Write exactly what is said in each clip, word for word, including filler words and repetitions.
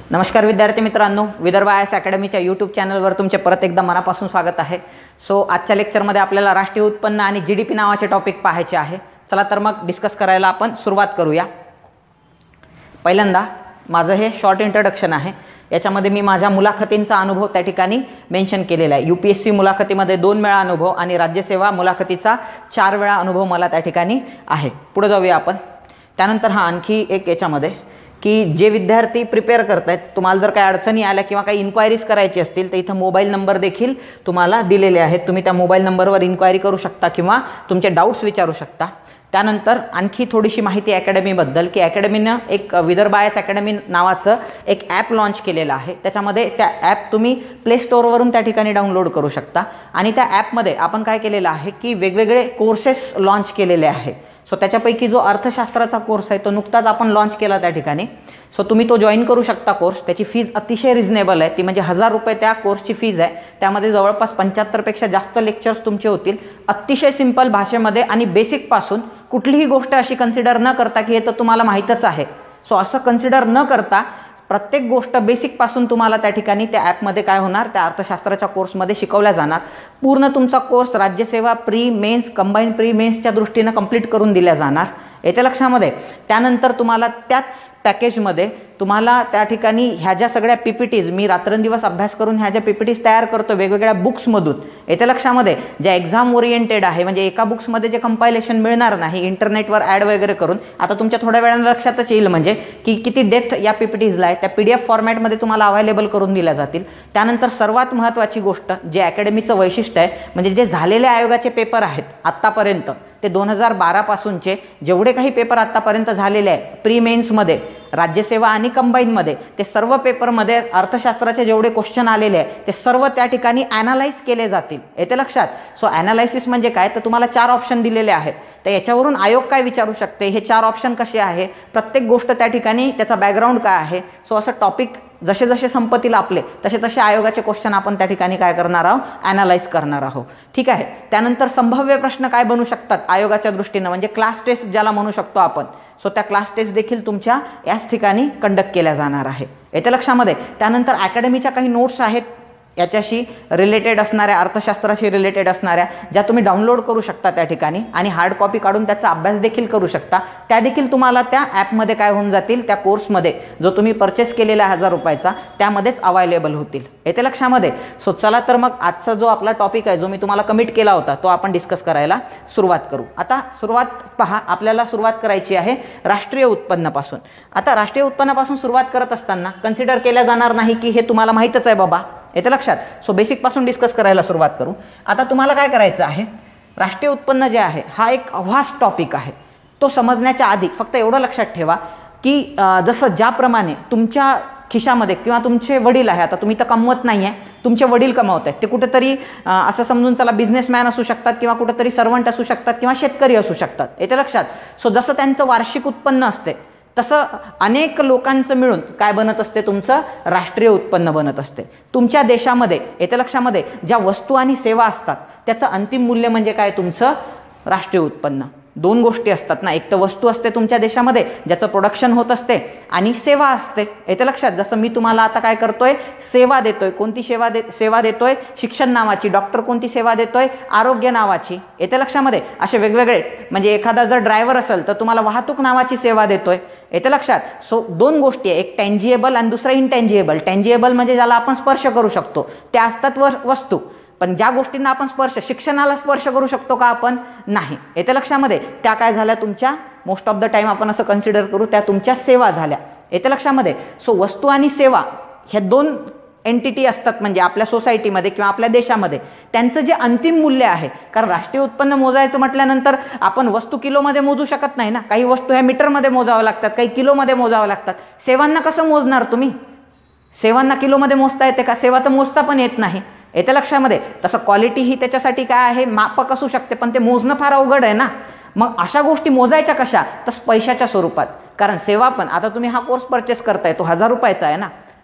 नमस्कार विद्यार्थी मित्रांनो, विदर्भास अकॅडमीच्या यूट्यूब चॅनलवर तुमचे परत एकदा मनापासून स्वागत आहे। सो आजच्या लेक्चरमध्ये आपल्याला राष्ट्रीय उत्पन्न आणि जीडीपी नावाचे टॉपिक पाहायचे आहे। चला तर मग डिस्कस करायला आपण सुरुवात करूया। पहिल्यांदा माझं हे शॉर्ट इंट्रोडक्शन आहे, याच्यामध्ये मी माझ्या मुलाखतींचा अनुभव त्या ठिकाणी मेन्शन केलेला आहे। यूपीएससी मुलाखतीमध्ये दोन वेळा अनुभव आणि राज्यसेवा मुलाखतीचा चार वेळा अनुभव मला त्या ठिकाणी आहे। पुढे जाऊया आपण। त्यानंतर हा आणखी एक याच्यामध्ये की जे विद्यार्थी प्रिपेअर करतायत, तुम्हाला जर काही अडचणी आल्या किंवा काही इन्क्वायरीज करायची असतील तर इथं मोबाईल नंबर देखील तुम्हाला दिलेले आहेत। तुम्ही त्या मोबाईल नंबरवर इन्क्वायरी करू शकता किंवा तुमचे डाऊट्स विचारू शकता। त्यानंतर आणखी थोडीशी माहिती अकॅडमीबद्दल की अकॅडमीनं एक विदर्भास अकॅडमी नावाचं एक ॲप लॉन्च केलेलं आहे। त्याच्यामध्ये त्या ॲप तुम्ही प्ले स्टोअरवरून त्या ठिकाणी डाउनलोड करू शकता आणि त्या ॲपमध्ये आपण काय केलेलं आहे की वेगवेगळे कोर्सेस लॉन्च केलेले आहे। सो त्याच्यापैकी जो अर्थशास्त्राचा कोर्स आहे तो नुकताच आपण लॉन्च केला त्या ठिकाणी। सो तुम्ही तो जॉईन करू शकता कोर्स। त्याची फीज अतिशय रिजनेबल आहे, ती म्हणजे हजार रुपये त्या कोर्सची फीज आहे। त्यामध्ये जवळपास पंच्याहत्तरपेक्षा जास्त लेक्चर्स तुमचे होतील, अतिशय सिंपल भाषेमध्ये आणि बेसिकपासून। कुठलीही गोष्ट अशी कन्सिडर न करता की हे तर तुम्हाला माहीतच आहे, सो असं कन्सिडर न करता प्रत्येक गोष्ट बेसिकपासून तुम्हाला त्या ठिकाणी त्या ॲपमध्ये काय होणार, त्या अर्थशास्त्राच्या कोर्समध्ये शिकवल्या जाणार। पूर्ण तुमचा कोर्स राज्यसेवा प्री मेन्स कंबाईन प्री मेन्सच्या दृष्टीने कंप्लीट करून दिल्या जाणार, येत्या लक्षामध्ये। त्यानंतर तुम्हाला त्याच पॅकेजमध्ये तुम्हाला त्या ठिकाणी ह्या ज्या सगळ्या पीपीटीज मी रात्रंदिवस अभ्यास करून ह्या ज्या पीपीटीज तयार करतो वेगवेगळ्या बुक्समधून, येत्या लक्षामध्ये, ज्या एक्झाम ओरिएंटेड आहे, म्हणजे एका बुक्समध्ये जे कंपायलेशन मिळणार नाही इंटरनेटवर ॲड वगैरे करून। आता तुमच्या थोड्या वेळानं लक्षातच येईल म्हणजे की किती डेप्थ या पीपीटीजला आहे, त्या पी डी एफ फॉर्मॅटमध्ये तुम्हाला अवेलेबल करून दिल्या जातील। त्यानंतर सर्वात महत्त्वाची गोष्ट जे अकॅडमीचं वैशिष्ट्य आहे, म्हणजे जे झालेले आयोगाचे पेपर आहेत आत्तापर्यंत ते दोन हजार बारापासूनचे जेवढे काही पेपर आत्तापर्यंत झालेले आहे प्री मेन्समध्ये, राज्यसेवा आणि कंबाईनमध्ये, ते सर्व पेपरमध्ये अर्थशास्त्राचे जेवढे क्वेश्चन आलेले आहे ते सर्व त्या ठिकाणी ॲनालाइज केले जातील, येते लक्षात। सो ॲनालायसिस म्हणजे काय, तर तुम्हाला चार ऑप्शन दिलेले आहेत, तर याच्यावरून आयोग काय विचारू शकते, हे चार ऑप्शन कसे आहे, प्रत्येक गोष्ट त्या ठिकाणी त्याचा बॅकग्राऊंड काय आहे। सो असं टॉपिक जसे जसे संपतील आपले तसे तसे आयोगाचे क्वेश्चन आपण त्या ठिकाणी काय करणार आहोत, ॲनालाइज करणार आहोत, ठीक आहे। त्यानंतर संभाव्य प्रश्न काय बनू शकतात आयोगाच्या दृष्टीनं, म्हणजे क्लास टेस्ट ज्याला म्हणू शकतो आपण। सो त्या क्लास टेस्ट देखील तुमच्या याच ठिकाणी कंडक्ट केल्या जाणार आहे, येत्या लक्षामध्ये। त्यानंतर अकॅडमीच्या काही नोट्स आहेत याच्याशी रिलेटेड असणाऱ्या, अर्थशास्त्राशी रिलेटेड असणाऱ्या, ज्या तुम्ही डाउनलोड करू शकता त्या ठिकाणी आणि हार्ड कॉपी काढून त्याचा अभ्यास देखील करू शकता। त्या देखील तुम्हाला त्या ॲपमध्ये काय होऊन जातील, त्या कोर्समध्ये जो तुम्ही परचेस केलेला हजार रुपयाचा त्यामध्येच अवेलेबल होतील, येते लक्षामध्ये। सो चला तर मग आजचा जो आपला टॉपिक आहे जो मी तुम्हाला कमिट केला होता तो आपण डिस्कस करायला सुरुवात करू। आता सुरुवात पहा, आपल्याला सुरुवात करायची आहे राष्ट्रीय उत्पन्नापासून। आता राष्ट्रीय उत्पन्नापासून सुरुवात करत असताना कन्सिडर केल्या जाणार नाही की हे तुम्हाला माहीतच आहे बाबा, येते लक्षात। सो बेसिकपासून डिस्कस करायला सुरुवात करू। आता तुम्हाला काय करायचं आहे, राष्ट्रीय उत्पन्न जे आहे हा एक व्हास्ट टॉपिक आहे। तो समजण्याच्या आधी फक्त एवढं लक्षात ठेवा की जसं ज्याप्रमाणे तुमच्या खिशामध्ये किंवा तुमचे वडील आहे, आता तुम्ही तर कमवत नाही आहे, तुमचे वडील कमावत आहेत, ते कुठेतरी असं समजून चला बिझनेसमॅन असू शकतात किंवा कुठेतरी सर्वंट असू शकतात किंवा शेतकरी असू शकतात, येते लक्षात। सो जसं त्यांचं वार्षिक उत्पन्न असते तसं अनेक लोकांचं मिळून काय बनत असते, तुमचं राष्ट्रीय उत्पन्न बनत असते। तुमच्या देशामध्ये येत्या लक्षामध्ये ज्या वस्तू आणि सेवा असतात त्याचं अंतिम मूल्य म्हणजे काय, तुमचं राष्ट्रीय उत्पन्न। दोन गोष्टी असतात ना, एक तर वस्तू असते तुमच्या देशामध्ये ज्याचं प्रोडक्शन होत असते आणि सेवा असते, येते लक्षात। जसं मी तुम्हाला आता काय करतोय, सेवा देतोय। कोणती सेवा दे सेवा देतोय, शिक्षण नावाची। डॉक्टर कोणती सेवा देतोय, आरोग्य नावाची, येते लक्षामध्ये। असे वेगवेगळे, म्हणजे एखादा जर ड्रायव्हर असेल तर तुम्हाला वाहतूक नावाची सेवा देतोय, येते लक्षात। सो दोन गोष्टी आहे, एक टँजिएबल आणि दुसरा इनटँजिएबल। टँजिएबल म्हणजे ज्याला आपण स्पर्श करू शकतो त्या असतात व वस्तू, पण ज्या गोष्टींना आपण स्पर्श, शिक्षणाला स्पर्श करू शकतो का आपण, नाही, येते लक्षामध्ये। त्या काय झाल्या तुमच्या, मोस्ट ऑफ द टाइम आपण असं कन्सिडर करू त्या तुमच्या सेवा झाल्या, येते लक्षामध्ये। सो वस्तू आणि सेवा ह्या दोन एंटिटी असतात म्हणजे आपल्या सोसायटीमध्ये किंवा आपल्या देशामध्ये, त्यांचं जे अंतिम मूल्य आहे, कारण राष्ट्रीय उत्पन्न मोजायचं म्हटल्यानंतर आपण वस्तू किलोमध्ये मोजू शकत नाही ना, काही वस्तू ह्या मीटरमध्ये मोजाव्या लागतात, काही किलोमध्ये मोजाव्या लागतात। सेवांना कसं मोजणार तुम्ही, सेवांना किलोमध्ये मोजता येते का, सेवा तर मोजता पण येत नाही, येते लक्षामध्ये। तसं क्वालिटी ही त्याच्यासाठी काय आहे, मापक असू शकते, पण ते मोजणं फार अवघड आहे ना। मग अशा गोष्टी मोजायच्या कशा, तर पैशाच्या स्वरूपात। कारण सेवा पण, आता तुम्ही हा कोर्स परचेस करताय तो हजार रुपयाचा आहे ना,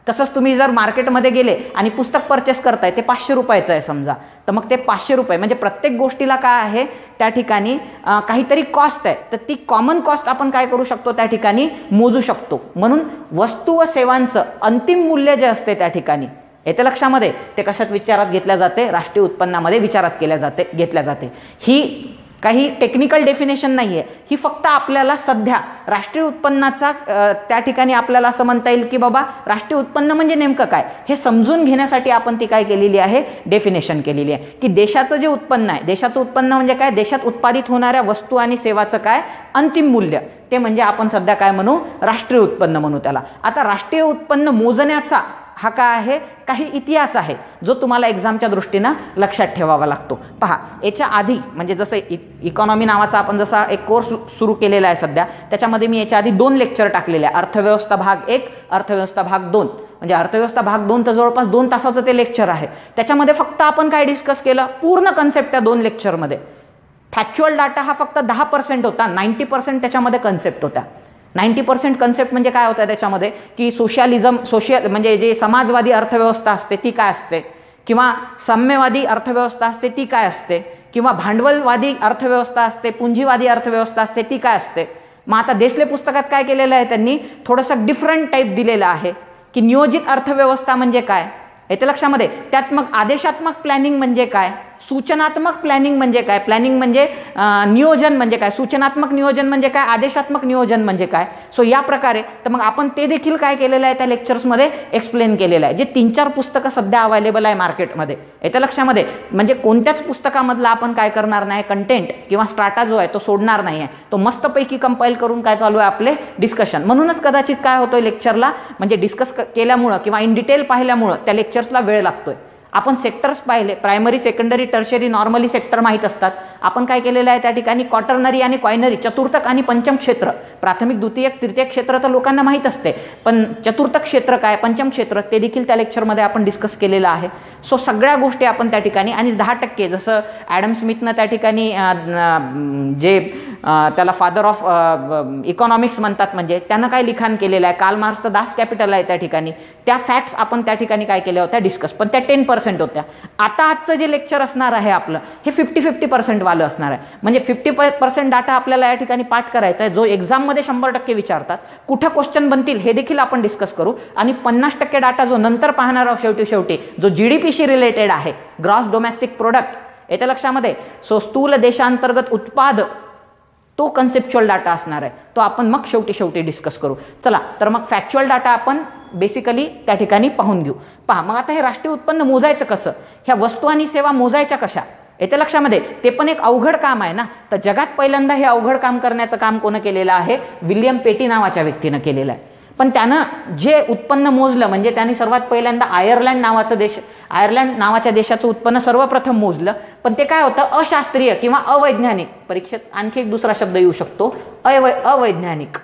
तसंच तुम्ही जर मार्केटमध्ये गेले आणि पुस्तक परचेस करताय ते पाचशे रुपयाचं आहे समजा, तर मग ते पाचशे रुपये म्हणजे प्रत्येक गोष्टीला काय आहे त्या ठिकाणी काहीतरी कॉस्ट आहे, तर ती कॉमन कॉस्ट आपण काय करू शकतो त्या ठिकाणी मोजू शकतो. म्हणून वस्तू व सेवांचं अंतिम मूल्य जे असते त्या ठिकाणी येते लक्षामध्ये, ते कशात विचारात घेतल्या जाते, राष्ट्रीय उत्पन्नामध्ये विचारात केल्या जाते घेतल्या जाते. ही काही टेक्निकल डेफिनेशन नाही आहे, ही फक्त आपल्याला सध्या राष्ट्रीय उत्पन्नाचा त्या ठिकाणी आपल्याला असं म्हणता येईल की बाबा राष्ट्रीय उत्पन्न म्हणजे नेमकं काय हे समजून घेण्यासाठी आपण ती काय केलेली आहे, डेफिनेशन केलेली आहे की देशाचं जे उत्पन्न आहे, देशाचं उत्पन्न म्हणजे काय, देशात उत्पादित होणाऱ्या वस्तू आणि सेवाचं काय अंतिम मूल्य, ते म्हणजे आपण सध्या काय म्हणू, राष्ट्रीय उत्पन्न म्हणू त्याला. आता राष्ट्रीय उत्पन्न मोजण्याचा हा काय आहे, काही इतिहास आहे जो तुम्हाला एक्झामच्या दृष्टीनं लक्षात ठेवावा लागतो. पहा, याच्या आधी म्हणजे जसं इ इकॉनॉमी नावाचा आपण जसा एक कोर्स सुरू केलेला आहे सध्या, त्याच्यामध्ये मी याच्या आधी दोन लेक्चर टाकलेले आहे, अर्थव्यवस्था भाग एक, अर्थव्यवस्था भाग दोन. म्हणजे अर्थव्यवस्था भाग दोन तर जवळपास दोन तासाचं ते लेक्चर आहे. त्याच्यामध्ये फक्त आपण काय डिस्कस केलं, पूर्ण कन्सेप्ट त्या दोन लेक्चरमध्ये. फॅक्च्युअल डाटा हा फक्त दहा पर्सेंट होता, नाईन्टी पर्सेंट त्याच्यामध्ये कन्सेप्ट होता. नाईन्टी पर्सेंट कन्सेप्ट म्हणजे काय होतं त्याच्यामध्ये की सोशलिझम, सोशल म्हणजे जे समाजवादी अर्थव्यवस्था असते ती काय असते, किंवा साम्यवादी अर्थव्यवस्था असते ती काय असते, किंवा भांडवलवादी अर्थव्यवस्था असते, पुंजीवादी अर्थव्यवस्था असते ती काय असते. मग आता देसले पुस्तकात काय केलेलं आहे त्यांनी, थोडंसं डिफरंट टाईप दिलेलं आहे की नियोजित अर्थव्यवस्था म्हणजे काय येते लक्षामध्ये. त्यात मग आदेशात्मक प्लॅनिंग म्हणजे काय, सूचनात्मक प्लॅनिंग म्हणजे काय, प्लॅनिंग म्हणजे नियोजन म्हणजे काय, सूचनात्मक नियोजन म्हणजे काय, आदेशात्मक नियोजन म्हणजे काय. सो या प्रकारे तर मग आपण ते देखील काय केलेलं आहे त्या लेक्चर्समध्ये एक्सप्लेन केलेलं आहे. जे तीन चार पुस्तकं सध्या अवेलेबल आहे मार्केटमध्ये येते लक्षामध्ये. म्हणजे कोणत्याच पुस्तकामधला आपण काय करणार नाही, कंटेंट किंवा स्ट्राटा जो आहे तो सोडणार नाही आहे, तो मस्तपैकी कंपाईल करून काय चालू आहे आपले डिस्कशन. म्हणूनच कदाचित काय होतोय लेक्चरला, म्हणजे डिस्कस केल्यामुळं किंवा इन डिटेल पाहिल्यामुळं त्या लेक्चर्सला वेळ लागतोय. आपण सेक्टर्स पाहिले, primary, secondary, tertiary, normally sector माहीत असतात. आपण काय केलेलं आहे त्या ठिकाणी क्वार्टरनरी आणि क्वायनरी, चतुर्थक आणि पंचम क्षेत्र, प्राथमिक, द्वितीयक, तृतीयक क्षेत्र तर लोकांना माहीत असते, पण चतुर्थक क्षेत्र काय, पंचम क्षेत्र, ते देखील त्या लेक्चरमध्ये आपण डिस्कस केलेलं आहे. सो सगळ्या गोष्टी आपण त्या ठिकाणी, आणि दहा टक्के जसं ॲडम स्मिथनं त्या ठिकाणी जे त्याला फादर ऑफ इकॉनॉमिक्स म्हणतात, म्हणजे त्यानं काय लिखाण केलेलं आहे, कार्ल मार्क्सचं दास कॅपिटल आहे त्या ठिकाणी, त्या फॅक्ट्स आपण त्या ठिकाणी काय केल्या होत्या डिस्कस, पण त्या टेन पर्सेंट होत्या. आता आजचं जे लेक्चर असणार आहे आपलं हे फिफ्टी फिफ्टी पर्सेंट वालं असणार आहे. म्हणजे फिफ्टी पर्सेंट डाटा आपल्याला या ठिकाणी पाठ करायचा आहे, जो एक्झाममध्ये शंभर टक्के विचारतात, कुठं क्वेश्चन बनतील हे देखील आपण डिस्कस करू. आणि पन्नास टक्के डाटा जो नंतर पाहणार आहोत शेवटी शेवटी, जो जीडीपीशी रिलेटेड आहे, ग्रॉस डोमेस्टिक प्रोडक्ट येत्या लक्षामध्ये. सो स्थूल देशांतर्गत उत्पाद, तो कन्सेप्च्युअल डाटा असणार आहे, तो आपण मग शेवटी शेवटी डिस्कस करू. चला तर मग फॅक्च्युअल डाटा आपण बेसिकली त्या ठिकाणी पाहून घेऊ. पहा, मग आता हे राष्ट्रीय उत्पन्न मोजायचं कसं, ह्या वस्तू आणि सेवा मोजायच्या कशा येत्या लक्षामध्ये, ते पण एक अवघड काम आहे ना. तर जगात पहिल्यांदा हे अवघड काम करण्याचं काम कोण केलेलं आहे, विल्यम पेटी नावाच्या व्यक्तीनं केलेलं आहे. पण त्यानं जे उत्पन्न मोजलं, म्हणजे त्यांनी सर्वात पहिल्यांदा आयर्लंड नावाचं देश, आयर्लंड नावाच्या देशाचं उत्पन्न सर्वप्रथम मोजलं. पण ते काय होतं, अशास्त्रीय किंवा अवैज्ञानिक. परीक्षेत आणखी एक दुसरा शब्द येऊ शकतो, अवै अवैज्ञानिक.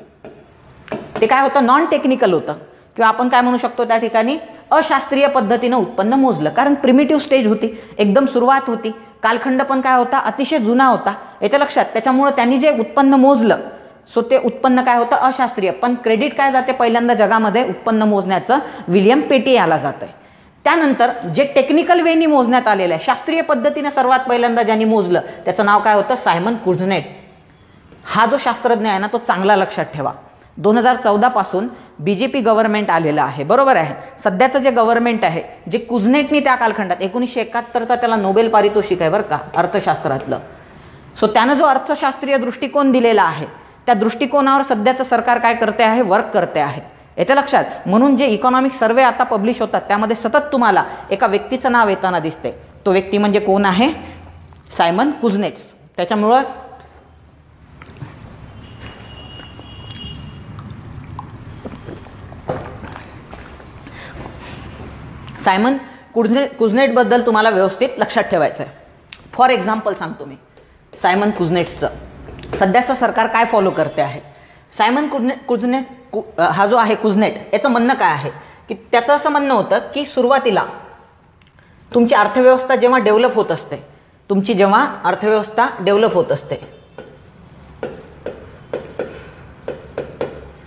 ते काय होतं, नॉन टेक्निकल होतं, किंवा आपण काय म्हणू शकतो त्या ठिकाणी अशास्त्रीय पद्धतीनं उत्पन्न मोजलं. कारण प्रिमिटिव्ह स्टेज होती, एकदम सुरुवात होती, कालखंड पण काय होता, अतिशय जुना होता येत्या लक्षात. त्याच्यामुळं त्यांनी जे उत्पन्न मोजलं, सो ते उत्पन्न काय होतं, अशास्त्रीय. पण क्रेडिट काय जाते पहिल्यांदा जगामध्ये उत्पन्न मोजण्याचं, विल्यम पेटी याला जात आहे. त्यानंतर जे टेक्निकल वेनी मोजण्यात आलेलं आहे, शास्त्रीय पद्धतीने सर्वात पहिल्यांदा ज्यांनी मोजलं त्याचं नाव काय होतं, सायमन कुझनेट. हा जो शास्त्रज्ञ आहे ना, तो चांगला लक्षात ठेवा. दोन हजार चौदा पासून बीजेपी गव्हर्नमेंट आलेलं आहे, बरोबर आहे. सध्याचं जे गव्हर्नमेंट आहे, जे कुझनेटनी त्या कालखंडात एकोणीसशे एकाहत्तरचा त्याला नोबेल पारितोषिक आहे बरं का, अर्थशास्त्रातलं. सो त्यानं जो अर्थशास्त्रीय दृष्टिकोन दिलेला आहे, त्या दृष्टिकोनावर सध्याचं सरकार काय करते आहे, वर्क करते आहे येते लक्षात. म्हणून जे इकॉनॉमिक सर्वे आता पब्लिश होतात त्यामध्ये सतत तुम्हाला एका व्यक्तीचं नाव येताना दिसते. तो व्यक्ती म्हणजे कोण आहे, सायमन कुझनेट. त्याच्यामुळं सायमन कुझनेट कुझनेटबद्दल तुम्हाला व्यवस्थित लक्षात ठेवायचं आहे. फॉर एक्झाम्पल सांगतो मी, सायमन कुझनेटचं सध्याचं सरकार काय फॉलो करते आहे. सायमन कुझनेट कुझनेट हा जो आहे कुझनेट, याचं म्हणणं काय आहे की त्याचं असं म्हणणं होतं की सुरुवातीला तुमची अर्थव्यवस्था जेव्हा डेव्हलप होत असते, तुमची जेव्हा अर्थव्यवस्था डेव्हलप होत असते,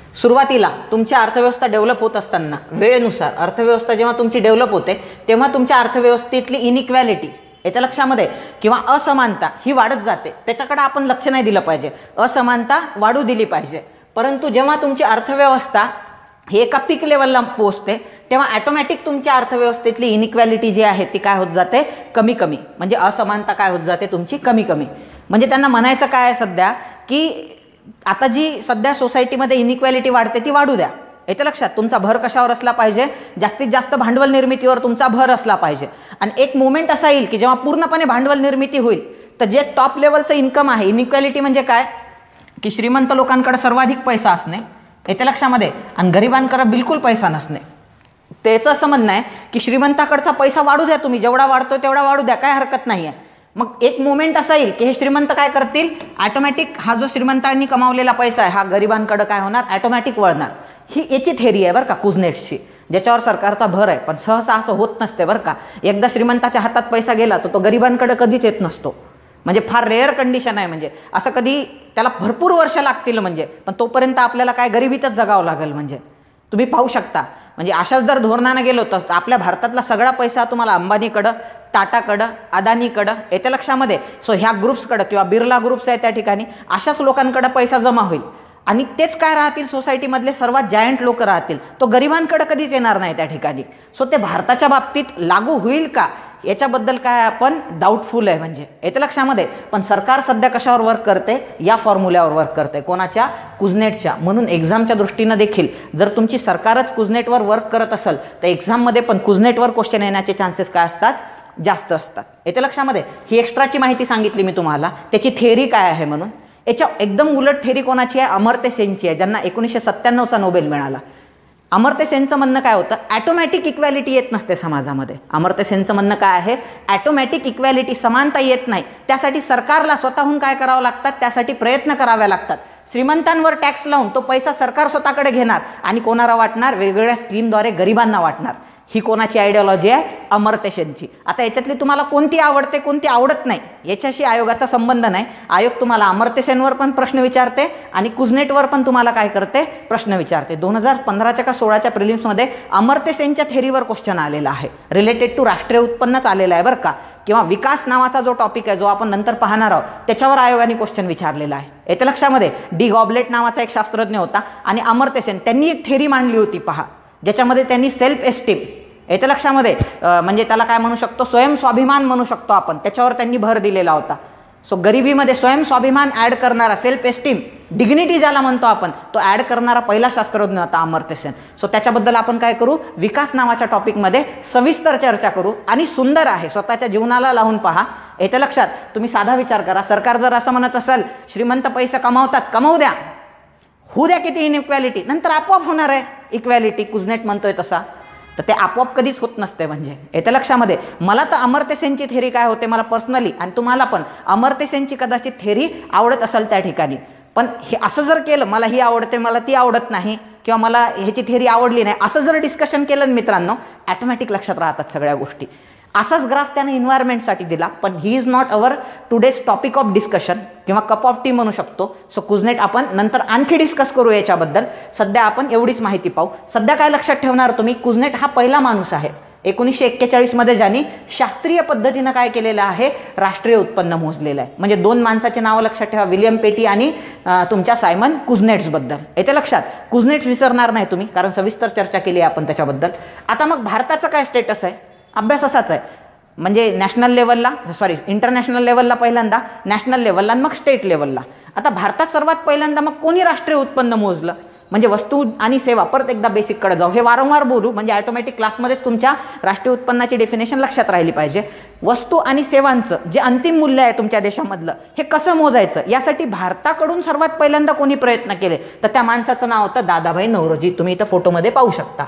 सुरुवातीला तुमची अर्थव्यवस्था डेव्हलप होत असताना वेळेनुसार अर्थव्यवस्था जेव्हा तुमची डेव्हलप होते तेव्हा तुमच्या अर्थव्यवस्थेतली इनइक्वॅलिटी याच्या लक्षामध्ये किंवा असमानता ही वाढत जाते, त्याच्याकडे आपण लक्ष नाही दिलं पाहिजे, असमानता वाढू दिली पाहिजे. परंतु जेव्हा तुमची अर्थव्यवस्था ही एका पीक लेवलला पोहोचते तेव्हा ॲटोमॅटिक तुमच्या अर्थव्यवस्थेतली इनइक्वॅलिटी जी आहे ती काय होत जाते, कमी कमी, म्हणजे असमानता काय होत जाते तुमची कमी कमी. म्हणजे त्यांना म्हणायचं काय आहे सध्या की आता जी सध्या सोसायटीमध्ये इनइक्वॅलिटी वाढते ती वाढू द्या. येते लक्षात. तुमचा भर कशावर असला पाहिजे, जास्तीत जास्त भांडवल निर्मितीवर तुमचा भर असला पाहिजे. आणि एक मोमेंट असा येईल की जेव्हा पूर्णपणे भांडवल निर्मिती होईल तर जे टॉप लेवलचं इन्कम आहे, इनइक्वॅलिटी म्हणजे काय की श्रीमंत लोकांकडे सर्वाधिक पैसा असणे येते लक्षामध्ये आणि गरिबांकडे बिलकुल पैसा नसणे. त्याचं असं म्हणणं आहे की श्रीमंताकडचा पैसा वाढू द्या, तुम्ही जेवढा वाढतो तेवढा वाढू द्या, काय हरकत नाही आहे. मग एक मोमेंट असा येईल की हे श्रीमंत काय करतील, ॲटोमॅटिक हा जो श्रीमंतांनी कमावलेला पैसा आहे हा गरिबांकडे काय होणार, ॲटोमॅटिक वळणार. ही याची थेरी आहे बरं का कुझनेट्सची, ज्याच्यावर सरकारचा भर आहे. पण सहसा असं होत नसते बरं का. एकदा श्रीमंताच्या हातात पैसा गेला तर तो गरिबांकडे कधीच येत नसतो. म्हणजे फार रेअर कंडिशन आहे. म्हणजे असं कधी त्याला भरपूर वर्ष लागतील म्हणजे, पण तोपर्यंत आपल्याला काय गरिबीतच जगावं लागेल. म्हणजे तुम्ही पाहू शकता. म्हणजे अशाच जर धोरणाने गेलो तर आपल्या भारतातला सगळा पैसा तुम्हाला अंबानीकडं, टाटाकडं, अदानीकडं येते लक्षामध्ये. सो ह्या ग्रुप्सकडं किंवा बिर्ला ग्रुप्स आहे त्या ठिकाणी अशाच लोकांकडं पैसा जमा होईल आणि तेच काय राहतील, सोसायटीमधले सर्वात जायंट लोक राहतील. तो गरिबांकडे कधीच येणार नाही त्या ठिकाणी. सो ते भारताच्या बाबतीत लागू होईल का याच्याबद्दल काय आपण डाऊटफुल आहे. म्हणजे येते लक्षामध्ये. पण सरकार सध्या कशावर वर्क करते, या फॉर्म्युल्यावर वर्क करते, कोणाच्या, कुझनेटच्या. म्हणून एक्झामच्या दृष्टीनं देखील जर तुमची सरकारच कुझनेटवर वर्क करत असेल तर एक्झाममध्ये पण कुझनेटवर क्वेश्चन येण्याचे चान्सेस काय असतात, जास्त असतात. याच्या लक्षामध्ये. ही एक्स्ट्राची माहिती सांगितली मी तुम्हाला, त्याची थेअरी काय आहे म्हणून. याच्या एकदम उलट थेअरी कोणाची आहे, अमर्त्य सेनची आहे, ज्यांना एकोणीसशे सत्त्याण्णवचा नोबेल मिळाला. अमर्त्य सेनचं म्हणणं काय होतं, ॲटोमॅटिक इक्वॅलिटी येत नसते समाजामध्ये. अमर्त्य सेनचं म्हणणं काय आहे, ॲटोमॅटिक इक्वॅलिटी, समानता येत नाही. त्यासाठी सरकारला स्वतःहून काय करावं लागतात, त्यासाठी प्रयत्न करावे लागतात. श्रीमंतांवर टॅक्स लावून तो पैसा सरकार स्वतःकडे घेणार आणि कोणाला वाटणार, वेगवेगळ्या स्कीमद्वारे गरिबांना वाटणार. ही कोणाची आयडिओलॉजी आहे, अमर्त्य सेनची. आता याच्यातली तुम्हाला कोणती आवडते कोणती आवडत नाही याच्याशी आयोगाचा संबंध नाही. आयोग तुम्हाला अमर्त्य सेनवर पण प्रश्न विचारते आणि कुझनेटवर पण तुम्हाला काय करते, प्रश्न विचारते. दोन हजार पंधराच्या का सोळाच्या प्रिलिम्समध्ये अमर्त्य सेनच्या थेरीवर क्वेश्चन आलेला आहे, रिलेटेड टू राष्ट्रीय उत्पन्नच आलेला आहे बरं का. किंवा विकास नावाचा जो टॉपिक आहे जो आपण नंतर पाहणार आहोत त्याच्यावर आयोगाने क्वेश्चन विचारलेला आहे. येते लक्षामध्ये. डी गॉबलेट नावाचा एक शास्त्रज्ञ होता आणि अमर्त्य सेन त्यांनी एक थेरी मांडली होती पहा, ज्याच्यामध्ये त्यांनी सेल्फ एस्टीम, येते लक्षामध्ये, म्हणजे त्याला काय म्हणू शकतो, स्वयंस्वाभिमान म्हणू शकतो आपण, त्याच्यावर त्यांनी भर दिलेला होता. सो गरिबीमध्ये स्वयंस्वाभिमान ॲड करणारा, सेल्फ एस्टीम, डिग्निटी ज्याला म्हणतो आपण, तो ॲड करणारा पहिला शास्त्रज्ञ होता अमर्त्य सेन. सो त्याच्याबद्दल आपण काय करू, विकास नावाच्या टॉपिकमध्ये सविस्तर चर्चा करू. आणि सुंदर आहे, स्वतःच्या जीवनाला लावून पहा. येते लक्षात. तुम्ही साधा विचार करा, सरकार जर असं म्हणत असेल श्रीमंत पैसा कमावतात, कमावू द्या, होऊ द्या किती इनइक्वॅलिटी, नंतर आपोआप होणार आहे इक्वॅलिटी, कुझनेट म्हणतोय तसा, तर ते आपोआप कधीच होत नसते. म्हणजे येत्या लक्षामध्ये. मला तर अमर्त्य सेनची थेरी काय होते, मला पर्सनली, आणि तुम्हाला पण अमर्त्य सेनची कदाचित थेरी आवडत असेल त्या ठिकाणी. पण हे असं जर केलं, मला ही आवडते मला ती आवडत नाही किंवा मला ह्याची थेरी आवडली नाही, असं जर डिस्कशन केलं मित्रांनो, ॲटोमॅटिक लक्षात राहतात सगळ्या गोष्टी. असाच ग्राफ त्याने इन्व्हायरमेंटसाठी दिला, पण ही is not our today's topic of discussion किंवा कप ऑफ टी म्हणू शकतो. सो कुझनेट आपण नंतर आणखी डिस्कस करू याच्याबद्दल. सध्या आपण एवढीच माहिती पाहू. सध्या काय लक्षात ठेवणार तुम्ही, कुझनेट हा पहिला माणूस आहे एकोणीसशे एक्केचाळीस मध्ये ज्यांनी शास्त्रीय पद्धतीनं काय केलेलं आहे, राष्ट्रीय उत्पन्न मोजलेलं आहे. म्हणजे दोन माणसाचे नावं लक्षात ठेवा, विलियम पेटी आणि तुमच्या सायमन कुझनेट्स बद्दल. येते लक्षात. कुझनेट्स विसरणार नाही तुम्ही, कारण सविस्तर चर्चा केली आहे आपण त्याच्याबद्दल. आता मग भारताचं काय स्टेटस आहे, अभ्यास असाच आहे. म्हणजे नॅशनल लेवलला, सॉरी इंटरनॅशनल लेवलला पहिल्यांदा, नॅशनल लेवलला, मग स्टेट लेवलला. आता भारतात सर्वात पहिल्यांदा मग कोणी राष्ट्रीय उत्पन्न मोजलं, म्हणजे वस्तू आणि सेवा. परत एकदा बेसिककडे जाऊ, हे वारंवार बोलू म्हणजे ऑटोमॅटिक क्लासमध्येच तुमच्या राष्ट्रीय उत्पन्नाची डेफिनेशन लक्षात राहिली पाहिजे. वस्तू आणि सेवांचं जे अंतिम मूल्य आहे तुमच्या देशामधलं, हे कसं मोजायचं यासाठी भारताकडून सर्वात पहिल्यांदा कोणी प्रयत्न केले, तर त्या माणसाचं नाव होतं दादाभाई नौरोजी. तुम्ही इथं फोटोमध्ये पाहू शकता.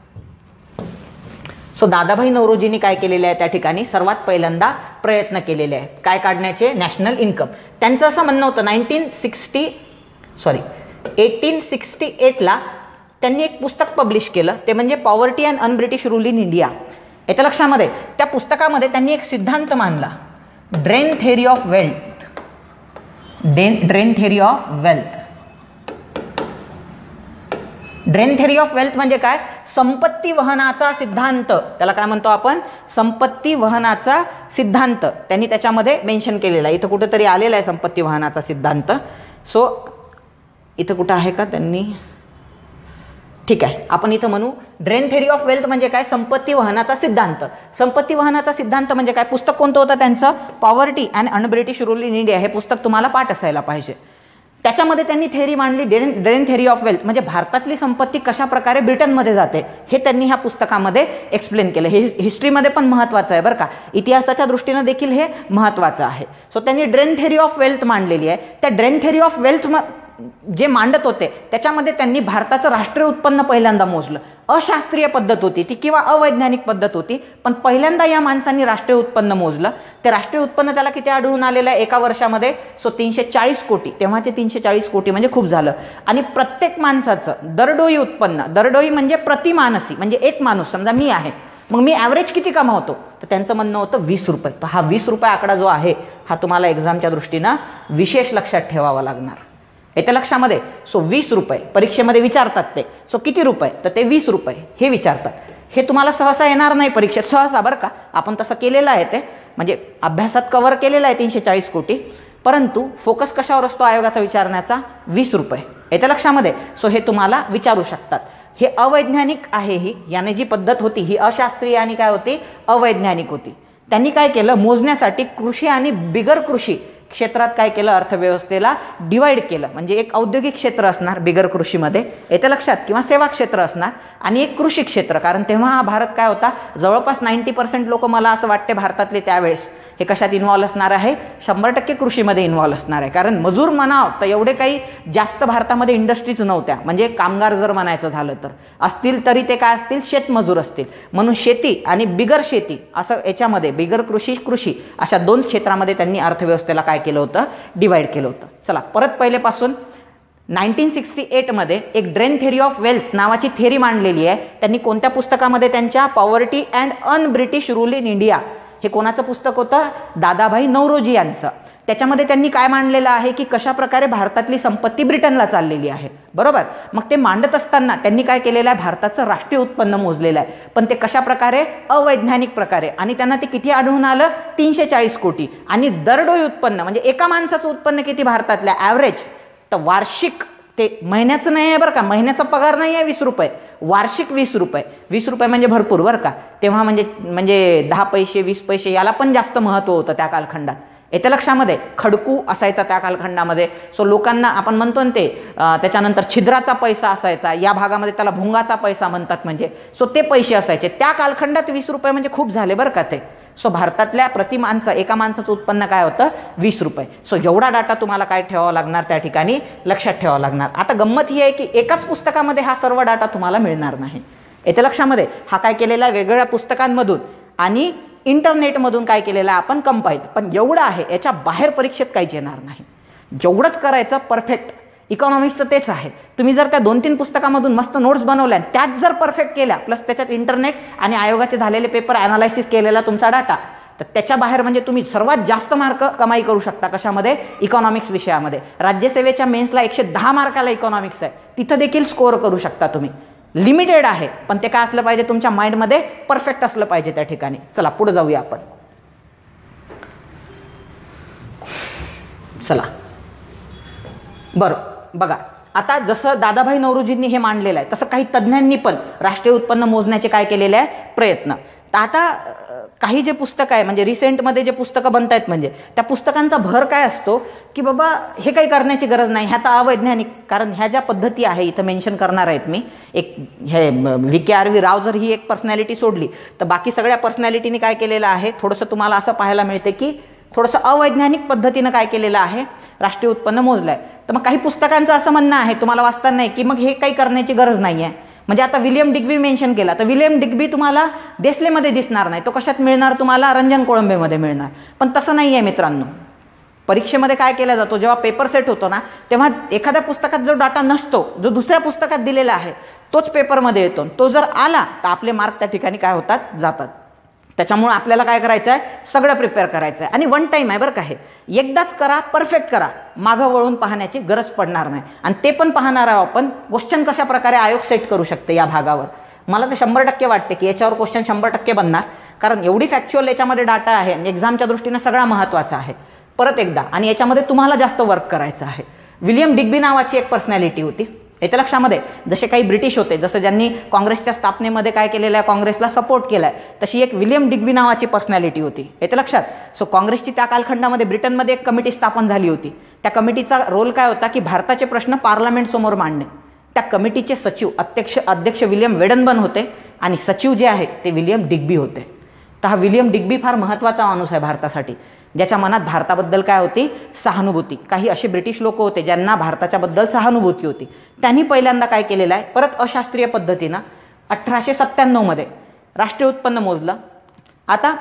सो दादाभाई नौरोजींनी काय केलेले आहे, त्या ठिकाणी सर्वात पहिल्यांदा प्रयत्न केलेले आहेत काय काढण्याचे, नॅशनल इन्कम. त्यांचं असं म्हणणं होतं nineteen sixty sorry eighteen sixty एटला त्यांनी एक पुस्तक पब्लिश केलं, ते म्हणजे poverty and unBritish rule in India. याच्या लक्षामध्ये त्या पुस्तकामध्ये त्यांनी एक सिद्धांत मांडला, drain theory of wealth. Drain drain theory of wealth drain theory of wealth म्हणजे काय? संपत्ती वहनाचा सिद्धांत, त्याला काय म्हणतो आपण? संपत्ती वहनाचा सिद्धांत. त्यांनी त्याच्यामध्ये मेन्शन केलेला आहे, इथं कुठेतरी आलेला आहे संपत्ती वहनाचा सिद्धांत. सो इथं कुठं आहे का त्यांनी? ठीक आहे, आपण इथं म्हणू ड्रेन थेरी ऑफ वेल्थ म्हणजे काय? संपत्ती वहनाचा सिद्धांत. संपत्ती वहनाचा सिद्धांत म्हणजे काय? पुस्तक कोणतं होतं त्यांचं? Poverty and unBritish rule in India, हे पुस्तक तुम्हाला पाठ असायला पाहिजे. त्याच्यामध्ये त्यांनी थेरी मांडली drain drain theory of wealth, म्हणजे भारतातली संपत्ती कशा प्रकारे ब्रिटनमध्ये जाते हे त्यांनी ह्या पुस्तकामध्ये एक्सप्लेन केलं. हे हिस्ट्रीमध्ये पण महत्त्वाचं आहे बरं का, इतिहासाच्या दृष्टीनं देखील हे महत्त्वाचं आहे. सो त्यांनी ड्रेन थेरी ऑफ वेल्थ मांडलेली आहे. त्या ड्रेन थेरी ऑफ वेल्थ जे मांडत होते त्याच्यामध्ये त्यांनी भारताचं राष्ट्रीय उत्पन्न पहिल्यांदा मोजलं. अशास्त्रीय पद्धत होती ती किंवा अवैज्ञानिक पद्धत होती, पण पहिल्यांदा या माणसांनी राष्ट्रीय उत्पन्न मोजलं. ते राष्ट्रीय उत्पन्न त्याला किती आढळून आलेलं आहे एका वर्षामध्ये? सो तीनशे चाळीस कोटी. तेव्हाचे तीनशे चाळीस कोटी म्हणजे खूप झालं. आणि प्रत्येक माणसाचं दरडोई उत्पन्न, दरडोई म्हणजे प्रतिमानसी, म्हणजे एक माणूस समजा मी आहे, मग मी ॲव्हरेज किती कमावतो? तर त्यांचं म्हणणं होतं वीस रुपये. तर हा वीस रुपये आकडा जो आहे हा तुम्हाला एक्झामच्या दृष्टीनं विशेष लक्षात ठेवावा लागणार. येत्या लक्षामध्ये. सो वीस रुपये परीक्षेमध्ये विचारतात ते. सो किती रुपये? तर ते वीस रुपये हे विचारतात. हे तुम्हाला सहसा येणार नाही परीक्षेत, सहसा बरं का, आपण तसं केलेलं आहे ते, म्हणजे अभ्यासात कव्हर केलेलं आहे तीनशे चाळीस कोटी, परंतु फोकस कशावर असतो आयोगाचा विचारण्याचा? वीस रुपये. येत्या लक्षामध्ये. सो हे तुम्हाला विचारू शकतात. हे अवैज्ञानिक आहे, ही याने जी पद्धत होती ही अशास्त्रीय आणि काय होती? अवैज्ञानिक होती. त्यांनी काय केलं? मोजण्यासाठी कृषी आणि बिगर कृषी क्षेत्रात काय केलं? अर्थव्यवस्थेला डिवाइड केलं. म्हणजे एक औद्योगिक क्षेत्र असणार बिगर कृषीमध्ये, येत्या लक्षात, किंवा सेवा क्षेत्र असणार, आणि एक कृषी क्षेत्र. कारण तेव्हा हा भारत काय होता? जवळपास नाईन्टी पर्सेंट लोक मला असं वाटते भारतातले त्यावेळेस हे कशात इन्व्हॉल्व असणार आहे? शंभर टक्के कृषीमध्ये इन्व्हॉल्व असणार आहे. कारण मजूर म्हणाव तर एवढे काही जास्त भारतामध्ये इंडस्ट्रीज नव्हत्या. म्हणजे कामगार जर म्हणायचं झालं तर असतील तरी ते काय असतील? शेतमजूर असतील. म्हणून शेती आणि बिगर शेती असं याच्यामध्ये बिगर कृषी कृषी अशा दोन क्षेत्रामध्ये त्यांनी अर्थव्यवस्थेला काय केलं होतं? डिवाइड केलं होतं. चला परत पहिलेपासून. नाईन्टीन सिक्स्टी एटमध्ये एक ड्रेन थेरी ऑफ वेल्थ नावाची थेरी मांडलेली आहे. त्यांनी कोणत्या पुस्तकामध्ये? त्यांच्या poverty and unBritish rule in India, हे कोणाचं पुस्तक होतं? दादाभाई नौरोजी यांचं. त्याच्यामध्ये त्यांनी काय मांडलेलं आहे की कशा प्रकारे भारतातली संपत्ती ब्रिटनला चाललेली आहे. बरोबर. मग ते मांडत असताना त्यांनी काय केलेलं आहे? भारताचं राष्ट्रीय उत्पन्न मोजलेलं आहे, पण ते कशा प्रकारे? अवैज्ञानिक प्रकारे. आणि त्यांना ते किती आढळून आलं? तीनशे चाळीस कोटी. आणि दरडोई उत्पन्न म्हणजे एका माणसाचं उत्पन्न किती भारतातल्या ॲव्हरेज? तर वार्षिक, ते महिन्याचं नाही आहे बरं का, महिन्याचा पगार नाही आहे वीस रुपये, वार्षिक वीस रुपये. वीस रुपये म्हणजे भरपूर बरं का. तेव्हा म्हणजे म्हणजे दहा पैसे वीस पैसे याला पण जास्त महत्त्व होतं त्या कालखंडात. येत्या लक्षामध्ये. खडकू असायचा त्या कालखंडामध्ये. सो लोकांना आपण म्हणतो ना ते, त्याच्यानंतर छिद्राचा पैसा असायचा, या भागामध्ये त्याला भुंगाचा पैसा म्हणतात. म्हणजे सो ते पैसे असायचे त्या कालखंडात. वीस रुपये म्हणजे खूप झाले बरं का ते. सो भारतातल्या प्रति माणसं एका माणसाचं उत्पन्न काय होतं? वीस रुपये. सो एवढा डाटा तुम्हाला काय ठेवावा लागणार? त्या ठिकाणी लक्षात ठेवावा लागणार. आता गंमत ही आहे की एकाच पुस्तकामध्ये हा सर्व डाटा तुम्हाला मिळणार नाही. येत्या लक्षामध्ये. हा काय केलेला आहे? वेगवेगळ्या पुस्तकांमधून आणि इंटरनेटमधून काय केलेलं आहे आपण? कंपाईल. पण एवढं आहे, याच्या बाहेर परीक्षेत काहीच येणार नाही. जेवढंच करायचं परफेक्ट. इकॉनॉमिक्सचं तेच आहे. तुम्ही जर त्या दोन तीन पुस्तकामधून मस्त नोट्स बनवल्या, त्याच जर परफेक्ट केल्या, प्लस त्याच्यात इंटरनेट आणि आयोगाचे झालेले पेपर ॲनालायसिस केलेला तुमचा डाटा, तर त्याच्या बाहेर म्हणजे तुम्ही सर्वात जास्त मार्क कमाई करू शकता. कशामध्ये? इकॉनॉमिक्स विषयामध्ये. राज्यसेवेच्या मेन्सला एकशे दहा मार्काला इकॉनॉमिक्स आहे, तिथं देखील स्कोअर करू शकता तुम्ही. लिमिटेड आहे, पण ते काय असलं पाहिजे? तुमच्या माइंडमध्ये परफेक्ट असलं पाहिजे त्या ठिकाणी. चला पुढे जाऊया आपण. चला बरं बघा, आता जसं दादाभाई नौरोजींनी हे मांडलेलं आहे तसं काही तज्ज्ञांनी पण राष्ट्रीय उत्पन्न मोजण्याचे काय केलेले आहे? प्रयत्न. तर आता काही जे पुस्तकं आहे, म्हणजे रिसेंटमध्ये जे पुस्तकं बनत आहेत, म्हणजे त्या पुस्तकांचा भर काय असतो की बाबा हे काही करण्याची गरज नाही, ह्या तर अवैज्ञानिक. कारण ह्या ज्या पद्धती आहे इथं मेन्शन करणार आहेत मी, एक हे V K R V Rao जर ही एक पर्सनॅलिटी सोडली तर बाकी सगळ्या पर्सनॅलिटीने काय केलेलं आहे? थोडंसं तुम्हाला असं पाहायला मिळते की थोडंसं अवैज्ञानिक पद्धतीनं काय केलेलं आहे? राष्ट्रीय उत्पन्न मोजलं आहे. तर मग काही पुस्तकांचं असं म्हणणं आहे तुम्हाला वाचताना नाही की मग हे काही करण्याची गरज नाही आहे. म्हणजे आता विलियम डिग्बी मेन्शन केला, तर विलियम डिग्बी तुम्हाला देसलेमध्ये दिसणार नाही, तो कशात मिळणार? तुम्हाला रंजन कोळंबेमध्ये मिळणार. पण तसं नाही आहे मित्रांनो. परीक्षेमध्ये काय केला जातो? जेव्हा पेपर सेट होतो ना, तेव्हा एखाद्या पुस्तकात जो डाटा नसतो, जो दुसऱ्या पुस्तकात दिलेला आहे, तोच पेपरमध्ये येतो. तो जर आला तर आपले मार्क त्या ठिकाणी काय होतात? जातात. त्याच्यामुळे आपल्याला काय करायचं आहे, सगळं प्रिपेअर करायचं आहे आणि वन टाईम आहे बरं का, हे एकदाच करा, परफेक्ट करा, मागं वळून पाहण्याची गरज पडणार नाही. आणि ते पण पाहणार आहोत आपण क्वेश्चन कशा प्रकारे आयोग सेट करू शकते या भागावर. मला तर शंभर टक्के वाटते की याच्यावर क्वेश्चन शंभर टक्के बनणार, कारण एवढी फॅक्च्युअल याच्यामध्ये डाटा आहे आणि एक्झामच्या दृष्टीने सगळा महत्त्वाचा आहे. परत एकदा, आणि याच्यामध्ये तुम्हाला जास्त वर्क करायचं आहे. विलियम डिग्बी नावाची एक पर्सनॅलिटी होती, येत्या लक्षामध्ये. जसे काही ब्रिटिश होते, जसं ज्यांनी काँग्रेसच्या स्थापनेमध्ये काय केलेलं आहे, काँग्रेसला सपोर्ट केला आहे, तशी एक विलियम डिग्बी नावाची पर्सनॅलिटी होती, येत्या लक्षात. सो काँग्रेसची त्या कालखंडामध्ये ब्रिटनमध्ये एक कमिटी स्थापन झाली होती. त्या कमिटीचा रोल काय होता की भारताचे प्रश्न पार्लमेंट समोर मांडणे. त्या कमिटीचे सचिव अध्यक्ष अध्यक्ष विलियम वेडनबर्न होते आणि सचिव जे आहेत ते विलियम डिग्बी होते. तर हा विलियम डिग्बी फार महत्त्वाचा माणूस आहे भारतासाठी, ज्याच्या मनात भारताबद्दल काय होती, सहानुभूती. काही असे ब्रिटिश लोक होते ज्यांना भारताच्याबद्दल सहानुभूती होती. त्यांनी पहिल्यांदा काय केलेलं आहे, परत अशास्त्रीय पद्धतीनं अठराशे सत्त्याण्णवमध्ये राष्ट्रीय उत्पन्न मोजलं. आता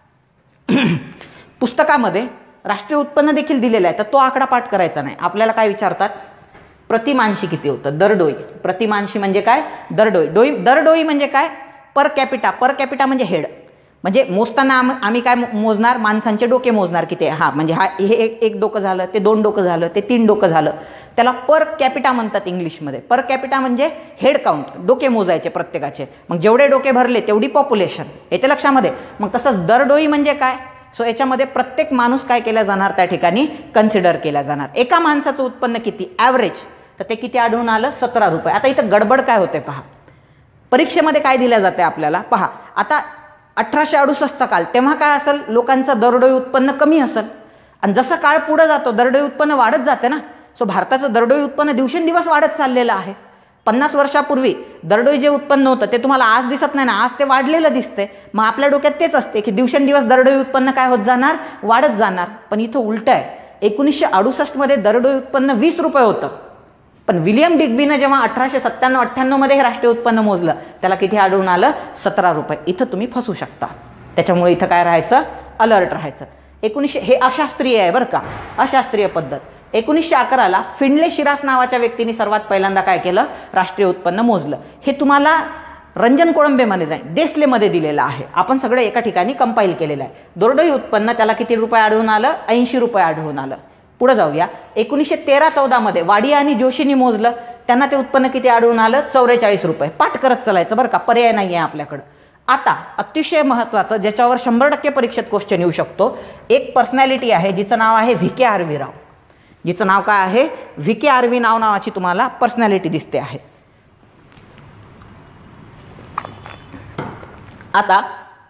पुस्तकामध्ये राष्ट्रीय उत्पन्न देखील दिलेलं आहे, तर तो आकडा पाठ करायचा नाही. आपल्याला काय विचारतात, प्रतिमानशी किती होतं, दरडोई. प्रतिमानशी म्हणजे काय, दरडोई. डोई दरडोई म्हणजे काय, पर कॅपिटा. पर कॅपिटा म्हणजे हेड. म्हणजे मोजताना आम आम्ही काय मोजणार, माणसांचे डोके मोजणार किती. हा म्हणजे हा हे एक एक डोकं झालं, ते दोन डोकं झालं, ते तीन डोकं झालं, त्याला पर कॅपिटा म्हणतात इंग्लिशमध्ये. पर कॅपिटा म्हणजे हेड काउंट, डोके मोजायचे प्रत्येकाचे. मग जेवढे डोके भरले तेवढी पॉप्युलेशन, येते लक्षामध्ये. मग तसंच दरडोई म्हणजे काय, सो याच्यामध्ये प्रत्येक माणूस काय केला जाणार, त्या ठिकाणी कन्सिडर केला जाणार. एका माणसाचं उत्पन्न किती ॲव्हरेज, तर ते किती आढळून आलं, सतरा रुपये. आता इथं गडबड काय होते पहा, परीक्षेमध्ये काय दिल्या जाते आपल्याला पहा. आता अठराशे अडुसष्टचा काल, तेव्हा काय असेल, लोकांचं दरडोई उत्पन्न कमी असेल. आणि जसं काळ पुढे जातो दरडोई उत्पन्न वाढत जाते ना. सो भारताचं दरडोई उत्पन्न दिवसेंदिवस वाढत चाललेलं आहे. पन्नास वर्षापूर्वी दरडोई जे उत्पन्न होतं ते तुम्हाला आज दिसत नाही ना, आज ते वाढलेलं दिसते. मग आपल्या डोक्यात तेच असते की दिवसेंदिवस दरडोई उत्पन्न काय होत जाणार, वाढत जाणार. पण इथं उलट आहे. एकोणीसशे अडुसष्टमध्ये दरडोई उत्पन्न वीस रुपये होतं, पण विलियम डिग्बीनं जेव्हा अठराशे सत्त्याण्णव अठ्ठ्याण्णवमध्ये हे राष्ट्रीय उत्पन्न मोजलं, त्याला किती आढळून आलं, सतरा रुपये. इथं तुम्ही फसू शकता. त्याच्यामुळे इथं काय राहायचं, अलर्ट राहायचं. एकोणीसशे हे अशास्त्रीय आहे बरं का, अशास्त्रीय पद्धत. एकोणीसशे अकराला फिंडले शिरास नावाच्या व्यक्तीने सर्वात पहिल्यांदा काय केलं, राष्ट्रीय उत्पन्न मोजलं. हे तुम्हाला रंजन कोळंबेमध्ये नाही, देसलेमध्ये दिलेलं आहे. आपण सगळं एका ठिकाणी कंपाईल केलेलं आहे. दरडोई उत्पन्न त्याला किती रुपये आढळून आलं, ऐंशी रुपये आढळून आलं. पुढे जाऊया. एकोणीसशे तेरा चौदामध्ये वाडिया आणि जोशींनी मोजलं, त्यांना ते उत्पन्न किती आढळून आलं, चौवेचाळीस रुपये. पाठ करत चालायचं बरं का, पर्याय नाही आहे आपल्याकडं. आता अतिशय महत्त्वाचं, ज्याच्यावर शंभर टक्के परीक्षेत क्वेश्चन येऊ शकतो, एक पर्सनॅलिटी आहे जिचं नाव आहे व्ही के आरव्ही राव. जिचं नाव काय आहे, व्ही के आरव्ही नाव नावाची तुम्हाला पर्सनॅलिटी दिसते आहे. आता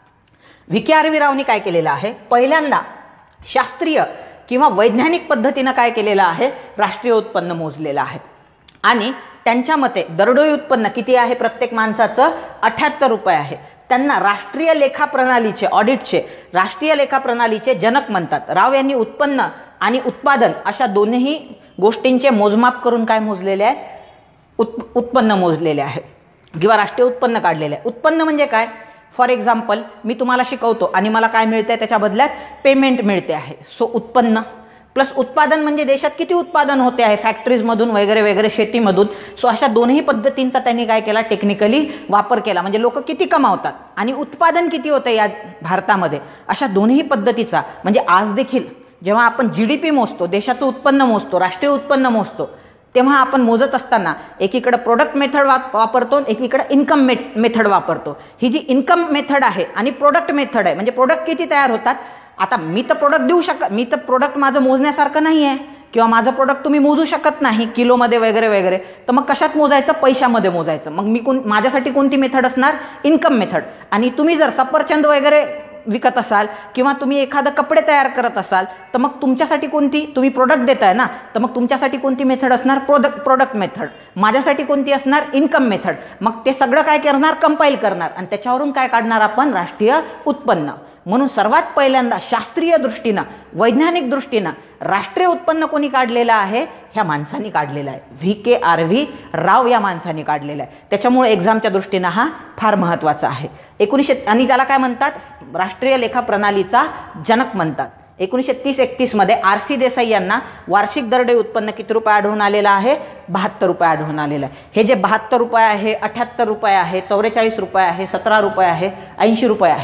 व्ही के आरव्ही रावनी काय केलेलं आहे, पहिल्यांदा शास्त्रीय किंवा वैज्ञानिक पद्धतीनं काय केलेलं आहे, राष्ट्रीय उत्पन्न मोजलेलं आहे. आणि त्यांच्या मते दरडोई उत्पन्न किती आहे प्रत्येक माणसाचं, अठ्याहत्तर रुपये आहे. त्यांना राष्ट्रीय लेखा प्रणालीचे, ऑडिटचे राष्ट्रीय लेखा प्रणालीचे जनक म्हणतात. राव यांनी उत्पन्न आणि उत्पादन अशा दोन्ही गोष्टींचे मोजमाप करून काय मोजलेले आहे, उत् उत्पन्न मोजलेले आहे किंवा राष्ट्रीय उत्पन्न काढलेले आहे. उत्पन्न म्हणजे काय, फॉर एक्झाम्पल मी तुम्हाला शिकवतो आणि मला काय मिळते, त्याच्या बदल्यात पेमेंट मिळते आहे. सो उत्पन्न प्लस उत्पादन म्हणजे देशात किती उत्पादन होते आहे, फॅक्टरीजमधून वगैरे वगैरे, शेतीमधून. सो अशा दोन्ही पद्धतींचा त्यांनी काय केला, टेक्निकली वापर केला. म्हणजे लोक किती कमावतात आणि उत्पादन किती होते या भारतामध्ये, अशा दोन्ही पद्धतीचा. म्हणजे आज देखील जेव्हा आपण जी डी पी मोजतो, देशाचं उत्पन्न मोजतो, राष्ट्रीय उत्पन्न मोजतो, तेव्हा आपण मोजत असताना एकीकडे प्रोडक्ट मेथड वापरतो, एकीकडे इन्कम मे मेथड वापरतो. ही जी इन्कम मेथड आहे आणि प्रोडक्ट मेथड आहे, म्हणजे प्रोडक्ट किती तयार होतात. आता मी तर प्रोडक्ट देऊ शकत, मी तर प्रोडक्ट माझं मोजण्यासारखं नाही आहे, किंवा माझं प्रोडक्ट तुम्ही मोजू शकत नाही किलोमध्ये वगैरे वगैरे. तर मग कशात मोजायचं, पैशामध्ये मोजायचं. मग मी कोण माझ्यासाठी कोणती मेथड असणार, इन्कम मेथड. आणि तुम्ही जर सफरचंद वगैरे विकत असाल किंवा तुम्ही एखादं कपडे तयार करत असाल, तर मग तुमच्यासाठी कोणती, तुम्ही प्रोडक्ट देताय ना, तर मग तुमच्यासाठी कोणती मेथड असणार, प्रोडक्ट प्रोडक्ट मेथड. माझ्यासाठी कोणती असणार, इन्कम मेथड. मग ते सगळं काय करणार, कंपाईल करणार आणि त्याच्यावरून काय काढणार आपण, राष्ट्रीय उत्पन्न. म्हणून सर्वात पहिल्यांदा शास्त्रीय दृष्टीनं, वैज्ञानिक दृष्टीनं राष्ट्रीय उत्पन्न कोणी काढलेलं आहे, ह्या माणसांनी काढलेलं आहे. व्ही के आरव्ही राव या माणसांनी काढलेलं आहे. त्याच्यामुळे एक्झामच्या दृष्टीनं हा फार महत्त्वाचा आहे. एकोणीसशे आणि त्याला काय म्हणतात, राष्ट्रीय लेखा प्रणालीचा जनक म्हणतात. एकोणीसशे तीस एकतीस मध्ये आर सी देसाई यांना वार्षिक दरडोई उत्पन्न किती रुपये आढळून आलेलं आहे, बहात्तर रुपये आढळून आलेलं आहे. हे जे बहात्तर रुपये आहे, अठ्याहत्तर रुपये आहे, चौवेचाळीस रुपये आहे, सतरा रुपये आहे, ऐंशी रुपये आहे,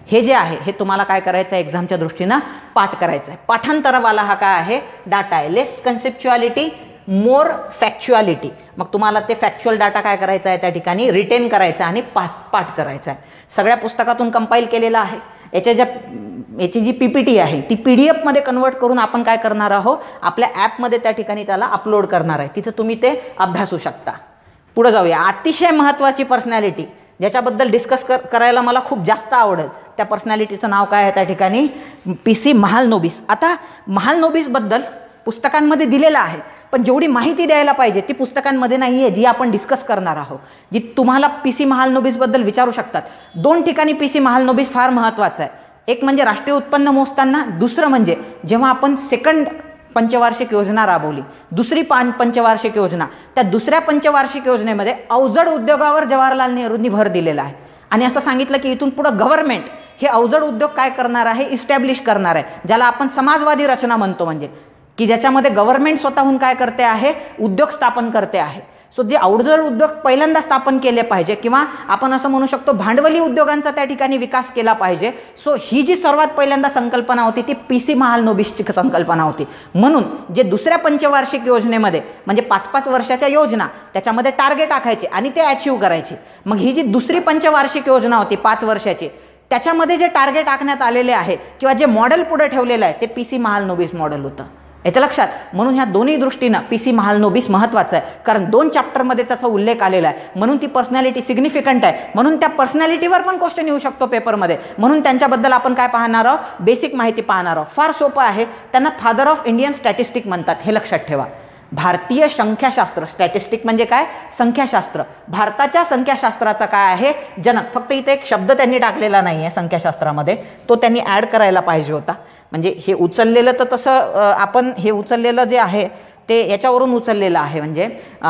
हे जे आहे हे तुम्हाला काय करायचं आहे, एक्झामच्या दृष्टीनं पाठ करायचं आहे. पाठांतरवाला हा काय आहे, डाटा आहे. लेस कन्सेप्च्युअलिटी मोर फॅक्च्युअलिटी. मग तुम्हाला ते फॅक्च्युअल डाटा काय करायचा आहे त्या ठिकाणी रिटेन करायचा आणि पास पाठ करायचा आहे. सगळ्या पुस्तकातून कंपाईल केलेला आहे. याच्या ज्या याची जी पीपीटी आहे ती पीडीएफ मध्ये कन्वर्ट करून आपण काय करणार आहोत, आपल्या ॲपमध्ये त्या ठिकाणी त्याला अपलोड करणार आहे. तिथं तुम्ही ते अभ्यासू शकता. पुढे जाऊया. अतिशय महत्त्वाची पर्सनॅलिटी ज्याच्याबद्दल डिस्कस कर करायला मला खूप जास्त आवडेल, त्या पर्सनॅलिटीचं नाव काय आहे त्या ठिकाणी, पी सी महालनोबिस. आता महालनोबिसबद्दल पुस्तकांमध्ये दिलेलं आहे, पण जेवढी माहिती द्यायला पाहिजे ती पुस्तकांमध्ये नाही आहे, जी आपण डिस्कस करणार आहोत. जी तुम्हाला पी सी महालनोबिसबद्दल विचारू शकतात. दोन ठिकाणी पी सी महालनोबिस फार महत्त्वाचं आहे. एक म्हणजे राष्ट्रीय उत्पन्न मोजताना, दुसरं म्हणजे जेव्हा आपण सेकंड पंचवार्षिक योजना राबवली, दुसरी पान पंचवार्षिक योजना, त्या दुसऱ्या पंचवार्षिक योजनेमध्ये अवजड उद्योगावर जवाहरलाल नेहरूंनी भर दिलेला आहे. आणि असं सांगितलं की इथून पुढे गव्हर्नमेंट हे अवजड उद्योग काय करणार आहे, इस्टॅब्लिश करणार आहे, ज्याला आपण समाजवादी रचना म्हणतो. म्हणजे की ज्याच्यामध्ये गव्हर्नमेंट स्वतःहून काय करते आहे, उद्योग स्थापन करते आहे. सो जे अवजड उद्योग पहिल्यांदा स्थापन केले पाहिजे, किंवा आपण असं म्हणू शकतो भांडवली उद्योगांचा त्या ठिकाणी विकास केला पाहिजे. सो ही जी सर्वात पहिल्यांदा संकल्पना होती ती पी सी महालनोबिसची संकल्पना होती. म्हणून जे दुसऱ्या पंचवार्षिक योजनेमध्ये म्हणजे पाच पाच वर्षाच्या योजना, त्याच्यामध्ये टार्गेट आखायचे आणि ते अचीव्ह करायचे. मग ही जी दुसरी पंचवार्षिक योजना होती पाच वर्षाची, त्याच्यामध्ये जे टार्गेट आखण्यात आलेले आहे किंवा जे मॉडेल पुढे ठेवलेलं आहे ते पी सी महालनोबिस मॉडेल होतं. येतं लक्षात. म्हणून ह्या दोन्ही दृष्टीनं पी सी महालनोबिस महत्त्वाचं आहे, कारण दोन चॅप्टरमध्ये त्याचा उल्लेख आलेला आहे. म्हणून ती पर्सनॅलिटी सिग्निफिकंट आहे. म्हणून त्या पर्सनॅलिटीवर पण क्वेश्चन येऊ शकतो पेपरमध्ये. म्हणून त्यांच्याबद्दल आपण काय पाहणार आहोत, बेसिक माहिती पाहणार आहोत. फार सोपं आहे. त्यांना फादर ऑफ इंडियन स्टॅटिस्टिक म्हणतात, हे लक्षात ठेवा. भारतीय संख्याशास्त्र, स्टॅटिस्टिक म्हणजे काय, संख्याशास्त्र. भारताच्या संख्याशास्त्राचा काय आहे, जनक. फक्त इथे एक शब्द त्यांनी टाकलेला नाही आहे संख्याशास्त्रामध्ये, तो त्यांनी ॲड करायला पाहिजे होता. म्हणजे हे उचललेलं तर तसं आपण हे उचललेलं जे आहे ते याच्यावरून उचललेलं आहे. म्हणजे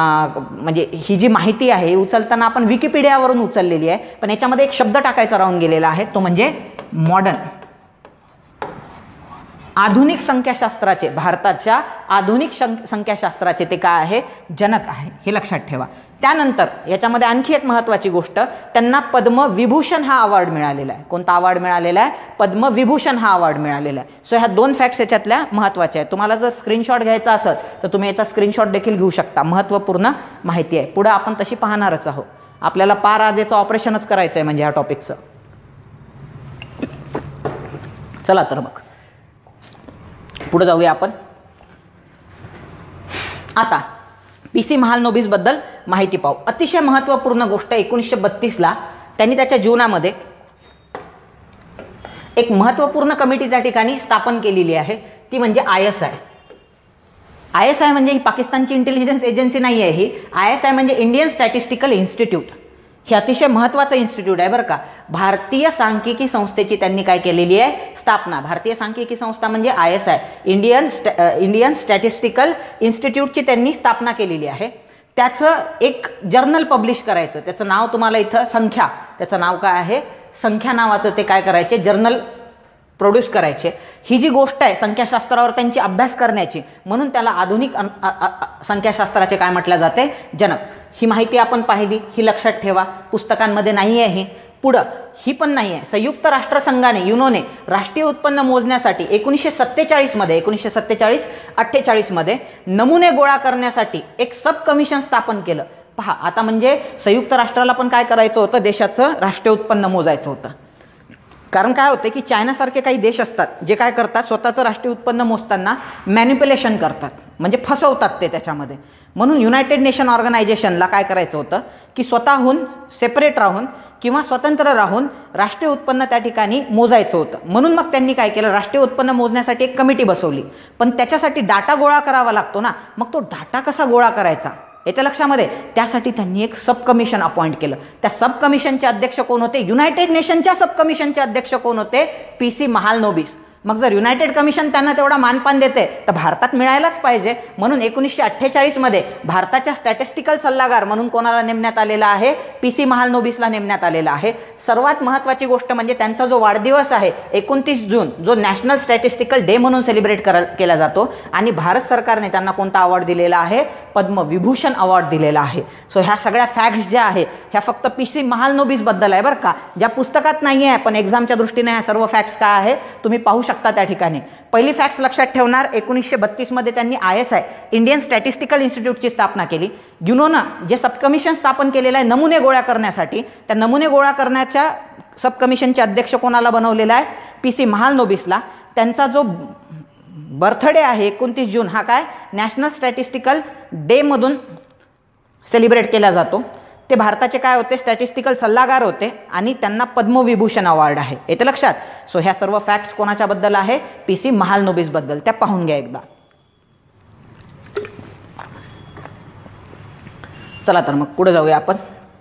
म्हणजे ही जी माहिती आहे उचलताना आपण विकिपीडियावरून उचललेली आहे, पण याच्यामध्ये एक शब्द टाकायचा राहून गेलेला आहे, तो म्हणजे मॉडर्न. आधुनिक संख्याशास्त्राचे, भारताच्या आधुनिक संख्याशास्त्राचे ते काय आहे, जनक आहे. हे लक्षात ठेवा. त्यानंतर याच्यामध्ये आणखी एक महत्त्वाची गोष्ट, त्यांना पद्मविभूषण हा अवॉर्ड मिळालेला आहे. कोणता अवॉर्ड मिळालेला आहे, पद्मविभूषण हा अवॉर्ड मिळालेला आहे. सो ह्या दोन फॅक्ट्स याच्यातल्या महत्त्वाच्या आहेत. तुम्हाला जर स्क्रीनशॉट घ्यायचा असेल तर तुम्ही याचा स्क्रीनशॉट देखील घेऊ शकता. महत्त्वपूर्ण माहिती आहे. पुढे आपण तशी पाहणारच आहोत. आपल्याला पार आज याचं ऑपरेशनच करायचं आहे म्हणजे या टॉपिकचं. चला तर मग पुढे जाऊया आपण. आता पी सी महालनोबिस बद्दल माहिती पाहू. अतिशय महत्त्वपूर्ण गोष्ट, एकोणीसशे बत्तीसला त्यांनी त्याच्या जीवनामध्ये एक महत्त्वपूर्ण कमिटी त्या ठिकाणी स्थापन केलेली आहे, ती म्हणजे I S I. I S I म्हणजे ही पाकिस्तानची इंटेलिजन्स एजन्सी नाही आहे. ही आय एस आय म्हणजे इंडियन स्टॅटिस्टिकल इन्स्टिट्यूट. हे अतिशय महत्त्वाचं इन्स्टिट्यूट आहे बरं का. भारतीय सांख्यिकी संस्थेची त्यांनी काय केलेली आहे, स्थापना. भारतीय सांख्यिकी संस्था म्हणजे I S I, Indian Indian statistical इन्स्टिट्यूटची त्यांनी स्थापना केलेली आहे. त्याचं एक जर्नल पब्लिश करायचं, त्याचं नाव तुम्हाला इथं संख्या, त्याचं नाव काय आहे, संख्या नावाचं ते काय करायचे, जर्नल प्रोड्यूस करायचे. ही जी गोष्ट आहे संख्याशास्त्रावर त्यांची अभ्यास करण्याची, म्हणून त्याला आधुनिक संख्याशास्त्राचे काय म्हटलं जाते, जनक. ही माहिती आपण पाहिली, ही लक्षात ठेवा. पुस्तकांमध्ये नाही आहे ही. पुढं ही पण नाही आहे. संयुक्त राष्ट्रसंघाने, युनोने राष्ट्रीय उत्पन्न मोजण्यासाठी एकोणीसशे सत्तेचाळीसमध्ये एकोणीसशे सत्तेचाळीस अठ्ठेचाळीसमध्ये नमुने गोळा करण्यासाठी एक सब कमिशन स्थापन केलं. पहा आता, म्हणजे संयुक्त राष्ट्राला पण काय करायचं होतं, देशाचं राष्ट्रीय उत्पन्न मोजायचं होतं. कारण काय होते की चायनासारखे काही देश असतात जे काय करतात, स्वतःचं राष्ट्रीय उत्पन्न मोजताना मॅनिप्युलेशन करतात, म्हणजे फसवतात ते त्याच्यामध्ये. म्हणून युनायटेड नेशन ऑर्गनायझेशनला काय करायचं होतं की स्वतःहून सेपरेट राहून किंवा स्वतंत्र राहून राष्ट्रीय उत्पन्न त्या ठिकाणी मोजायचं होतं. म्हणून मग त्यांनी काय केलं, राष्ट्रीय उत्पन्न मोजण्यासाठी एक कमिटी बसवली. पण त्याच्यासाठी डाटा गोळा करावा लागतो ना, मग तो डाटा कसा गोळा करायचा येत्या लक्षामध्ये, त्यासाठी त्यांनी एक सब कमिशन अपॉइंट केलं. त्या सब कमिशनचे अध्यक्ष कोण होते, युनायटेड नेशनच्या सब कमिशनचे अध्यक्ष कोण होते, पी सी महालनोबिस. मग जर युनायटेड कमिशन त्यांना तेवढा मानपान देते तर भारतात मिळायलाच पाहिजे. म्हणून एकोणीसशे अठ्ठेचाळीस मध्ये भारताच्या स्टॅटिस्टिकल सल्लागार म्हणून कोणाला नेमण्यात आलेला आहे? पी सी महालनोबिसला नेमण्यात आलेला आहे. सर्वात महत्त्वाची गोष्ट म्हणजे त्यांचा जो वाढदिवस आहे एकोणतीस जून, जो नॅशनल स्टॅटिस्टिकल डे म्हणून सेलिब्रेट केला जातो, आणि भारत सरकारने त्यांना कोणता अवॉर्ड दिलेला आहे? पद्मविभूषण अवॉर्ड दिलेला आहे. सो ह्या सगळ्या फॅक्ट्स ज्या आहे ह्या फक्त पी सी महालनोबिस बद्दल आहे बरं का, ज्या पुस्तकात नाही आहे, पण एक्झामच्या दृष्टीने ह्या सर्व फॅक्ट्स काय आहे तुम्ही पाहू शकता त्या ठिकाणी. पहिली फॅक्ट्स लक्षात ठेवणार, एकोणीसशे बत्तीस मध्ये त्यांनी I S I Indian statistical इन्स्टिट्यूटची स्थापना केली. युनोनं जे सब कमिशन स्थापन केलेलं आहे नमुने गोळा करण्यासाठी, त्या नमुने गोळा करण्याच्या सब कमिशनचे अध्यक्ष कोणाला बनवलेला आहे? पी सी महालनोबिसला. त्यांचा जो बर्थडे आहे एकोणतीस जून हा काय नॅशनल स्टॅटिस्टिकल डे मधून सेलिब्रेट केला जातो. ते भारताचे काय होते? स्टॅटिस्टिकल सल्लागार होते आणि त्यांना पद्मविभूषण अवॉर्ड आहे. येते लक्षात? सो ह्या सर्व फॅक्ट्स कोणाच्या बद्दल आहे? पी सी महालनोबिस बद्दल. त्या पाहून घ्या एकदा. चला तर मग पुढे जाऊया आपण.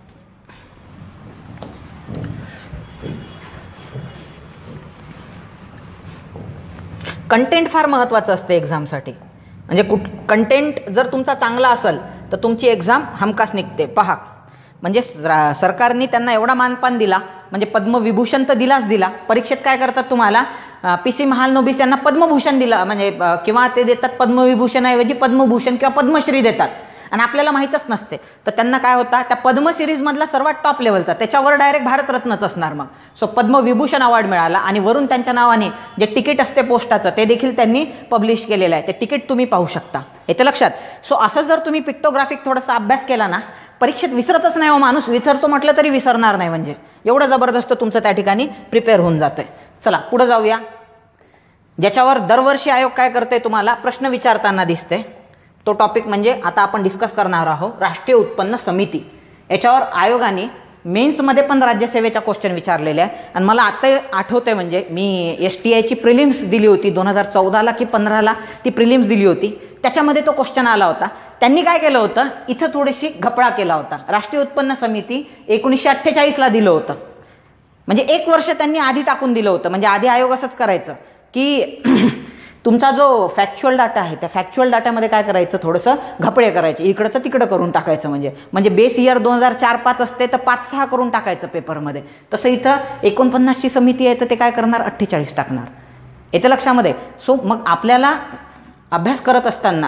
कंटेंट फार महत्त्वाचं असतं एक्झामसाठी. म्हणजे कुठ कंटेंट जर तुमचा चांगला असेल तर तुमची एक्झाम हमखास निघते. पहा, म्हणजे सरकारने त्यांना एवढा मानपान दिला, म्हणजे पद्मविभूषण तर दिलाच दिला. परीक्षेत काय करतात तुम्हाला? पी सी महालनोबिस यांना पद्मभूषण दिला, म्हणजे किंवा ते देतात पद्मविभूषणाऐवजी पद्मभूषण किंवा पद्मश्री देतात, आणि आपल्याला माहीतच नसते. तर त्यांना काय होता? त्या पद्म सिरीजमधला सर्वात टॉप लेवलचा, त्याच्यावर डायरेक्ट भारतरत्नच असणार मग. सो पद्मविभूषण अवॉर्ड मिळाला, आणि वरून त्यांच्या नावाने जे तिकीट असते पोस्टाचं ते देखील त्यांनी पब्लिश केलेलं आहे. ते तिकीट तुम्ही पाहू शकता. येते लक्षात? सो असं जर तुम्ही पिक्टोग्राफिक थोडासा अभ्यास केला ना, परीक्षेत विसरतच नाही हो माणूस. विसरतो म्हटलं तरी विसरणार नाही, म्हणजे एवढं जबरदस्त तुमचं त्या ठिकाणी प्रिपेअर होऊन जातंय. चला पुढे जाऊया. ज्याच्यावर दरवर्षी आयोग काय करते तुम्हाला प्रश्न विचारताना दिसते, तो टॉपिक म्हणजे आता आपण डिस्कस करणार आहोत राष्ट्रीय उत्पन्न समिती. याच्यावर आयोगाने मेन्समध्ये पण राज्यसेवेचा क्वेश्चन विचारलेले आहे. आणि मला आता आठवतंय, म्हणजे मी एस टी आयची प्रिलिम्स दिली होती दोन हजार चौदाला की पंधराला, ती प्रिलिम्स दिली होती. त्याच्यामध्ये तो क्वेश्चन आला होता. त्यांनी काय केलं होतं? इथं थोडीशी घपळा केला होता. राष्ट्रीय उत्पन्न समिती एकोणीसशे अठ्ठेचाळीसला दिलं होतं, म्हणजे एक वर्ष त्यांनी आधी टाकून दिलं होतं. म्हणजे आधी आयोग असंच करायचं की तुमचा जो फॅक्च्युअल डाटा आहे त्या फॅक्च्युअल डाटामध्ये काय करायचं? थोडंसं घपळे करायचे, इकडचं तिकडं करून टाकायचं. म्हणजे म्हणजे बेस इयर दोन हजार चार पाच असते तर पाच सहा करून टाकायचं पेपरमध्ये. तसं इथं एकोणपन्नासची समिती आहे तर ते काय करणार? अठ्ठेचाळीस टाकणार. येते लक्षामध्ये? सो मग आपल्याला अभ्यास करत असताना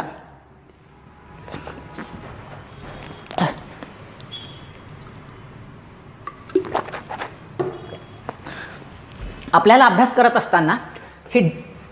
आपल्याला अभ्यास करत असताना ही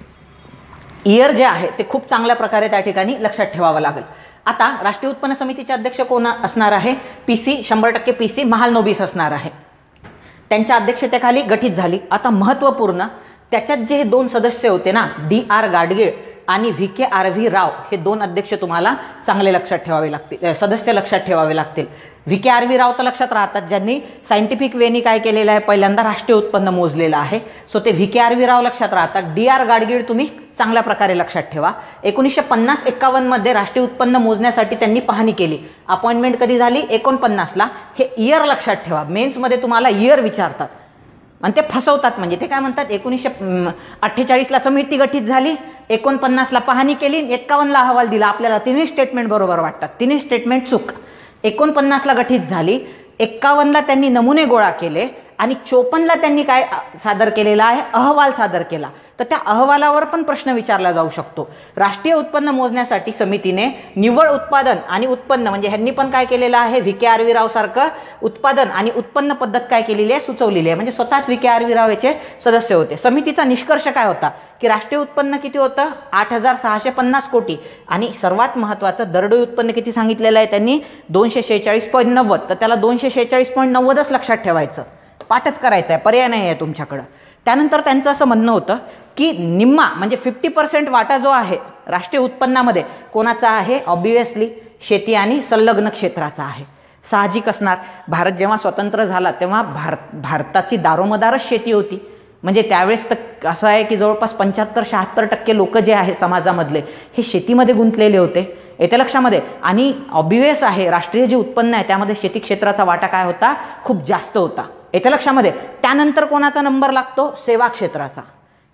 इयर जे आहे ते खूप चांगल्या प्रकारे त्या ठिकाणी लक्षात ठेवावं लागेल. आता राष्ट्रीय उत्पन्न समितीचे अध्यक्ष कोण असणार आहे? पी सी शंभर टक्के पी सी महालनोबिस असणार आहे. त्यांच्या अध्यक्षतेखाली गठीत झाली. आता महत्त्वपूर्ण, त्याच्यात जे दोन सदस्य होते ना, डी आर गाडगीळ आणि V K R V Rao, हे दोन अध्यक्ष तुम्हाला चांगले लक्षात ठेवावे लागतील, सदस्य लक्षात ठेवावे लागतील. V K R V Rao तर लक्षात राहतात, ज्यांनी सायंटिफिक वेनी काय केलेलं आहे? पहिल्यांदा राष्ट्रीय उत्पन्न मोजलेलं आहे. सो ते V K R V Rao लक्षात राहतात. डी आर गाडगीळ तुम्ही चांगल्या प्रकारे लक्षात ठेवा. एकोणीसशे पन्नास एक्कावन्न मध्ये राष्ट्रीय उत्पन्न मोजण्यासाठी त्यांनी पाहणी केली. अपॉइंटमेंट कधी झाली? एकोणपन्नासला. हे इयर लक्षात ठेवा. मेन्समध्ये तुम्हाला इयर विचारतात आणि ते फसवतात. म्हणजे ते काय म्हणतात? एकोणीसशे अठ्ठेचाळीसला समिती गठीत झाली, एकोणपन्नासला पाहणी केली, एक्कावन्नला अहवाल दिला. आपल्याला तिन्ही स्टेटमेंट बरोबर वाटतात, तिन्ही स्टेटमेंट चूक. एकोणपन्नासला गठीत झाली, एक्कावन्नला त्यांनी नमुने गोळा केले आणि चोपन्नला त्यांनी काय सादर केलेला आहे? अहवाल सादर केला. तर त्या अहवालावर पण प्रश्न विचारला जाऊ शकतो. राष्ट्रीय उत्पन्न मोजण्यासाठी समितीने निव्वळ उत्पादन आणि उत्पन्न, म्हणजे ह्यांनी पण काय केलेलं आहे? V K R V Rao सारखं उत्पादन आणि उत्पन्न पद्धत काय केलेली आहे? सुचवलेली आहे. म्हणजे स्वतःच V K R V Rao याचे सदस्य होते. समितीचा निष्कर्ष काय होता? की राष्ट्रीय उत्पन्न किती होतं? आठ हजार सहाशे पन्नास कोटी. आणि सर्वात महत्त्वाचं दरडोई उत्पन्न किती सांगितलेलं आहे त्यांनी? दोनशे शेहेचाळीस पॉईंट नव्वद. तर त्याला दोनशे शेहेचाळीस पॉईंट नव्वदच लक्षात ठेवायचं, पाठच करायचं आहे, पर्याय नाही आहे तुमच्याकडं. त्यानंतर त्यांचं असं म्हणणं होतं की निम्मा म्हणजे फिफ्टी पर्सेंट वाटा जो आहे राष्ट्रीय उत्पन्नामध्ये कोणाचा आहे? ऑब्वियसली शेती आणि संलग्न क्षेत्राचा आहे. साहजिक असणार. भारत जेव्हा स्वतंत्र झाला तेव्हा भारत भारताची दारोमदारच शेती होती. म्हणजे त्यावेळेस तर असं आहे की जवळपास पंच्याहत्तर शहात्तर टक्के लोक जे आहे समाजामधले हे शेतीमध्ये गुंतलेले होते. येत्या लक्षामध्ये. आणि ऑब्वियस आहे राष्ट्रीय जे उत्पन्न आहे त्यामध्ये शेती क्षेत्राचा वाटा काय होता? खूप जास्त होता. येत्या लक्षामध्ये. त्यानंतर कोणाचा नंबर लागतो? सेवा क्षेत्राचा.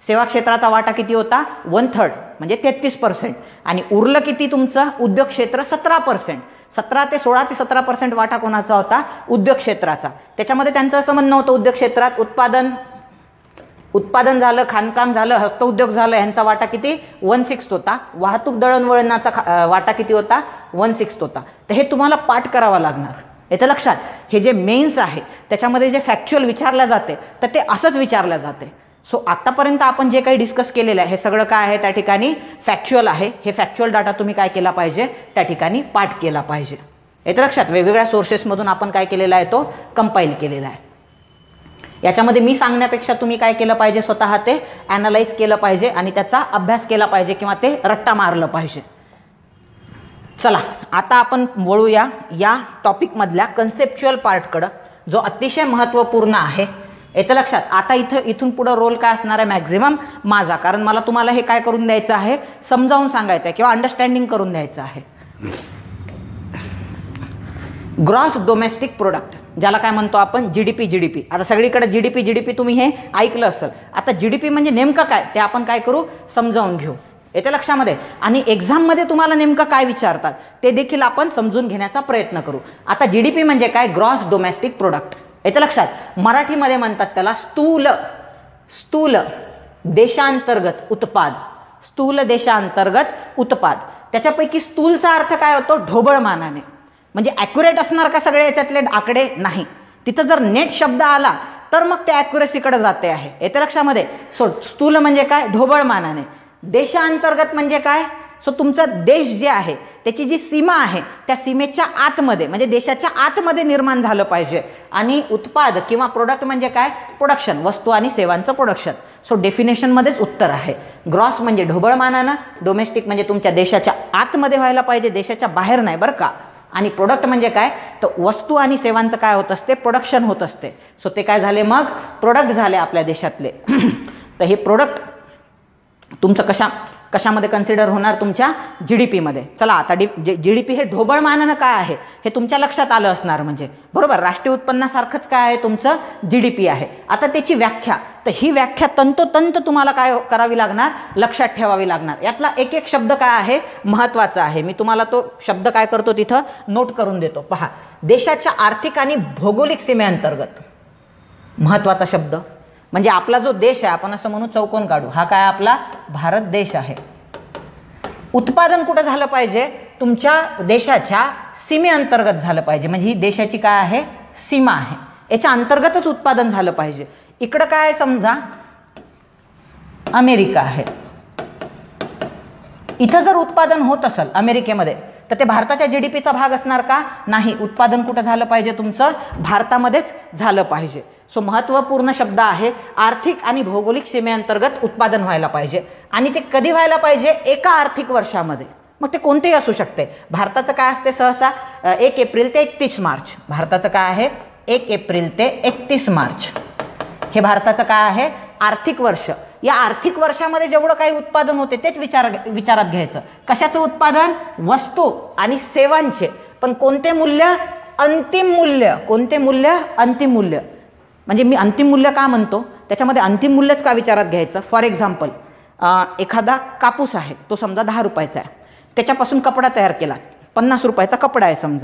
सेवा क्षेत्राचा वाटा किती होता? वन थर्ड म्हणजे तेहतीस पर्सेंट. आणि उरलं किती तुमचं? उद्योग क्षेत्र सतरा पर्सेंट. सतरा ते सोळा ते सतरा पर्सेंट वाटा कोणाचा होता? उद्योग क्षेत्राचा. त्याच्यामध्ये त्यांचं असं म्हणणं होतं उद्योग क्षेत्रात उत्पादन उत्पादन झालं, खाणकाम झालं, हस्तउद्योग झालं, यांचा वाटा किती? वन सिक्स्थ होता. वाहतूक दळणवळणाचा वाटा किती होता? वन सिक्स्थ होता. तर हे तुम्हाला पाठ करावा लागणार. येतं लक्षात? हे जे मेन्स आहे त्याच्यामध्ये जे फॅक्च्युअल विचारलं जाते तर ते असंच विचारलं जाते. सो आतापर्यंत आपण जे काही डिस्कस केलेलं आहे हे सगळं काय आहे? त्या ठिकाणी फॅक्च्युअल आहे. हे फॅक्च्युअल डाटा तुम्ही काय केला पाहिजे? त्या ठिकाणी पाठ केला पाहिजे. येतं लक्षात? वेगवेगळ्या सोर्सेसमधून आपण काय केलेला आहे? तो कंपाईल केलेला आहे. याच्यामध्ये मी सांगण्यापेक्षा तुम्ही काय केलं पाहिजे? स्वतः ते ॲनालाइज केलं पाहिजे आणि त्याचा अभ्यास केला पाहिजे किंवा ते रट्टा मारलं पाहिजे. चला आता आपण वळूया या टॉपिकमधल्या कन्सेप्च्युअल पार्टकडं, जो अतिशय महत्त्वपूर्ण आहे. येतं लक्षात? आता इथं इथून पुढं रोल काय असणार आहे? मॅक्झिमम माझा, कारण मला तुम्हाला हे काय करून द्यायचं आहे? समजावून सांगायचं आहे किंवा अंडरस्टँडिंग करून द्यायचं आहे. ग्रॉस डोमेस्टिक प्रोडक्ट, ज्याला काय म्हणतो आपण? जीडीपी. जीडीपी आता सगळीकडे जीडीपी जीडीपी तुम्ही हे ऐकलं असेल. आता जीडीपी म्हणजे नेमकं काय ते आपण काय करू? समजावून घेऊ. येते लक्षामध्ये? आणि एक्झाममध्ये तुम्हाला नेमकं काय विचारतात ते देखील आपण समजून घेण्याचा प्रयत्न करू. आता जीडीपी म्हणजे काय? Gross domestic product. येते लक्षात? मराठीमध्ये म्हणतात त्याला स्थूल स्थूल देशांतर्गत उत्पाद. स्थूल देशांतर्गत उत्पाद. त्याच्यापैकी स्थूलचा अर्थ काय होतो? ढोबळ मानाने. म्हणजे ॲक्युरेट असणार का सगळे याच्यातले आकडे? नाही. तिथं जर नेट शब्द आला तर मग ते ॲक्युरेसीकडे जाते आहे. येते लक्षामध्ये? सो स्थूल म्हणजे काय? ढोबळ मानाने. देशांतर्गत म्हणजे काय? सो तुमचा देश जे आहे त्याची जी सीमा आहे त्या सीमेच्या आतमध्ये म्हणजे देशाच्या आतमध्ये निर्माण झालं पाहिजे. आणि उत्पाद किंवा प्रोडक्ट म्हणजे काय? प्रोडक्शन, वस्तू आणि सेवांचं प्रोडक्शन. सो डेफिनेशनमध्येच उत्तर आहे. ग्रॉस म्हणजे ढोबळ मानानं, डोमेस्टिक म्हणजे तुमच्या देशाच्या आतमध्ये व्हायला पाहिजे, देशाच्या बाहेर नाही बरं का. आणि प्रोडक्ट म्हणजे काय? तर वस्तू आणि सेवांचं काय होत असते? प्रोडक्शन होत असते. सो ते काय झाले? मग प्रोडक्ट झाले आपल्या देशातले. तर हे प्रोडक्ट तुमचं कशा कशामध्ये कन्सिडर होणार? तुमच्या जीडीपीमध्ये. चला आता डी जीडीपी हे ढोबळ मानानं काय आहे हे तुमच्या लक्षात आलं असणार. म्हणजे बरोबर राष्ट्रीय उत्पन्नासारखंच काय आहे? तुमचं जीडीपी आहे. आता त्याची व्याख्या, तर ही व्याख्या तंतोतंत तुम्हाला काय करावी लागणार? लक्षात ठेवावी लागणार. यातला एक एक शब्द काय आहे? महत्त्वाचा आहे. मी तुम्हाला तो शब्द काय करतो तिथं नोट करून देतो. पहा, देशाच्या आर्थिक आणि भौगोलिक सीमेअंतर्गत. महत्त्वाचा शब्द म्हणजे आपला जो देश आहे, आपण असं म्हणू चौकोन काढू, हा काय आपला भारत देश आहे. उत्पादन कुठं झालं पाहिजे? तुमच्या देशाच्या सीमेअंतर्गत झालं पाहिजे. म्हणजे ही देशाची काय आहे? सीमा आहे. याच्या अंतर्गतच उत्पादन झालं पाहिजे. इकडं काय आहे? समजा अमेरिका आहे. इथं जर उत्पादन होत असेल अमेरिकेमध्ये तर ते भारताच्या जीडीपीचा भाग असणार का? नाही. उत्पादन कुठं झालं पाहिजे? तुमचं भारतामध्येच झालं पाहिजे. सो महत्त्वपूर्ण शब्द आहे. आर्थिक आणि भौगोलिक सीमेअंतर्गत उत्पादन व्हायला पाहिजे. आणि ते कधी व्हायला पाहिजे? एका आर्थिक वर्षामध्ये. मग ते कोणतेही असू शकते. भारताचं काय असते सहसा? एक एप्रिल ते एकतीस मार्च. भारताचं काय आहे? एक एप्रिल ते एकतीस मार्च हे भारताचं काय आहे? आर्थिक वर्ष. या आर्थिक वर्षामध्ये जेवढं काही उत्पादन होते तेच विचार विचारात घ्यायचं. कशाचं उत्पादन? वस्तू आणि सेवांचे. पण कोणते मूल्य? अंतिम मूल्य. कोणते मूल्य? अंतिम मूल्य. म्हणजे मी अंतिम मूल्य का म्हणतो? त्याच्यामध्ये अंतिम मूल्यच का विचारात घ्यायचं? फॉर एक्झाम्पल, एखादा कापूस आहे, तो समजा दहा रुपयाचा आहे. त्याच्यापासून कपडा तयार केला, पन्नास रुपयाचा कपडा आहे समजा.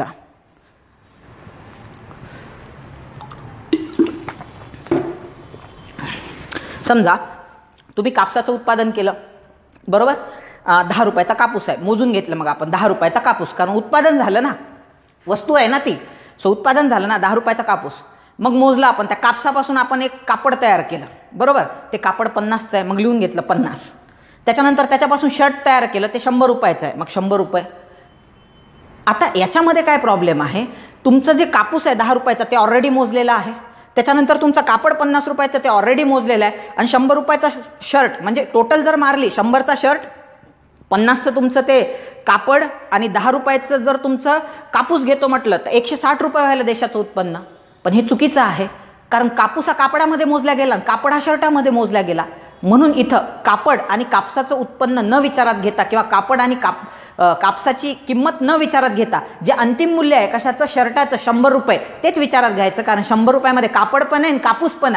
समजा तुम्ही कापसाचं उत्पादन केलं, बरोबर. दहा रुपयाचा कापूस आहे, मोजून घेतलं मग आपण दहा रुपयाचा कापूस, कारण उत्पादन झालं ना, वस्तू आहे ना ती. सो उत्पादन झालं ना, दहा रुपयाचा कापूस. मग मोजला आपण, त्या कापसापासून आपण एक कापड तयार केलं, बरोबर. ते कापड पन्नासचं आहे, मग लिहून घेतलं पन्नास. त्याच्यानंतर त्याच्यापासून शर्ट तयार केलं, ते शंभर रुपयाचं आहे, मग शंभर रुपये. आता याच्यामध्ये काय प्रॉब्लेम आहे? तुमचं जे कापूस आहे दहा रुपयाचा ते ऑलरेडी मोजलेलं आहे. त्याच्यानंतर तुमचं कापड पन्नास रुपयाचं ते ऑलरेडी मोजलेलं आहे. आणि शंभर रुपयाचा शर्ट, म्हणजे टोटल जर मारली, शंभरचा शर्ट, पन्नासचं तुमचं ते कापड आणि दहा रुपयाचं जर तुमचं कापूस घेतो म्हटलं तर एकशे साठ रुपये व्हायला देशाचं उत्पन्न. पण हे चुकीचं आहे, कारण कापूस हा कापडामध्ये मोजला गेला, कापड हा शर्टामध्ये मोजला गेला. म्हणून इथं कापड आणि कापसाचं उत्पन्न न विचारात घेता किंवा कापड आणि काप कापसाची किंमत न विचारात घेता जे अंतिम मूल्य आहे कशाचं? शर्टाचं, शंभर रुपये, तेच विचारात घ्यायचं. कारण शंभर रुपयामध्ये कापड पण आहे आणि कापूस पण आहे.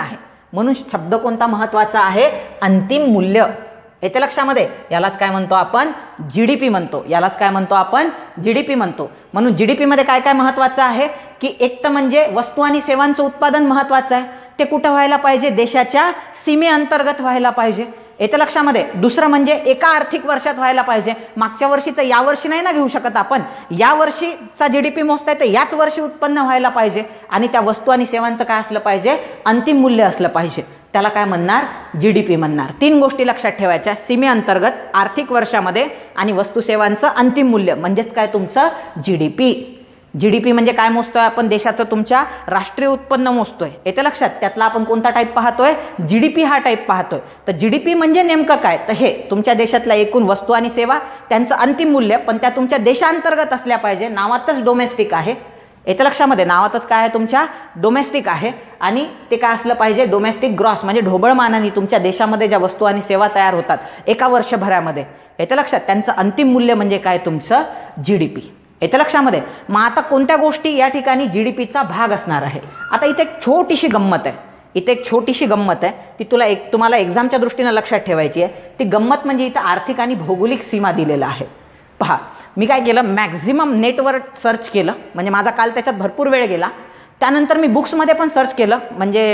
म्हणून शब्द कोणता महत्त्वाचा आहे? अंतिम मूल्य. येते लक्षामध्ये? यालाच काय म्हणतो आपण? जीडीपी म्हणतो. यालाच काय म्हणतो आपण? जीडीपी म्हणतो. म्हणून जीडीपी मध्ये काय काय महत्त्वाचं आहे की एक तर म्हणजे वस्तू आणि सेवांचं उत्पादन महत्त्वाचं आहे. ते कुठं व्हायला पाहिजे? देशाच्या सीमेअंतर्गत व्हायला पाहिजे. येते लक्षामध्ये? दुसरं म्हणजे एका आर्थिक वर्षात व्हायला पाहिजे. मागच्या वर्षीचं या वर्षी नाही ना घेऊ शकत आपण. या वर्षीचा जीडीपी मोजता येते, याच वर्षी उत्पन्न व्हायला पाहिजे. आणि त्या वस्तू आणि सेवांचं काय असलं पाहिजे? अंतिम मूल्य असलं पाहिजे. त्याला काय म्हणणार? जीडीपी म्हणणार. तीन गोष्टी लक्षात ठेवायच्या: सीमेअंतर्गत, आर्थिक वर्षामध्ये आणि वस्तू सेवांचं अंतिम मूल्य म्हणजेच काय? तुमचं जीडीपी. जीडीपी म्हणजे काय मोजतोय आपण? देशाचं तुमच्या राष्ट्रीय उत्पन्न मोजतोय. येते लक्षात? त्यातला आपण कोणता टाईप पाहतोय? जीडीपी हा टाईप पाहतोय. तर जीडीपी म्हणजे नेमकं काय? तर हे तुमच्या देशातल्या एकूण वस्तू आणि सेवा, त्यांचं अंतिम मूल्य, पण त्या तुमच्या देशांतर्गत असल्या पाहिजे. नावातच डोमेस्टिक आहे. येते लक्षामध्ये? नावातच काय आहे? तुमच्या डोमेस्टिक आहे. आणि ते काय असलं पाहिजे? डोमेस्टिक ग्रॉस म्हणजे ढोबळ मानाने तुमच्या देशामध्ये ज्या वस्तू आणि सेवा तयार होतात एका वर्षभरामध्ये, येते लक्षात? त्यांचं अंतिम मूल्य म्हणजे काय? तुमचं जीडीपी. येते लक्षामध्ये? मग आता कोणत्या गोष्टी या ठिकाणी जीडीपीचा भाग असणार आहे? आता इथे एक छोटीशी गंमत आहे. इथे एक छोटीशी गंमत आहे, ती तुला एक तुम्हाला एक्झामच्या दृष्टीने लक्षात ठेवायची आहे. ती गंमत म्हणजे इथं आर्थिक आणि भौगोलिक सीमा दिलेला आहे. पहा, मी काय केलं? मॅक्झिमम नेटवर सर्च केलं, म्हणजे माझा काल त्याच्यात भरपूर वेळ गेला. त्यानंतर मी बुक्समध्ये पण सर्च केलं, म्हणजे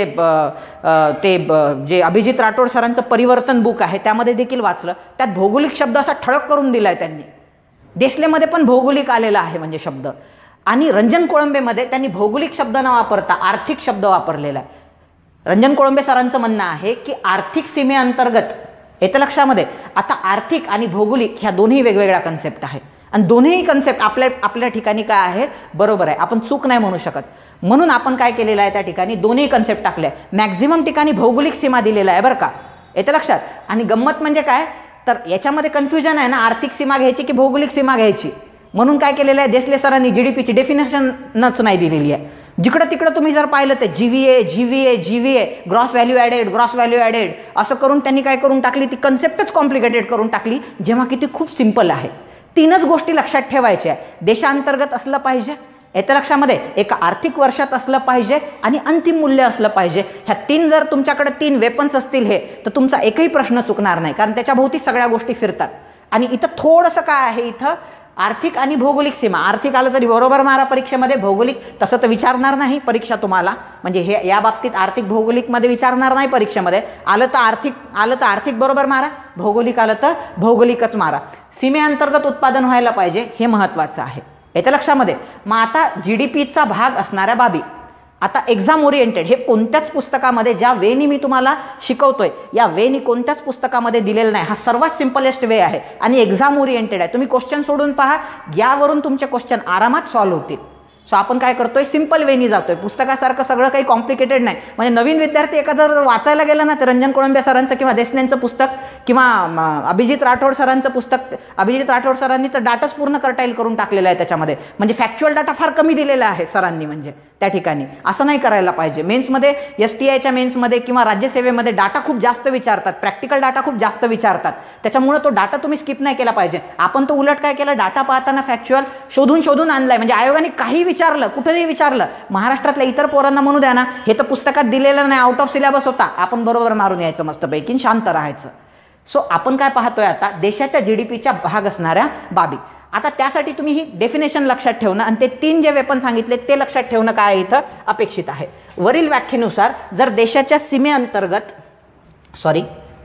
ते जे अभिजित राठोड सरांचं परिवर्तन बुक आहे त्यामध्ये देखील वाचलं. त्यात भौगोलिक शब्द असा ठळक करून दिलाय त्यांनी. देसलेमध्ये पण भौगोलिक आलेला आहे म्हणजे शब्द. आणि रंजन कोळंबेमध्ये त्यांनी भौगोलिक शब्द न वापरता आर्थिक शब्द वापरलेला आहे. रंजन कोळंबे सरांचं म्हणणं आहे की आर्थिक सीमेअंतर्गत. येतं लक्षामध्ये? आता आर्थिक आणि भौगोलिक ह्या दोन्ही वेगवेगळ्या कन्सेप्ट आहेत. आणि दोन्ही कन्सेप्ट आपल्या आपल्या ठिकाणी काय आहे? बरोबर आहे. आपण चूक नाही म्हणू शकत. म्हणून आपण काय केलेलं आहे? त्या ठिकाणी दोन्ही कन्सेप्ट टाकले. मॅक्झिमम ठिकाणी भौगोलिक सीमा दिलेला आहे बरं का. येतं लक्षात? आणि गंमत म्हणजे काय? तर याच्यामध्ये कन्फ्युजन आहे ना, आर्थिक सीमा घ्यायची की भौगोलिक सीमा घ्यायची. म्हणून काय केलेलं आहे? देसले सरांनी जीडीपीची डेफिनेशनच नाही दिलेली आहे. जिकडं तिकडं तुम्ही जर पाहिलं तर GVA GVA GVA gross value added gross value added असं करून त्यांनी काय करून टाकली? ती कन्सेप्टच कॉम्प्लिकेटेड करून टाकली, जेव्हा की ती खूप सिंपल आहे. तीनच गोष्टी लक्षात ठेवायच्या. देशांतर्गत असलं पाहिजे, येत्या लक्षामध्ये एका आर्थिक वर्षात असलं पाहिजे आणि अंतिम मूल्य असलं पाहिजे. ह्या तीन जर तुमच्याकडे तीन वेपन्स असतील हे, तर तुमचा एकही प्रश्न चुकणार नाही, कारण त्याच्याभोवती सगळ्या गोष्टी फिरतात. आणि इथं थोडंसं काय आहे? इथं आर्थिक आणि भौगोलिक सीमा. आर्थिक आलं तरी बरोबर मारा परीक्षेमध्ये, भौगोलिक तसं तर विचारणार नाही परीक्षा तुम्हाला. म्हणजे हे या बाबतीत आर्थिक भौगोलिकमध्ये विचारणार नाही परीक्षेमध्ये. आलं तर आर्थिक आलं तर आर्थिक बरोबर मारा, भौगोलिक आलं तर भौगोलिकच मारा. सीमेअंतर्गत उत्पादन व्हायला पाहिजे, हे महत्त्वाचं आहे. येत्या लक्षामध्ये? मग आता जीडीपीचा भाग असणाऱ्या बाबी. आता एक्झाम ओरिएंटेड हे कोणत्याच पुस्तकामध्ये, ज्या वेनी मी तुम्हाला शिकवतोय या वेनी कोणत्याच पुस्तकामध्ये दिलेलं नाही. हा सर्वात सिंपलेस्ट वे आहे आणि एक्झाम ओरिएंटेड आहे. तुम्ही क्वेश्चन सोडून पहा, यावरून तुमचे क्वेश्चन आरामात सॉल्व्ह होतील. सो आपण काय करतोय? सिंपल वेनी जातोय. पुस्तकासारखं सगळं काही कॉम्प्लिकेटेड नाही. म्हणजे नवीन विद्यार्थी एखादं जर वाचायला गेला ना, तर रंजन कोळंबे सरांचं किंवा देसलेंचं पुस्तक किंवा अभिजित राठोड सरांचं पुस्तक, अभिजित राठोड सरांनी तर डाटाच पूर्ण कर्टाईल करून टाकलेला आहे त्याच्यामध्ये. म्हणजे फॅक्च्युअल डाटा फार कमी दिलेला आहे सरांनी. म्हणजे त्या ठिकाणी असं नाही करायला पाहिजे. मेन्समध्ये, एस टी आयच्या मेन्समध्ये किंवा राज्यसेवेमध्ये डाटा खूप जास्त विचारतात, प्रॅक्टिकल डाटा खूप जास्त विचारतात. त्याच्यामुळे तो डाटा तुम्ही स्किप नाही केला पाहिजे. आपण तो उलट काय केलं? डाटा पाहताना फॅक्च्युअल शोधून शोधून आणलाय. म्हणजे आयोगाने काही विचारलं, कुठेही विचारलं, महाराष्ट्रातल्या इतर पोरांना म्हणू द्या ना, हे तर पुस्तकात दिलेलं नाही, आउट ऑफ सिलेबस होता, आपण बरोबर मारून यायचं मस्तपैकी, शांत राहायचं. सो आपण काय पाहतोय आता? देशाच्या जीडीपीच्या भाग असणाऱ्या बाबी. आता त्यासाठी तुम्ही ही डेफिनेशन लक्षात ठेवणं आणि ते तीन जे वेपन सांगितले ते लक्षात ठेवणं काय इथं अपेक्षित आहे. वरील व्याख्येनुसार जर देशाच्या सीमेअंतर्गत सॉरी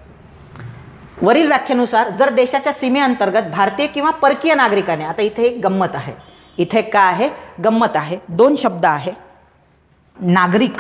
वरील व्याख्येनुसार जर देशाच्या सीमेअंतर्गत भारतीय किंवा परकीय नागरिकाने, आता इथे एक गंमत आहे, इथे काय आहे? गंमत आहे. दोन शब्द आहे, नागरिक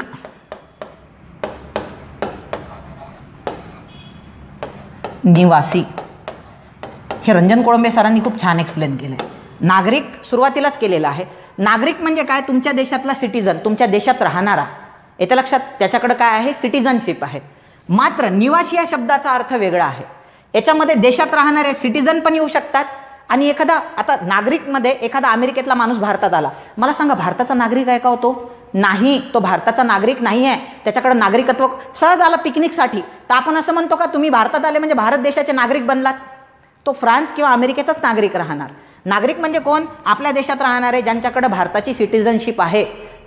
निवासी. हे रंजन कोळंबे सरांनी खूप छान एक्सप्लेन केलंय. नागरिक सुरुवातीलाच केलेलं आहे. नागरिक म्हणजे काय? तुमच्या देशातला सिटीजन, तुमच्या देशात राहणारा. येत्या लक्षात? त्याच्याकडे काय आहे? सिटीजनशिप आहे. मात्र निवासी या शब्दाचा अर्थ वेगळा आहे. याच्यामध्ये देशात राहणारे सिटीजन पण येऊ शकतात आणि एखादा, आता नागरिकमध्ये एखादा अमेरिकेतला माणूस भारतात आला, मला सांगा भारताचा नागरिक आहे का होतो? नाही, तो भारताचा नागरिक नाही आहे. त्याच्याकडे नागरिकत्व सहज आला पिकनिकसाठी, तर आपण असं म्हणतो का तुम्ही भारतात आले म्हणजे भारत देशाचे नागरिक बनलात? तो फ्रान्स किंवा अमेरिकेचाच नागरिक राहणार. नागरिक म्हणजे कोण? आपल्या देशात राहणारे, ज्यांच्याकडे भारताची सिटीजनशिप आहे.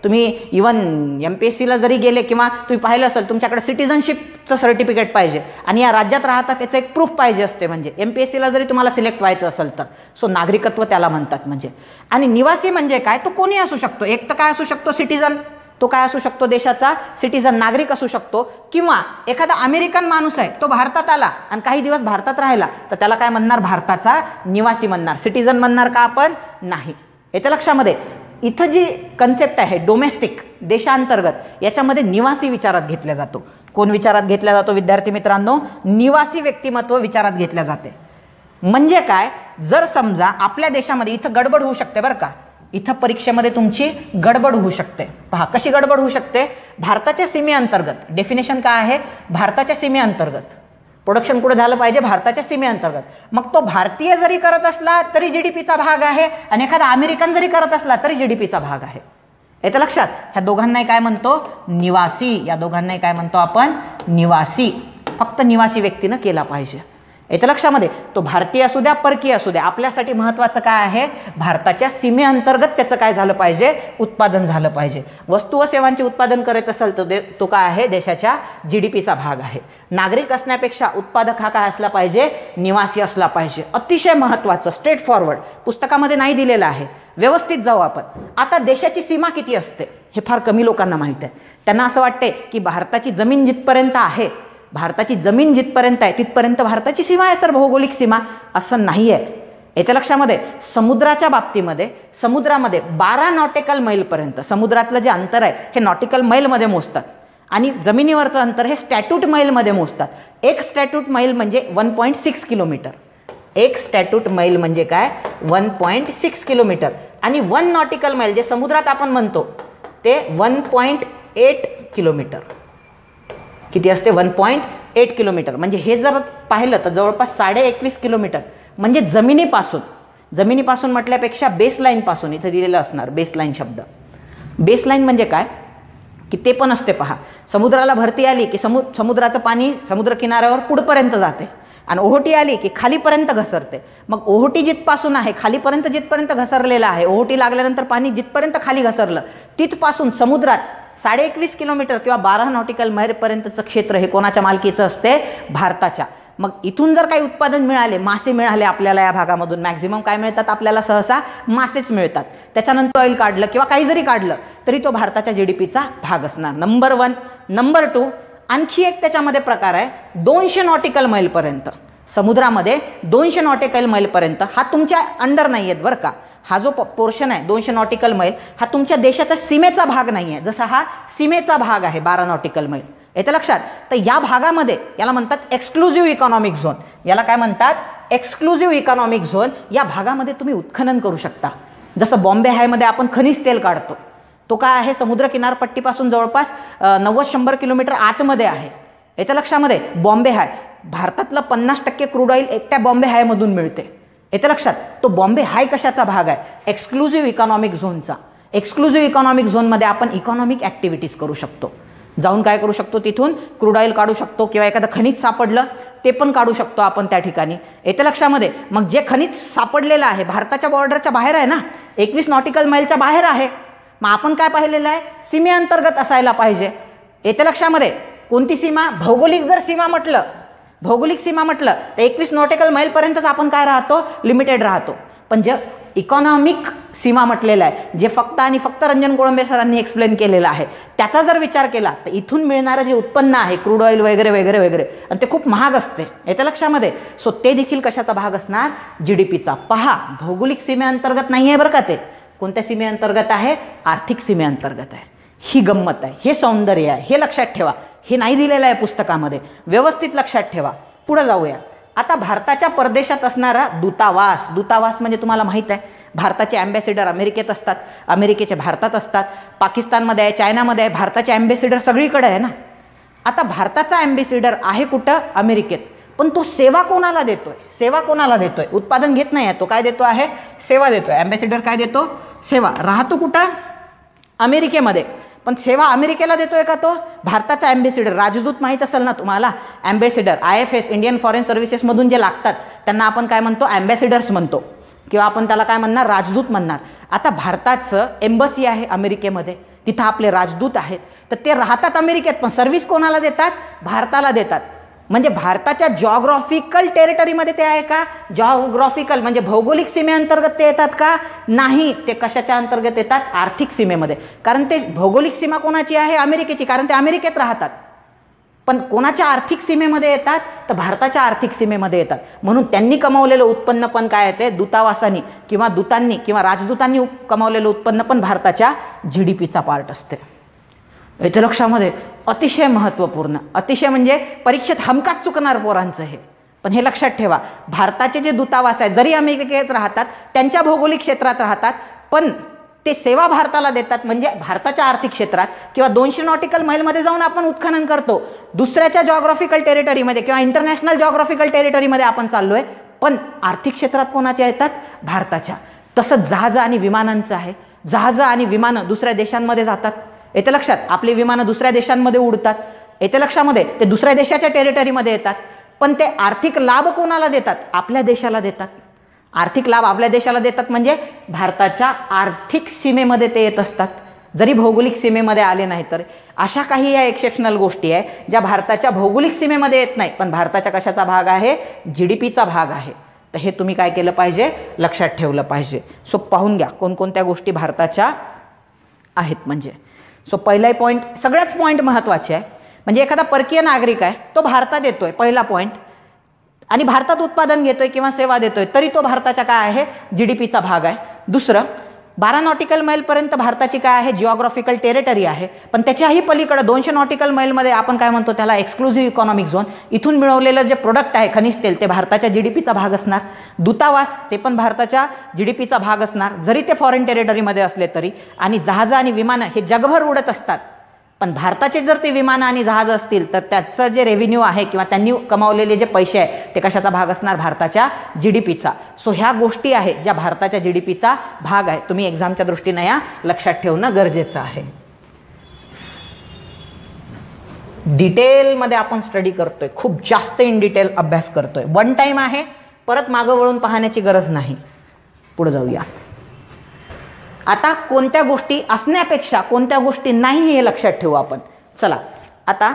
तुम्ही इवन एम पी एस सीला जरी गेले किंवा तुम्ही पाहिलं असेल तुमच्याकडे सिटिझनशिपचं सर्टिफिकेट पाहिजे आणि या राज्यात राहता त्याचं एक प्रूफ पाहिजे असते. म्हणजे एम पी एस सीला जरी तुम्हाला सिलेक्ट व्हायचं असेल तर सो नागरिकत्व त्याला म्हणतात. म्हणजे आणि निवासी म्हणजे काय, तो कोणी असू शकतो. एक तर काय असू शकतो सिटिझन, तो काय असू शकतो देशाचा सिटिझन नागरिक असू शकतो, किंवा एखादा अमेरिकन माणूस आहे तो भारतात आला आणि काही दिवस भारतात राहिला तर त्याला काय म्हणणार, भारताचा निवासी म्हणणार. सिटिझन म्हणणार का आपण नाही. येते लक्षामध्ये. इथं जी कन्सेप्ट आहे डोमेस्टिक देशांतर्गत, याच्यामध्ये निवासी विचारात घेतला जातो. कोण विचारात घेतला जातो विद्यार्थी मित्रांनो, निवासी व्यक्तिमत्व विचारात घेतल्या जाते. म्हणजे काय, जर समजा आपल्या देशामध्ये इथं गडबड होऊ शकते बरं का, इथं परीक्षेमध्ये तुमची गडबड होऊ शकते. पहा कशी गडबड होऊ शकते. भारताच्या सीमेअंतर्गत, डेफिनेशन काय आहे, भारताच्या सीमेअंतर्गत प्रोडक्शन कुठे झालं पाहिजे, भारताच्या सीमेअंतर्गत. मग तो भारतीय जरी करत असला तरी जीडीपीचा भाग आहे आणि एखादा अमेरिकन जरी करत असला तरी जीडीपीचा भाग आहे. येतं लक्षात. ह्या दोघांनाही काय म्हणतो, निवासी. या दोघांनाही काय म्हणतो आपण, निवासी. फक्त निवासी व्यक्तीनं केला पाहिजे. येतं लक्षामध्ये. तो भारतीय असू द्या परकीय असू द्या, आपल्यासाठी महत्त्वाचं काय आहे, भारताच्या सीमेअंतर्गत त्याचं काय झालं पाहिजे, उत्पादन झालं पाहिजे. वस्तू व सेवांचे उत्पादन करत असेल तर तो काय आहे, देशाच्या जीडीपीचा भाग आहे. नागरिक असण्यापेक्षा उत्पादक हा काय असला पाहिजे, निवासी असला पाहिजे. अतिशय महत्त्वाचं, स्ट्रेट फॉरवर्ड, पुस्तकामध्ये नाही दिलेलं आहे. व्यवस्थित जाऊ आपण. आता देशाची सीमा किती असते हे फार कमी लोकांना माहीत आहे. त्यांना असं वाटते की भारताची जमीन जिथपर्यंत आहे, भारताची जमीन जिथपर्यंत आहे तिथपर्यंत भारताची सीमा आहे सर, भौगोलिक सीमा. असं नाही आहे. येत्या लक्षामध्ये. समुद्राच्या बाबतीमध्ये समुद्रामध्ये बारा नॉटिकल मैलपर्यंत समुद्रातलं जे अंतर आहे हे नॉटिकल मैलमध्ये मोजतात आणि जमिनीवरचं अंतर हे स्टॅट्यूट मैलमध्ये मोजतात. एक स्टॅट्यूट मैल म्हणजे वन पॉईंट सिक्स किलोमीटर. एक स्टॅट्यूट मैल म्हणजे काय, वन पॉईंट सिक्स किलोमीटर. आणि वन नॉटिकल मैल जे समुद्रात आपण म्हणतो ते वन पॉईंट एट किलोमीटर. किती असते, वन पॉईंट एट किलोमीटर. म्हणजे हे जर पाहिलं तर जवळपास साडे एकवीस किलोमीटर. म्हणजे जमिनीपासून, जमिनीपासून म्हटल्यापेक्षा बेसलाईनपासून, इथं दिलेलं असणार बेसलाईन शब्द. बेसलाईन म्हणजे काय की ते पण असते पहा. समुद्राला भरती आली की समु समुद्राचं पाणी समुद्र किनाऱ्यावर पुढपर्यंत जाते आणि ओहोटी आली की खालीपर्यंत घसरते. मग ओहोटी जिथपासून आहे खालीपर्यंत जिथपर्यंत घसरलेलं आहे, ओहोटी लागल्यानंतर पाणी जिथपर्यंत खाली घसरलं तिथपासून समुद्रात साडे एकवीस किलोमीटर किंवा बारा नॉटिकल मैलपर्यंतचं क्षेत्र हे कोणाच्या मालकीचं असते, भारताच्या. मग इथून जर काही उत्पादन मिळाले, मासे मिळाले आपल्याला या भागामधून, मॅक्झिमम काय मिळतात आपल्याला, सहसा मासेच मिळतात. त्याच्यानंतर ऑइल काढलं किंवा काही जरी काढलं तरी तो भारताच्या जीडीपीचा भाग असणार. Number one. नंबर टू, आणखी एक त्याच्यामध्ये प्रकार आहे, दोनशे नॉटिकल मैलपर्यंत समुद्रामध्ये दोनशे नॉटिकल मैलपर्यंत. हा तुमच्या अंडर नाही आहेत बरं का. हा जो पोर्शन आहे दोनशे नॉटिकल मैल हा तुमच्या देशाच्या सीमेचा भाग नाही आहे, जसा हा सीमेचा भाग आहे बारा नॉटिकल मैल. येतं लक्षात. तर या भागामध्ये याला म्हणतात एक्सक्लुझिव्ह इकॉनॉमिक झोन. याला काय म्हणतात, एक्सक्लुझिव्ह इकॉनॉमिक झोन. या भागामध्ये तुम्ही उत्खनन करू शकता. जसं बॉम्बे हायमध्ये आपण खनिज तेल काढतो, तो काय आहे, समुद्र किनारपट्टीपासून जवळपास नव्वद शंभर किलोमीटर आतमध्ये आहे. येतं लक्षामध्ये. बॉम्बे हाय, भारतातलं पन्नास टक्के क्रूड ऑइल एकट्या बॉम्बे हायमधून मिळते. येतं लक्षात. तो बॉम्बे हाय कशाचा भाग आहे, एक्सक्लुझिव्ह इकॉनॉमिक झोनचा. एक्सक्लुझिव्ह इकॉनॉमिक झोनमध्ये आपण इकॉनॉमिक ॲक्टिव्हिटीज करू शकतो. जाऊन काय करू शकतो, तिथून क्रूड ऑइल काढू शकतो किंवा एखादं खनिज सापडलं ते पण काढू शकतो आपण त्या ठिकाणी. येतं लक्षामध्ये. मग जे खनिज सापडलेलं आहे भारताच्या बॉर्डरच्या बाहेर आहे ना, एकवीस नॉटिकल मैलच्या बाहेर आहे, मग आपण काय पाहिलेलं आहे, सीमेअंतर्गत असायला पाहिजे. येतं लक्षामध्ये. कोणती सीमा, भौगोलिक जर सीमा म्हटलं, भौगोलिक सीमा म्हटलं तर एकवीस नॉटिकल मैलपर्यंतच आपण काय राहतो, लिमिटेड राहतो. पण जे इकॉनॉमिक सीमा म्हटलेलं आहे, जे फक्त आणि फक्त रंजन गोळंबे सरांनी एक्सप्लेन केलेलं आहे, त्याचा जर विचार केला तर इथून मिळणारं जे उत्पन्न आहे क्रूड ऑइल वगैरे वगैरे वगैरे, आणि ते खूप महाग असते. येतं लक्षामध्ये. सो ते देखील कशाचा भाग असणार, जीडीपीचा. पहा, भौगोलिक सीमेअंतर्गत नाही आहे बरं का ते. कोणत्या सीमेअंतर्गत आहे, आर्थिक सीमेअंतर्गत आहे. ही गंमत आहे, हे सौंदर्य आहे, हे लक्षात ठेवा. हे नाही दिलेलं आहे पुस्तकामध्ये, व्यवस्थित लक्षात ठेवा. पुढे जाऊया. आता भारताच्या परदेशात असणारा दूतावास. दूतावास म्हणजे तुम्हाला माहीत आहे, भारताचे ॲम्बॅसिडर अमेरिकेत असतात, अमेरिकेचे भारतात असतात, पाकिस्तानमध्ये आहे, चायनामध्ये आहे. भारताचे ॲम्बॅसिडर सगळीकडे आहे ना. आता भारताचा ॲम्बॅसिडर आहे कुठं, अमेरिकेत. पण तो सेवा कोणाला देतोय, सेवा कोणाला देतोय, उत्पादन घेत नाही आहे तो, काय देतो आहे, सेवा देतोय. ॲम्बॅसिडर काय देतो, सेवा. राहतो कुठं, अमेरिकेमध्ये. पण सेवा अमेरिकेला देतोय का तो, भारताचा ॲम्बॅसिडर. राजदूत माहीत असेल ना तुम्हाला, ambassador I F S Indian foreign सर्व्हिसेसमधून जे लागतात त्यांना आपण काय म्हणतो, ॲम्बॅसिडर्स म्हणतो, किंवा आपण त्याला काय म्हणणार, राजदूत म्हणणार. आता भारताचं एम्बसी आहे अमेरिकेमध्ये, तिथं आपले राजदूत आहेत, तर ते राहतात अमेरिकेत पण सर्व्हिस कोणाला देतात? भारताला देतात. म्हणजे भारताच्या जॉग्राफिकल टेरिटरीमध्ये ते आहे का? जॉग्राफिकल म्हणजे भौगोलिक सीमेअंतर्गत ते येतात का? नाही, ते कशाच्या अंतर्गत येतात? आर्थिक सीमेमध्ये. कारण ते भौगोलिक सीमा कोणाची आहे? अमेरिकेची, कारण ते अमेरिकेत राहतात. पण कोणाच्या आर्थिक सीमेमध्ये येतात? तर भारताच्या आर्थिक सीमेमध्ये येतात. म्हणून त्यांनी कमावलेलं उत्पन्न पण काय येते? दूतावासांनी किंवा दूतांनी किंवा राजदूतांनी कमावलेलं उत्पन्न पण भारताच्या जीडीपीचा पार्ट असते. याच्या लक्षामध्ये अतिशय महत्त्वपूर्ण, अतिशय म्हणजे परीक्षेत हमखास चुकणार पोरांचं हे. पण हे लक्षात ठेवा, भारताचे जे दूतावास आहेत जरी अमेरिकेत राहतात, त्यांच्या भौगोलिक क्षेत्रात राहतात, पण ते सेवा भारताला देतात. म्हणजे भारताच्या आर्थिक क्षेत्रात किंवा दोनशे नॉटिकल मैलमध्ये जाऊन आपण उत्खनन करतो, दुसऱ्याच्या जॉग्राफिकल टेरिटरीमध्ये किंवा इंटरनॅशनल जॉग्राफिकल टेरिटरीमध्ये आपण चाललोय, पण आर्थिक क्षेत्रात कोणाच्या येतात? भारताच्या. तसंच जहाजं आणि विमानांचं आहे. जहाजं आणि विमानं दुसऱ्या देशांमध्ये जातात. येते लक्षात? आपली विमानं दुसऱ्या देशांमध्ये उडतात. येते लक्षामध्ये? ते दुसऱ्या देशाच्या टेरिटरीमध्ये येतात, पण ते आर्थिक लाभ कोणाला देतात? आपल्या देशाला देतात. आर्थिक लाभ आपल्या देशाला देतात म्हणजे भारताच्या आर्थिक सीमेमध्ये ते येत असतात, जरी भौगोलिक सीमेमध्ये आले नाही तर. अशा काही या एक्सेप्शनल गोष्टी आहे ज्या भारताच्या भौगोलिक सीमेमध्ये येत नाही, पण भारताच्या कशाचा भाग आहे? जीडीपीचा भाग आहे. तर हे तुम्ही काय केलं पाहिजे? लक्षात ठेवलं पाहिजे. सो पाहून घ्या कोणकोणत्या गोष्टी भारताच्या आहेत. म्हणजे सो पहिला पॉईंट, सगळ्याच पॉईंट महत्त्वाचे आहे. म्हणजे एखादा परकीय नागरिक आहे, तो भारतात येतोय, पहिला पॉईंट, आणि भारतात उत्पादन घेतोय किंवा सेवा देतोय, तरी तो भारताच्या काय आहे? जीडीपीचा भाग आहे. दुसरं, बारा नॉटिकल मैलपर्यंत भारताची काय आहे? जिओग्राफिकल टेरिटरी आहे, पण त्याच्याही पलीकडे दोनशे नॉटिकल मैलमध्ये आपण काय म्हणतो त्याला? Exclusive economic zone. इथून मिळवलेलं जे प्रोडक्ट आहे खनिज तेल, ते भारताच्या जीडीपीचा भाग असणार. दूतावास ते पण भारताच्या जीडीपीचा भाग असणार, जरी ते फॉरेन टेरिटरीमध्ये असले तरी. आणि जहाजं आणि विमानं हे जगभर उडत असतात, पण भारताचे जर ते विमानं आणि जहाज असतील तर त्याचं जे रेव्हेन्यू आहे किंवा त्यांनी कमावलेले जे पैसे आहे ते कशाचा भाग असणार? भारताच्या जीडीपीचा. सो ह्या गोष्टी आहेत ज्या भारताच्या जीडीपीचा भाग आहे. तुम्ही एक्झामच्या दृष्टीने या लक्षात ठेवणं गरजेचं आहे. डिटेलमध्ये आपण स्टडी करतोय, खूप जास्त इन डिटेल अभ्यास करतोय. वन टाइम आहे, परत मागं वळून पाहण्याची गरज नाही. पुढे जाऊया. आता कोणत्या गोष्टी असण्यापेक्षा कोणत्या गोष्टी नाही हे लक्षात ठेवू आपण. चला आता,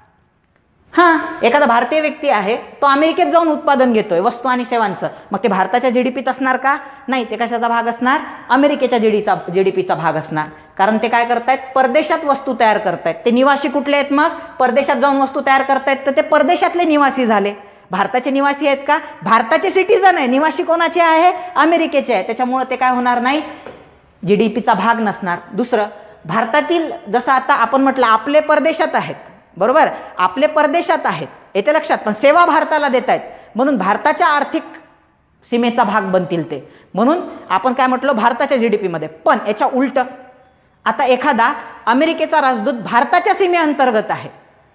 हां, एखादा भारतीय व्यक्ती आहे, तो अमेरिकेत जाऊन उत्पादन घेतोय वस्तू आणि सेवांचं, मग ते भारताच्या जीडीपीत असणार का? नाही, ते कशाचा भाग असणार? अमेरिकेच्या जीडीचा जीडीपीचा भाग असणार. कारण ते काय करतायत? परदेशात वस्तू तयार करतायत. ते निवासी कुठले आहेत? मग परदेशात जाऊन वस्तू तयार करतायत, तर ते परदेशातले निवासी झाले. भारताचे निवासी आहेत का? भारताचे सिटीजन आहे. निवासी कोणाचे आहे? अमेरिकेचे आहे. त्याच्यामुळे ते काय होणार नाही? जीडीपीचा भाग नसणार. दुसरं, भारतातील जसं आता आपण म्हटलं आपले परदेशात आहेत, बरोबर, आपले परदेशात आहेत, येते लक्षात, पण सेवा भारताला देत आहेत, म्हणून भारताच्या आर्थिक सीमेचा भाग बनतील ते. म्हणून आपण काय म्हटलं? भारताच्या जीडीपीमध्ये. पण याच्या उलट, आता एखादा अमेरिकेचा राजदूत भारताच्या सीमेअंतर्गत आहे,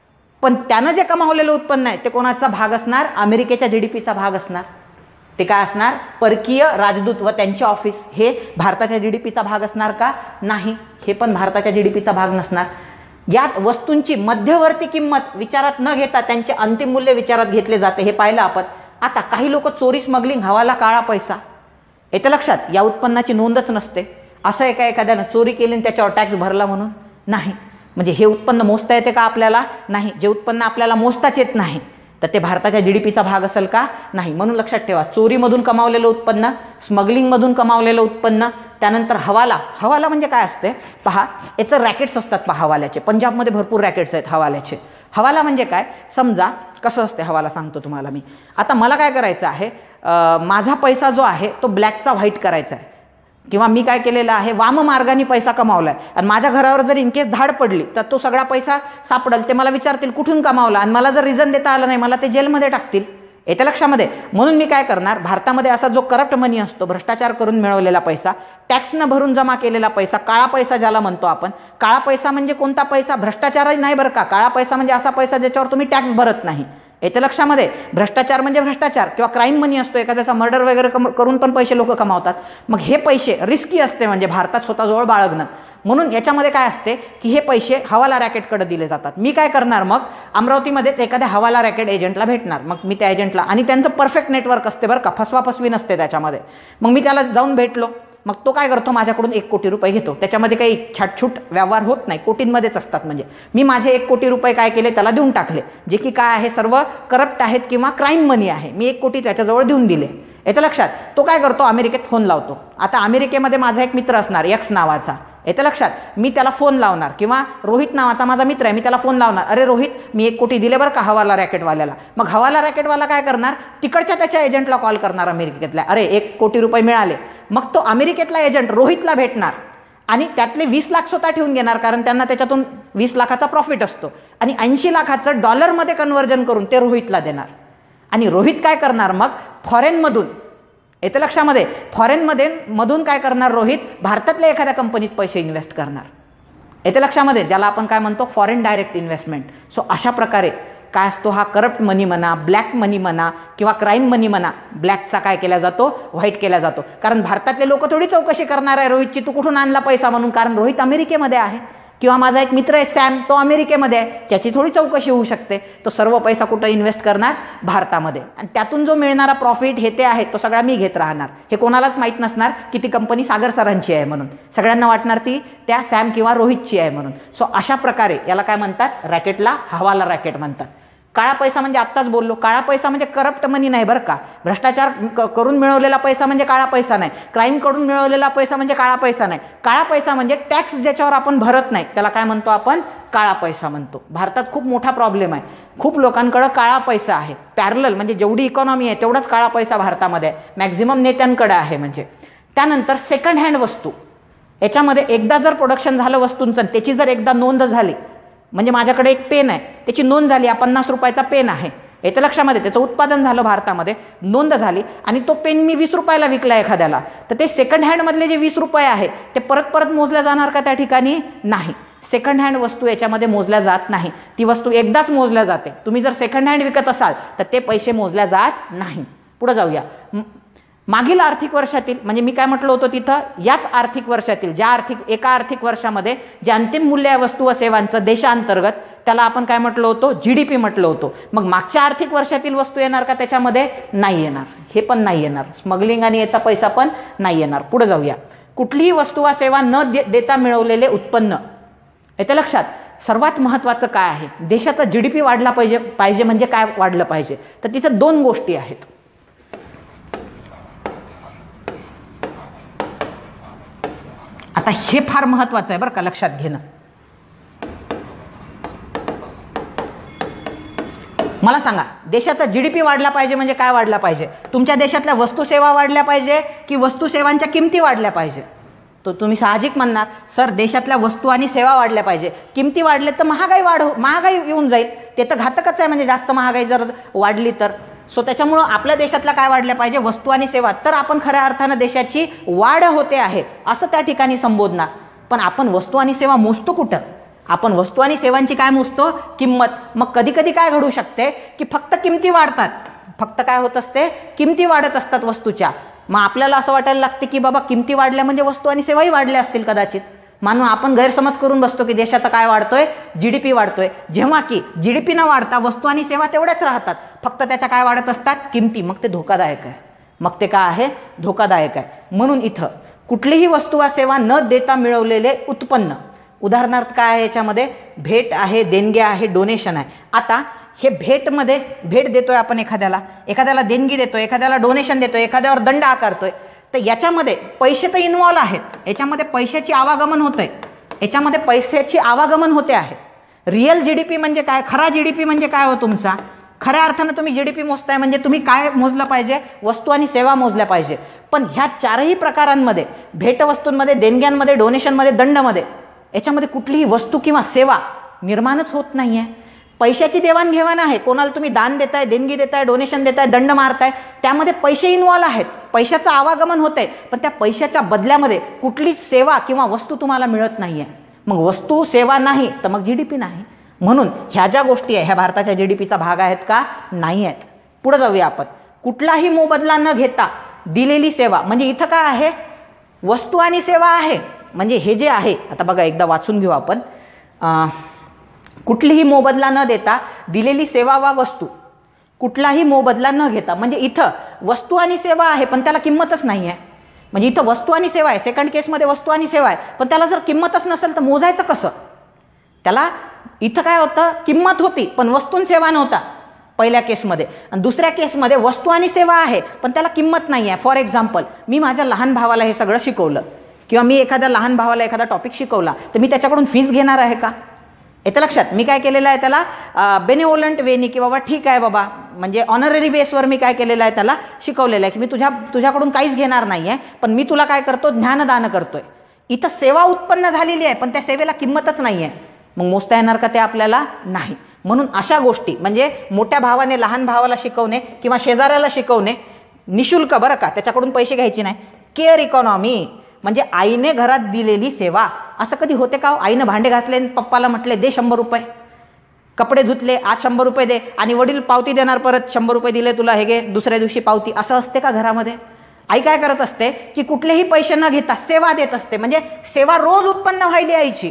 पण त्यानं जे कमावलेलं उत्पन्न आहे ते कोणाचा भाग असणार? अमेरिकेच्या जीडीपीचा भाग असणार. ते काय असणार? परकीय राजदूत व त्यांचे ऑफिस हे भारताच्या जीडीपीचा भाग असणार का? नाही, हे पण भारताच्या जीडीपीचा भाग नसणार. यात वस्तूंची मध्यवर्ती किंमत विचारात न घेता त्यांचे अंतिम मूल्य विचारात घेतले जाते, हे पाहिलं आपण. आता काही लोक चोरी, स्मगलिंग, हवाला, काळा पैसा, येतं लक्षात, या उत्पन्नाची नोंदच नसते. असं एका एखाद्यानं चोरी केली आणि त्याच्यावर टॅक्स भरला म्हणून नाही. म्हणजे हे उत्पन्न मोजता येते का आपल्याला? नाही. जे उत्पन्न आपल्याला मोजताच येत नाही तर ते भारताच्या जीडीपीचा भाग असेल का? नाही. म्हणून लक्षात ठेवा, चोरीमधून कमावलेलं उत्पन्न, स्मगलिंगमधून कमावलेलं उत्पन्न, त्यानंतर हवाला. हवाला म्हणजे काय असते पहा, याचं रॅकेट्स असतात पहा हवाल्याचे. पंजाबमध्ये भरपूर रॅकेट्स आहेत हवाल्याचे. हवाला म्हणजे काय? समजा कसं असते हवाला सांगतो तुम्हाला मी. आता मला काय करायचं आहे, माझा पैसा जो आहे तो ब्लॅकचा व्हाईट करायचा आहे, किंवा मी काय केलेलं आहे, वाम मार्गाने पैसा कमावलाय आणि माझ्या घरावर जर इनकेस धाड पडली तर तो सगळा पैसा सापडेल. ते मला विचारतील कुठून कमावला, आणि मला जर रिझन देता आलं नाही मला ते जेलमध्ये टाकतील. येत्या लक्षामध्ये. म्हणून मी काय करणार, भारतामध्ये असा जो करप्ट मनी असतो, भ्रष्टाचार करून मिळवलेला पैसा, टॅक्स न भरून जमा केलेला पैसा, काळा पैसा ज्याला म्हणतो आपण. काळा पैसा म्हणजे कोणता पैसा? भ्रष्टाचारही नाही बरं का. काळा पैसा म्हणजे असा पैसा ज्याच्यावर तुम्ही टॅक्स भरत नाही. येत्या लक्षामध्ये. भ्रष्टाचार म्हणजे भ्रष्टाचार किंवा क्राईम मनी असतो, एखाद्याचा मर्डर वगैरे करून पण पैसे लोक कमावतात. मग हे पैसे रिस्की असते, म्हणजे भारतात स्वतःजवळ बाळगणं. म्हणून याच्यामध्ये काय असते की हे पैसे हवाला रॅकेटकडे दिले जातात. मी काय करणार, मग अमरावतीमध्येच एखाद्या हवाला रॅकेट एजंटला भेटणार. मग मी त्या एजंटला, आणि त्यांचं परफेक्ट नेटवर्क असते बरं का, फसवा फसवी नसते त्याच्यामध्ये. मग मी त्याला जाऊन भेटलो, मग तो काय करतो, माझ्याकडून एक कोटी रुपये घेतो. त्याच्यामध्ये काही छाटछूट व्यवहार होत नाही, कोटींमध्येच असतात. म्हणजे मी माझे एक कोटी रुपये काय केले, त्याला देऊन टाकले, जे की काय आहे, सर्व करप्ट आहेत किंवा क्राईम मनी आहे. मी एक कोटी त्याच्याजवळ देऊन दिले. येतं लक्षात. तो काय करतो, अमेरिकेत फोन लावतो. आता अमेरिकेमध्ये माझा एक मित्र असणार एक्स नावाचा. येतं लक्षात. मी त्याला फोन लावणार, किंवा रोहित नावाचा माझा मित्र आहे, मी त्याला फोन लावणार, अरे रोहित, मी एक कोटी दिले बरं का हवाला रॅकेटवाल्याला. मग हवाला रॅकेटवाला काय करणार, तिकडच्या त्याच्या एजंटला कॉल करणार अमेरिकेतल्या, अरे एक कोटी रुपये मिळाले. मग तो अमेरिकेतला एजंट रोहितला भेटणार आणि त्यातले वीस लाख स्वतः ठेवून घेणार, कारण त्यांना त्याच्यातून वीस लाखाचा प्रॉफिट असतो. आणि ऐंशी लाखाचं डॉलरमध्ये कन्व्हर्जन करून ते रोहितला देणार. आणि रोहित काय करणार, मग फॉरेनमधून, येतं लक्षामध्ये, फॉरेनमध्ये मधून काय करणार रोहित, भारतातल्या एखाद्या कंपनीत पैसे इन्व्हेस्ट करणार. येतं लक्षामध्ये, ज्याला आपण काय म्हणतो, फॉरेन डायरेक्ट इन्व्हेस्टमेंट. सो अशा प्रकारे काय असतो, हा करप्ट मनी म्हणा, ब्लॅक मनी म्हणा किंवा क्राईम मनी म्हणा, ब्लॅकचा काय केला जातो, व्हाईट केला जातो. कारण भारतातले लोक थोडी चौकशी करणार आहे रोहितची, तू कुठून आणला पैसा म्हणून, कारण रोहित अमेरिकेमध्ये आहे. किंवा माझा एक मित्र आहे सॅम, तो अमेरिकेमध्ये आहे, त्याची थोडी चौकशी होऊ शकते. तो सर्व पैसा कुठं इन्व्हेस्ट करणार, भारतामध्ये. आणि त्यातून जो मिळणारा प्रॉफिट हे ते आहे तो सगळा मी घेत राहणार. हे कोणालाच माहीत नसणार की ती कंपनी सागर सरांची आहे म्हणून. सगळ्यांना वाटणार ती त्या सॅम किंवा रोहितची आहे म्हणून. सो अशा प्रकारे याला काय म्हणतात, रॅकेटला हवाला रॅकेट म्हणतात. काळा पैसा म्हणजे आत्ताच बोललो, काळा पैसा म्हणजे करप्ट मनी नाही बरं का. भ्रष्टाचार करून मिळवलेला पैसा म्हणजे काळा पैसा नाही. क्राईम करून मिळवलेला पैसा म्हणजे काळा पैसा नाही. काळा पैसा म्हणजे टॅक्स ज्याच्यावर आपण भरत नाही त्याला काय म्हणतो आपण, काळा पैसा म्हणतो. भारतात खूप मोठा प्रॉब्लेम आहे, खूप लोकांकडे काळा पैसा आहे. पॅरलल म्हणजे जेवढी इकॉनॉमी आहे तेवढाच काळा पैसा भारतामध्ये आहे, मॅक्झिमम नेत्यांकडे आहे. म्हणजे त्यानंतर सेकंड हँड वस्तू, याच्यामध्ये एकदा जर प्रोडक्शन झालं वस्तूंचं, त्याची जर एकदा नोंद झाली, म्हणजे माझ्याकडे एक पेन आहे, त्याची नोंद झाली, हा पन्नास रुपयाचा पेन आहे, येतं लक्षामध्ये, त्याचं उत्पादन झालं भारतामध्ये, नोंद झाली, आणि तो पेन मी वीस रुपयाला विकला एखाद्याला, तर ते सेकंड हँडमधले जे वीस रुपये आहे ते परत परत मोजल्या जाणार का त्या ठिकाणी, नाही. सेकंड हँड वस्तू याच्यामध्ये मोजल्या जात नाही, ती वस्तू एकदाच मोजल्या जाते. तुम्ही जर सेकंड हँड विकत असाल तर ते पैसे मोजल्या जात नाही. पुढे जाऊया. मागील आर्थिक वर्षातील, म्हणजे मी काय म्हटलं होतं तिथं, याच आर्थिक वर्षातील, ज्या आर्थिक एका आर्थिक वर्षामध्ये जे अंतिम मूल्य आहे वस्तू व सेवांचं देशांतर्गत, त्याला आपण काय म्हटलं होतं, जीडीपी म्हटलं होतं. मग मागच्या आर्थिक वर्षातील वस्तू येणार का त्याच्यामध्ये, नाही येणार, हे पण नाही येणार. स्मगलिंग आणि याचा पैसा पण नाही येणार. पुढे जाऊया. कुठलीही वस्तू वा सेवा न दे, देता मिळवलेले उत्पन्न, येतं लक्षात. सर्वात महत्त्वाचं काय आहे, देशाचा जीडीपी वाढला पाहिजे. पाहिजे म्हणजे काय वाढलं पाहिजे, तर तिथं दोन गोष्टी आहेत. आता हे फार महत्वाचं आहे बरं का, लक्षात घेणं. मला सांगा, देशाचा जीडीपी वाढला पाहिजे म्हणजे काय वाढला पाहिजे, तुमच्या देशातल्या वस्तू सेवा वाढल्या पाहिजे की वस्तू सेवांच्या किमती वाढल्या पाहिजे. तो तुम्ही साहजिक म्हणणार, सर देशातल्या वस्तू आणि सेवा वाढल्या पाहिजे, किमती वाढले तर महागाई वाढ महागाई येऊन जाईल, ते तर घातकच आहे. म्हणजे जास्त महागाई जर वाढली तर. सो त्याच्यामुळं आपल्या देशातल्या काय वाढल्या पाहिजे, वस्तू आणि सेवा, तर आपण खऱ्या अर्थानं देशाची वाढ होते आहे असं त्या ठिकाणी संबोधणार. पण आपण वस्तू आणि सेवा मोजतो कुठं, आपण वस्तू आणि सेवांची काय मोजतो, किंमत. मग कधी कधी काय घडू शकते की फक्त किमती वाढतात, फक्त काय होत असते, किमती वाढत असतात वस्तूच्या. मग आपल्याला असं वाटायला लागते की बाबा किमती वाढल्या म्हणजे वस्तू आणि सेवाही वाढल्या असतील कदाचित, म्हणून आपण गैरसमज करून बसतो की देशाचा काय वाढतोय, जीडीपी वाढतोय. जेव्हा की जीडीपी न वाढता वस्तू आणि सेवा तेवढ्याच राहतात, फक्त त्याच्या काय वाढत असतात, किमती. मग ते धोकादायक आहे, मग ते काय आहे, धोकादायक आहे. म्हणून इथं कुठलीही वस्तू वा सेवा न देता मिळवलेले उत्पन्न, उदाहरणार्थ काय आहे याच्यामध्ये, भेट आहे, देणगी आहे, डोनेशन आहे. आता हे भेटमध्ये, भेट देतोय आपण एखाद्याला, एखाद्याला देणगी देतोय, एखाद्याला डोनेशन देतोय, एखाद्यावर दंड आकारतोय, तर याच्यामध्ये पैसे तर इन्व्हॉल्व आहेत, याच्यामध्ये पैशाची आवागमन होते, याच्यामध्ये पैशाची आवागमन होते आहे. रिअल जीडीपी म्हणजे काय, खरा जीडीपी म्हणजे काय हो तुमचा, खऱ्या अर्थानं तुम्ही जीडीपी मोजताय म्हणजे तुम्ही काय मोजलं पाहिजे, वस्तू आणि सेवा मोजल्या पाहिजे. पण ह्या चारही प्रकारांमध्ये, भेटवस्तूंमध्ये, देणग्यांमध्ये, डोनेशनमध्ये, दंडमध्ये, याच्यामध्ये कुठलीही वस्तू किंवा सेवा निर्माणच होत नाही आहे. पैशाची देवाणघेवाण आहे, कोणाला तुम्ही दान देताय, देणगी देताय, डोनेशन देताय, दंड मारताय, त्यामध्ये पैसे इन्व्हॉल्व आहेत, पैशाचं आवागमन होत आहे, पण त्या पैशाच्या बदल्यामध्ये कुठलीच सेवा किंवा वस्तू तुम्हाला मिळत नाही आहे. मग वस्तू सेवा नाही तर मग जीडीपी नाही. म्हणून ह्या ज्या गोष्टी आहे ह्या भारताच्या जीडीपीचा भाग आहेत का, नाही आहेत. पुढे जाऊया आपण. कुठलाही मोबदला न घेता दिलेली सेवा, म्हणजे इथं काय आहे, वस्तू आणि सेवा आहे. म्हणजे हे जे आहे, आता बघा एकदा वाचून घेऊ आपण. कुठलीही मोबदला न देता दिलेली सेवा वा वस्तू, कुठलाही मोबदला न घेता, म्हणजे इथं वस्तू आणि सेवा आहे पण त्याला किंमतच नाही आहे. म्हणजे इथं वस्तू आणि सेवा आहे, सेकंड केसमध्ये वस्तू आणि सेवा आहे, पण त्याला जर किंमतच नसेल तर मोजायचं कसं? त्याला इथं काय होतं, किंमत होती पण वस्तू आणि सेवा नव्हता पहिल्या केसमध्ये, आणि दुसऱ्या केसमध्ये वस्तू आणि सेवा आहे पण त्याला किंमत नाही आहे. फॉर एक्झाम्पल, मी माझ्या लहान भावाला हे सगळं शिकवलं किंवा मी एखाद्या लहान भावाला एखादा टॉपिक शिकवला तर मी त्याच्याकडून फीस घेणार आहे का? येतं लक्षात? मी काय केलेलं आहे, त्याला बेनेवोलंट वेनी की बाबा ठीक आहे बाबा, म्हणजे ऑनररी बेसवर मी काय केलेलं आहे, त्याला शिकवलेलं आहे की मी तुझ्या तुझ्याकडून काहीच घेणार नाही आहे, पण मी तुला काय करतो, ज्ञानदान करतोय. इथं सेवा उत्पन्न झालेली आहे पण त्या सेवेला किंमतच नाही आहे, मग मोजता येणार का ते आपल्याला? नाही. म्हणून अशा गोष्टी म्हणजे मोठ्या भावाने लहान भावाला शिकवणे किंवा शेजाऱ्याला शिकवणे निशुल्क, बरं का, त्याच्याकडून पैसे घ्यायचे नाही. केअर इकॉनॉमी म्हणजे आईने घरात दिलेली सेवा. असं कधी होते का? आईनं भांडे घासले, पप्पाला म्हटले दे शंभर रुपये, कपडे धुतले आज शंभर रुपये दे, आणि वडील पावती देणार परत, शंभर रुपये दिले तुला, हे घे दुसऱ्या दिवशी पावती. असं असते का घरामध्ये? आई काय करत असते की कुठलेही पैसे न घेता सेवा देत असते, म्हणजे सेवा रोज उत्पन्न व्हायली आईची.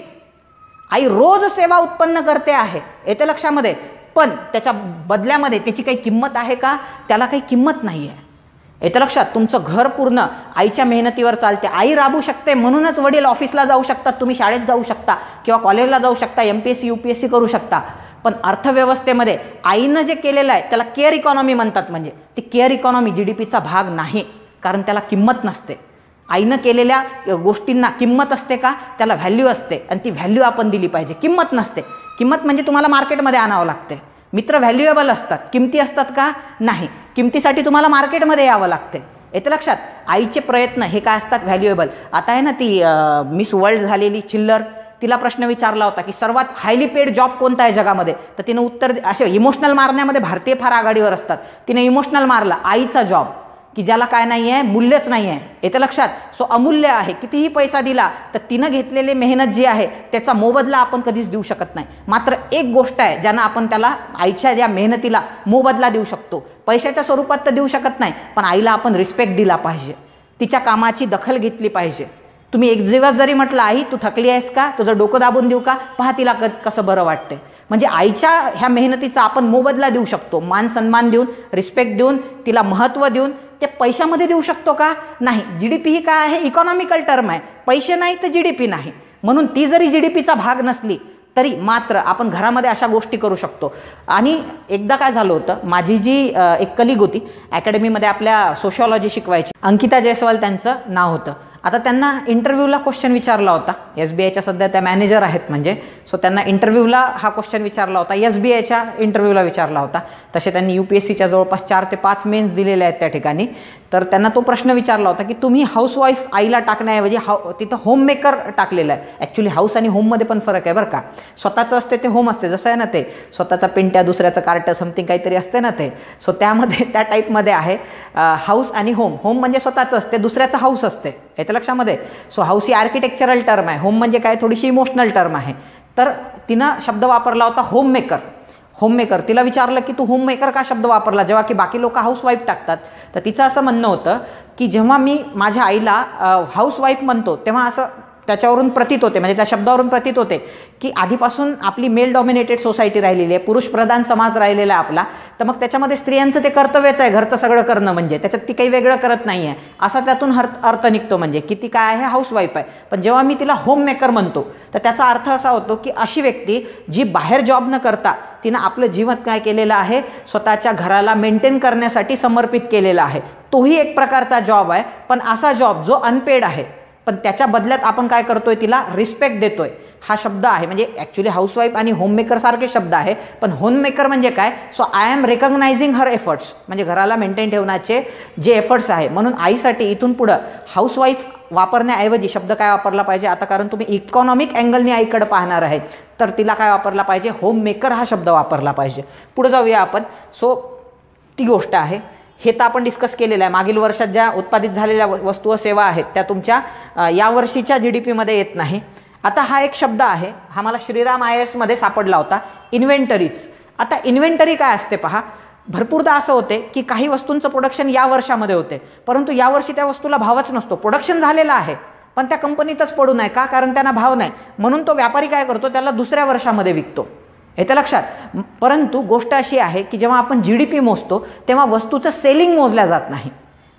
आई रोज सेवा उत्पन्न करते आहे, येते लक्षामध्ये, पण त्याच्या बदल्यामध्ये त्याची काही किंमत आहे का? त्याला काही किंमत नाही आहे. येतं लक्षात? तुमचं घर पूर्ण आईच्या मेहनतीवर चालते. आई राबू शकते म्हणूनच वडील ऑफिसला जाऊ शकतात, तुम्ही शाळेत जाऊ शकता किंवा कॉलेजला जाऊ शकता, M P S C U P S C करू शकता. पण अर्थव्यवस्थेमध्ये आईनं जे केलेलं आहे त्याला केअर इकॉनॉमी म्हणतात. म्हणजे ती केअर इकॉनॉमी जी डी पीचा भाग नाही, कारण त्याला किंमत नसते. आईनं केलेल्या गोष्टींना किंमत असते का? त्याला व्हॅल्यू असते, आणि ती व्हॅल्यू आपण दिली पाहिजे. किंमत नसते. किंमत म्हणजे तुम्हाला मार्केटमध्ये आणावं लागते. मित्र व्हॅल्युएबल असतात, किमती असतात का? नाही. किमतीसाठी तुम्हाला मार्केटमध्ये यावं लागते. येतं लक्षात? आईचे प्रयत्न हे काय असतात? व्हॅल्युएबल. आता आहे ना ती मिस वर्ल्ड झालेली चिल्लर, तिला प्रश्न विचारला होता की सर्वात हायली पेड जॉब कोणता आहे जगामध्ये, तर तिने उत्तर, असे इमोशनल मारण्यामध्ये भारतीय फार आघाडीवर असतात, तिने इमोशनल मारला आईचा जॉब, की ज्याला काय नाही आहे, मूल्यच नाही आहे. येतं लक्षात? सो अमूल्य आहे. कितीही पैसा दिला तर तिनं घेतलेली मेहनत जी आहे त्याचा मोबदला आपण कधीच देऊ शकत नाही. मात्र एक गोष्ट आहे ज्यानं आपण त्याला आईच्या या मेहनतीला मोबदला देऊ शकतो. पैशाच्या स्वरूपात तर देऊ शकत नाही, पण आईला आपण रिस्पेक्ट दिला पाहिजे, तिच्या कामाची दखल घेतली पाहिजे. तुम्ही एक दिवस जरी म्हटलं आई तू थकली आहेस का, तुझं डोकं दाबून देऊ का, पहा तिला क कसं बरं वाटते. म्हणजे आईच्या ह्या मेहनतीचा आपण मोबदला देऊ शकतो, मान सन्मान देऊन, रिस्पेक्ट देऊन, तिला महत्त्व देऊन. ते पैशामध्ये देऊ शकतो का? नाही. जी डी पी ही काय आहे? इकॉनॉमिकल टर्म आहे. पैसे नाही तर जी डी पी नाही. म्हणून ती जरी जी डी पीचा भाग नसली तरी मात्र आपण घरामध्ये अशा गोष्टी करू शकतो. आणि एकदा काय झालं होतं, माझी जी एक कलिग होती अकॅडमीमध्ये, आपल्या सोशिओलॉजी शिकवायची, अंकिता जयस्वाल त्यांचं नाव होतं. आता त्यांना इंटरव्ह्यूला क्वेश्चन विचारला होता, एस बी आयच्या सध्या त्या मॅनेजर आहेत म्हणजे, सो त्यांना इंटरव्ह्यूला हा क्वेश्चन विचारला होता, एस बी आयच्या इंटरव्ह्यूला विचारला होता. तसे त्यांनी यू पी एस सीच्या जवळपास चार ते पाच मेन्स दिलेले आहेत त्या ठिकाणी. तर त्यांना तो प्रश्न विचारला होता की तुम्ही हाऊसवाईफ आईला टाकण्याऐवजी हाऊ तिथं होममेकर टाकलेलं आहे. ॲक्च्युली हाऊस आणि होममध्ये पण फरक आहे बरं का. स्वतःचं असते ते होम असते, जसं आहे ना ते स्वतःचा पिंट्या दुसऱ्याचं कार्ट समथिंग काहीतरी असते ना ते, सो त्यामध्ये त्या टाईपमध्ये आहे हाऊस आणि होम. होम म्हणजे स्वतःचं असते, दुसऱ्याचं हाऊस असते. येतं लक्षामध्ये? सो हाऊस ही आर्किटेक्चरल टर्म आहे, होम म्हणजे काय थोडीशी इमोशनल टर्म आहे. तर तिनं शब्द वापरला होता होममेकर. होममेकर. तिला विचारलं की तू होममेकर का शब्द वापरला जेव्हा की बाकी लोक हाऊसवाईफ टाकतात. तर तिचं असं म्हणणं होतं की जेव्हा मी माझ्या आईला हाऊसवाईफ म्हणतो तेव्हा असं त्याच्यावरून प्रतीत होते, म्हणजे त्या शब्दावरून प्रतीत होते की आधीपासून आपली मेल डॉमिनेटेड सोसायटी राहिलेली आहे, पुरुषप्रधान समाज राहिलेला आहे आपला. तर मग त्याच्यामध्ये स्त्रियांचं ते कर्तव्यच आहे घरचं सगळं करणं, म्हणजे त्याच्यात ती काही वेगळं करत नाही आहे असा त्यातून अर्थ निघतो, म्हणजे की ती काय आहे, हाऊसवाईफ आहे. पण जेव्हा मी तिला होममेकर म्हणतो तर त्याचा अर्थ असा होतो की अशी व्यक्ती जी बाहेर जॉब न करता तिनं आपलं जीवन काय केलेलं आहे, स्वतःच्या घराला मेंटेन करण्यासाठी समर्पित केलेला आहे. तोही एक प्रकारचा जॉब आहे, पण असा जॉब जो अनपेड आहे, पण त्याच्या बदल्यात आपण काय करतोय, तिला रिस्पेक्ट देतोय. हा शब्द आहे, म्हणजे ॲक्च्युली हाऊसवाईफ आणि होममेकर सारखे शब्द आहे, पण होममेकर म्हणजे काय, so I'm recognizing her efforts, म्हणजे घराला मेंटेन ठेवण्याचे जे एफर्ट्स आहे. म्हणून आईसाठी इथून पुढं हाऊसवाईफ वापरण्याऐवजी शब्द काय वापरला पाहिजे आता, कारण तुम्ही इकॉनॉमिक अँगलने आईकडे पाहणार आहेत, तर तिला काय वापरला पाहिजे, होममेकर हा शब्द वापरला पाहिजे. पुढे जाऊया आपण. सो ती गोष्ट आहे, हे तर आपण डिस्कस केलेलं आहे. मागील वर्षात ज्या उत्पादित झालेल्या वस्तू व सेवा आहेत त्या तुमच्या यावर्षीच्या जी डी पीमध्ये येत नाही. आता हा एक शब्द आहे, हा मला श्रीराम आय एस मध्ये सापडला होता, इन्व्हेंटरीज. आता इन्व्हेंटरी काय असते पहा, भरपूरदा असं होते की काही वस्तूंचं प्रोडक्शन या वर्षामध्ये होते, परंतु यावर्षी त्या वस्तूला भावच नसतो. प्रोडक्शन झालेला आहे पण त्या कंपनीतच पडू नये का, कारण त्यांना भाव नाही, म्हणून तो व्यापारी काय करतो, त्याला दुसऱ्या वर्षामध्ये विकतो. येतं लक्षात? परंतु गोष्ट अशी आहे की जेव्हा आपण जी डी पी मोजतो तेव्हा वस्तूचं सेलिंग मोजल्या जात नाही.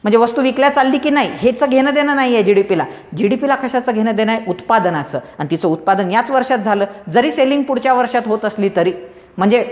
म्हणजे वस्तू विकल्या चालली की नाही हेचं घेणं देणं नाही आहे जीडीपीला. जीडीपीला कशाचं घेणं देणं आहे? उत्पादनाचं. आणि तिचं उत्पादन याच वर्षात झालं, जरी सेलिंग पुढच्या वर्षात होत असली तरी, म्हणजे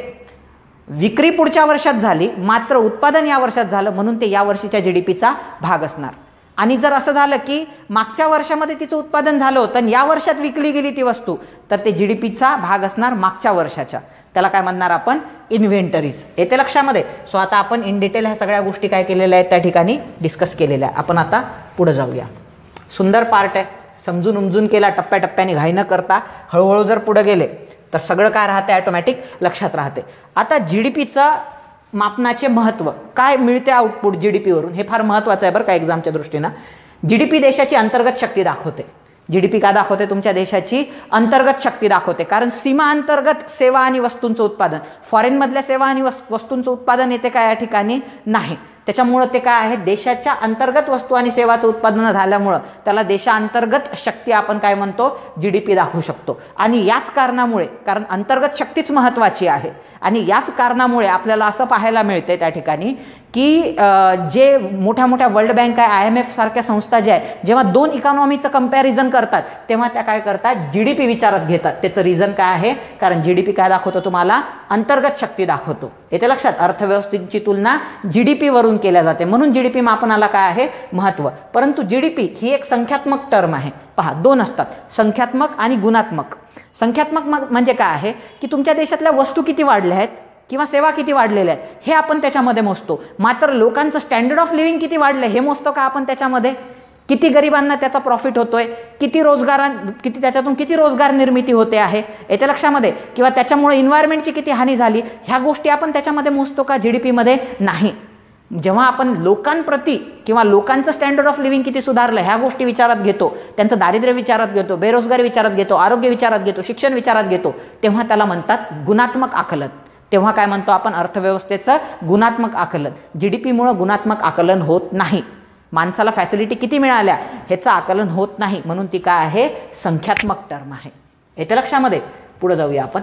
विक्री पुढच्या वर्षात झाली मात्र उत्पादन या वर्षात झालं म्हणून ते या वर्षीच्या जीडीपीचा भाग असणार. आणि जर असं झालं की मागच्या वर्षामध्ये तिचं उत्पादन झालं होतं आणि या वर्षात विकली गेली ती वस्तू, तर ते जीडीपीचा भाग असणार मागच्या वर्षाच्या. त्याला काय म्हणणार आपण? इन्व्हेंटरीज. येते लक्षामध्ये. सो आता आपण इन डिटेल ह्या सगळ्या गोष्टी काय केलेल्या आहेत त्या ठिकाणी डिस्कस केलेल्या आहे. आपण आता पुढे जाऊया. सुंदर पार्ट आहे, समजून उमजून केला, टप्प्याटप्प्याने घाई न करता हळूहळू जर पुढे गेले तर सगळं काय राहते? ऑटोमॅटिक लक्षात राहते. आता जीडीपीचा मापनाचे महत्त्व काय मिळते आउटपुट जीडीपीवरून, हे फार महत्त्वाचं आहे बरं का एक्झामच्या दृष्टीनं. जीडीपी देशाची अंतर्गत शक्ती दाखवते. जीडीपी का दाखवते? तुमच्या देशाची अंतर्गत शक्ती दाखवते. कारण सीमा अंतर्गत सेवा आणि वस्तूंचं उत्पादन, फॉरेनमधल्या सेवा आणि वस्तूंचं उत्पादन येते काय या ठिकाणी? नाही. त्याच्यामुळं ते काय आहे? देशाच्या अंतर्गत वस्तू आणि सेवाचं उत्पादन झाल्यामुळं त्याला देशांतर्गत शक्ती आपण काय म्हणतो? जीडीपी दाखवू शकतो. आणि याच कारणामुळे, कारण अंतर्गत शक्तीच महत्त्वाची आहे, आणि याच कारणामुळे आपल्याला असं पाहायला मिळते त्या ठिकाणी की जे मोठ्या मोठ्या वर्ल्ड बँक आहे, आय एम एफ सारख्या संस्था ज्या आहे, जेव्हा दोन इकॉनॉमीचं कंपॅरिझन करतात तेव्हा त्या काय करतात? जीडीपी विचारात घेतात. त्याचं रिझन काय आहे? कारण जीडीपी काय दाखवतो तुम्हाला? अंतर्गत शक्ती दाखवतो. येते लक्षात? अर्थव्यवस्थेची तुलना जीडीपी वरून केल्या जाते, म्हणून जीडीपी मापनाला काय आहे? महत्त्व. परंतु जीडीपी ही एक संख्यात्मक टर्म आहे. पहा, दोन असतात, संख्यात्मक आणि गुणात्मक. संख्यात्मक म्हणजे काय आहे की तुमच्या देशातल्या वस्तू किती वाढल्या आहेत किंवा सेवा किती वाढलेल्या आहेत हे आपण त्याच्यामध्ये मोजतो. मात्र लोकांचं स्टँडर्ड ऑफ लिव्हिंग किती वाढलं हे मोजतो का आपण त्याच्यामध्ये? किती गरिबांना त्याचा प्रॉफिट होतोय, किती रोजगार, किती त्याच्यातून किती रोजगार निर्मिती होते आहे येत्या लक्षामध्ये, किंवा त्याच्यामुळे एन्व्हायरमेंटची किती हानी झाली, ह्या गोष्टी आपण त्याच्यामध्ये मोजतो का? जीडीपीमध्ये नाही. जेव्हा आपण लोकांप्रती किंवा लोकांचं स्टँडर्ड ऑफ लिव्हिंग किती सुधारलं ह्या गोष्टी विचारात घेतो, त्यांचं दारिद्र्य विचारात घेतो, बेरोजगारी विचारात घेतो, आरोग्य विचारात घेतो, शिक्षण विचारात घेतो, तेव्हा त्याला म्हणतात गुणात्मक आकलन. तेव्हा काय म्हणतो आपण? अर्थव्यवस्थेचं गुणात्मक आकलन. जीडीपीमुळे गुणात्मक आकलन होत नाही. माणसाला फॅसिलिटी किती मिळाल्या ह्याचं आकलन होत नाही, म्हणून ती काय आहे? संख्यात्मक टर्म आहे. येते लक्षामध्ये. पुढे जाऊया आपण.